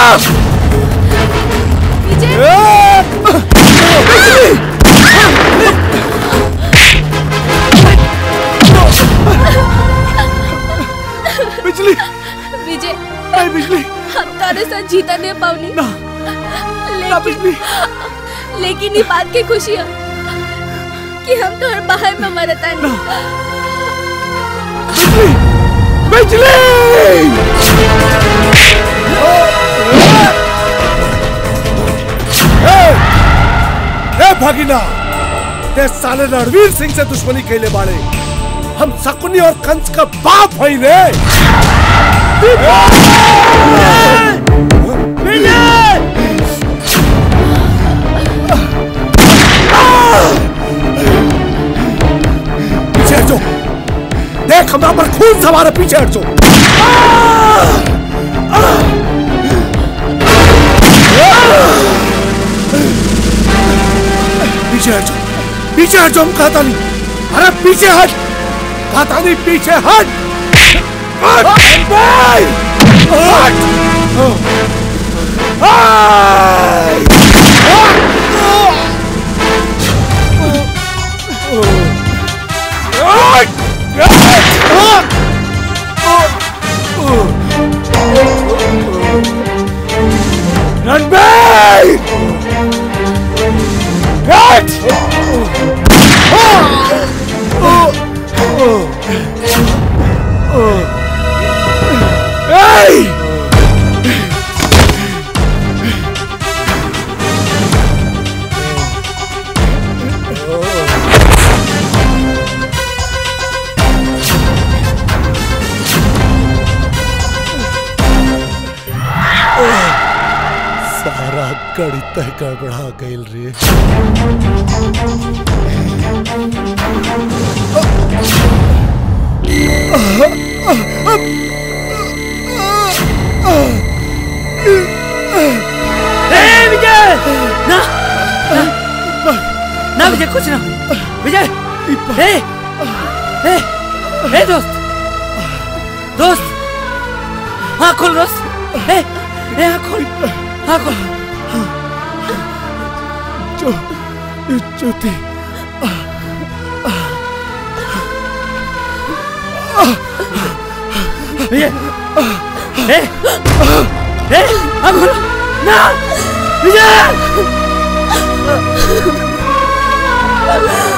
बिजली, विजय, नहीं बिजली, हम तारे साथ जीता नहीं पावनी ना, ना बिजली। लेकिन ये बात की खुशी है कि हम तो हर बाहर में मरता नहीं। बिजली, ए भागीना, ते साले रणवीर सिंह से दुश्मनी कैले बाड़े। हम शकुनी और कंस का बाप है रे। पीछे हटो, देख हमारा पर खून सवार है। पीछे हटो। पीछे हटो, पीछे हटो, हम कहता नहीं। अरे पीछे हट, कहता नहीं पीछे हट। हट, हट, हट, रणबीर सारा गणित गड़बड़ा गईल रे। ए विजय ना ना ना विजय कुछ ना विजय ए ए ए दोस्त दोस्त हाँ खोल दोस्त ए ए हाँ खोल हाँ खोल जो ज्योति विजय ए ए हाँ खोल ना विजय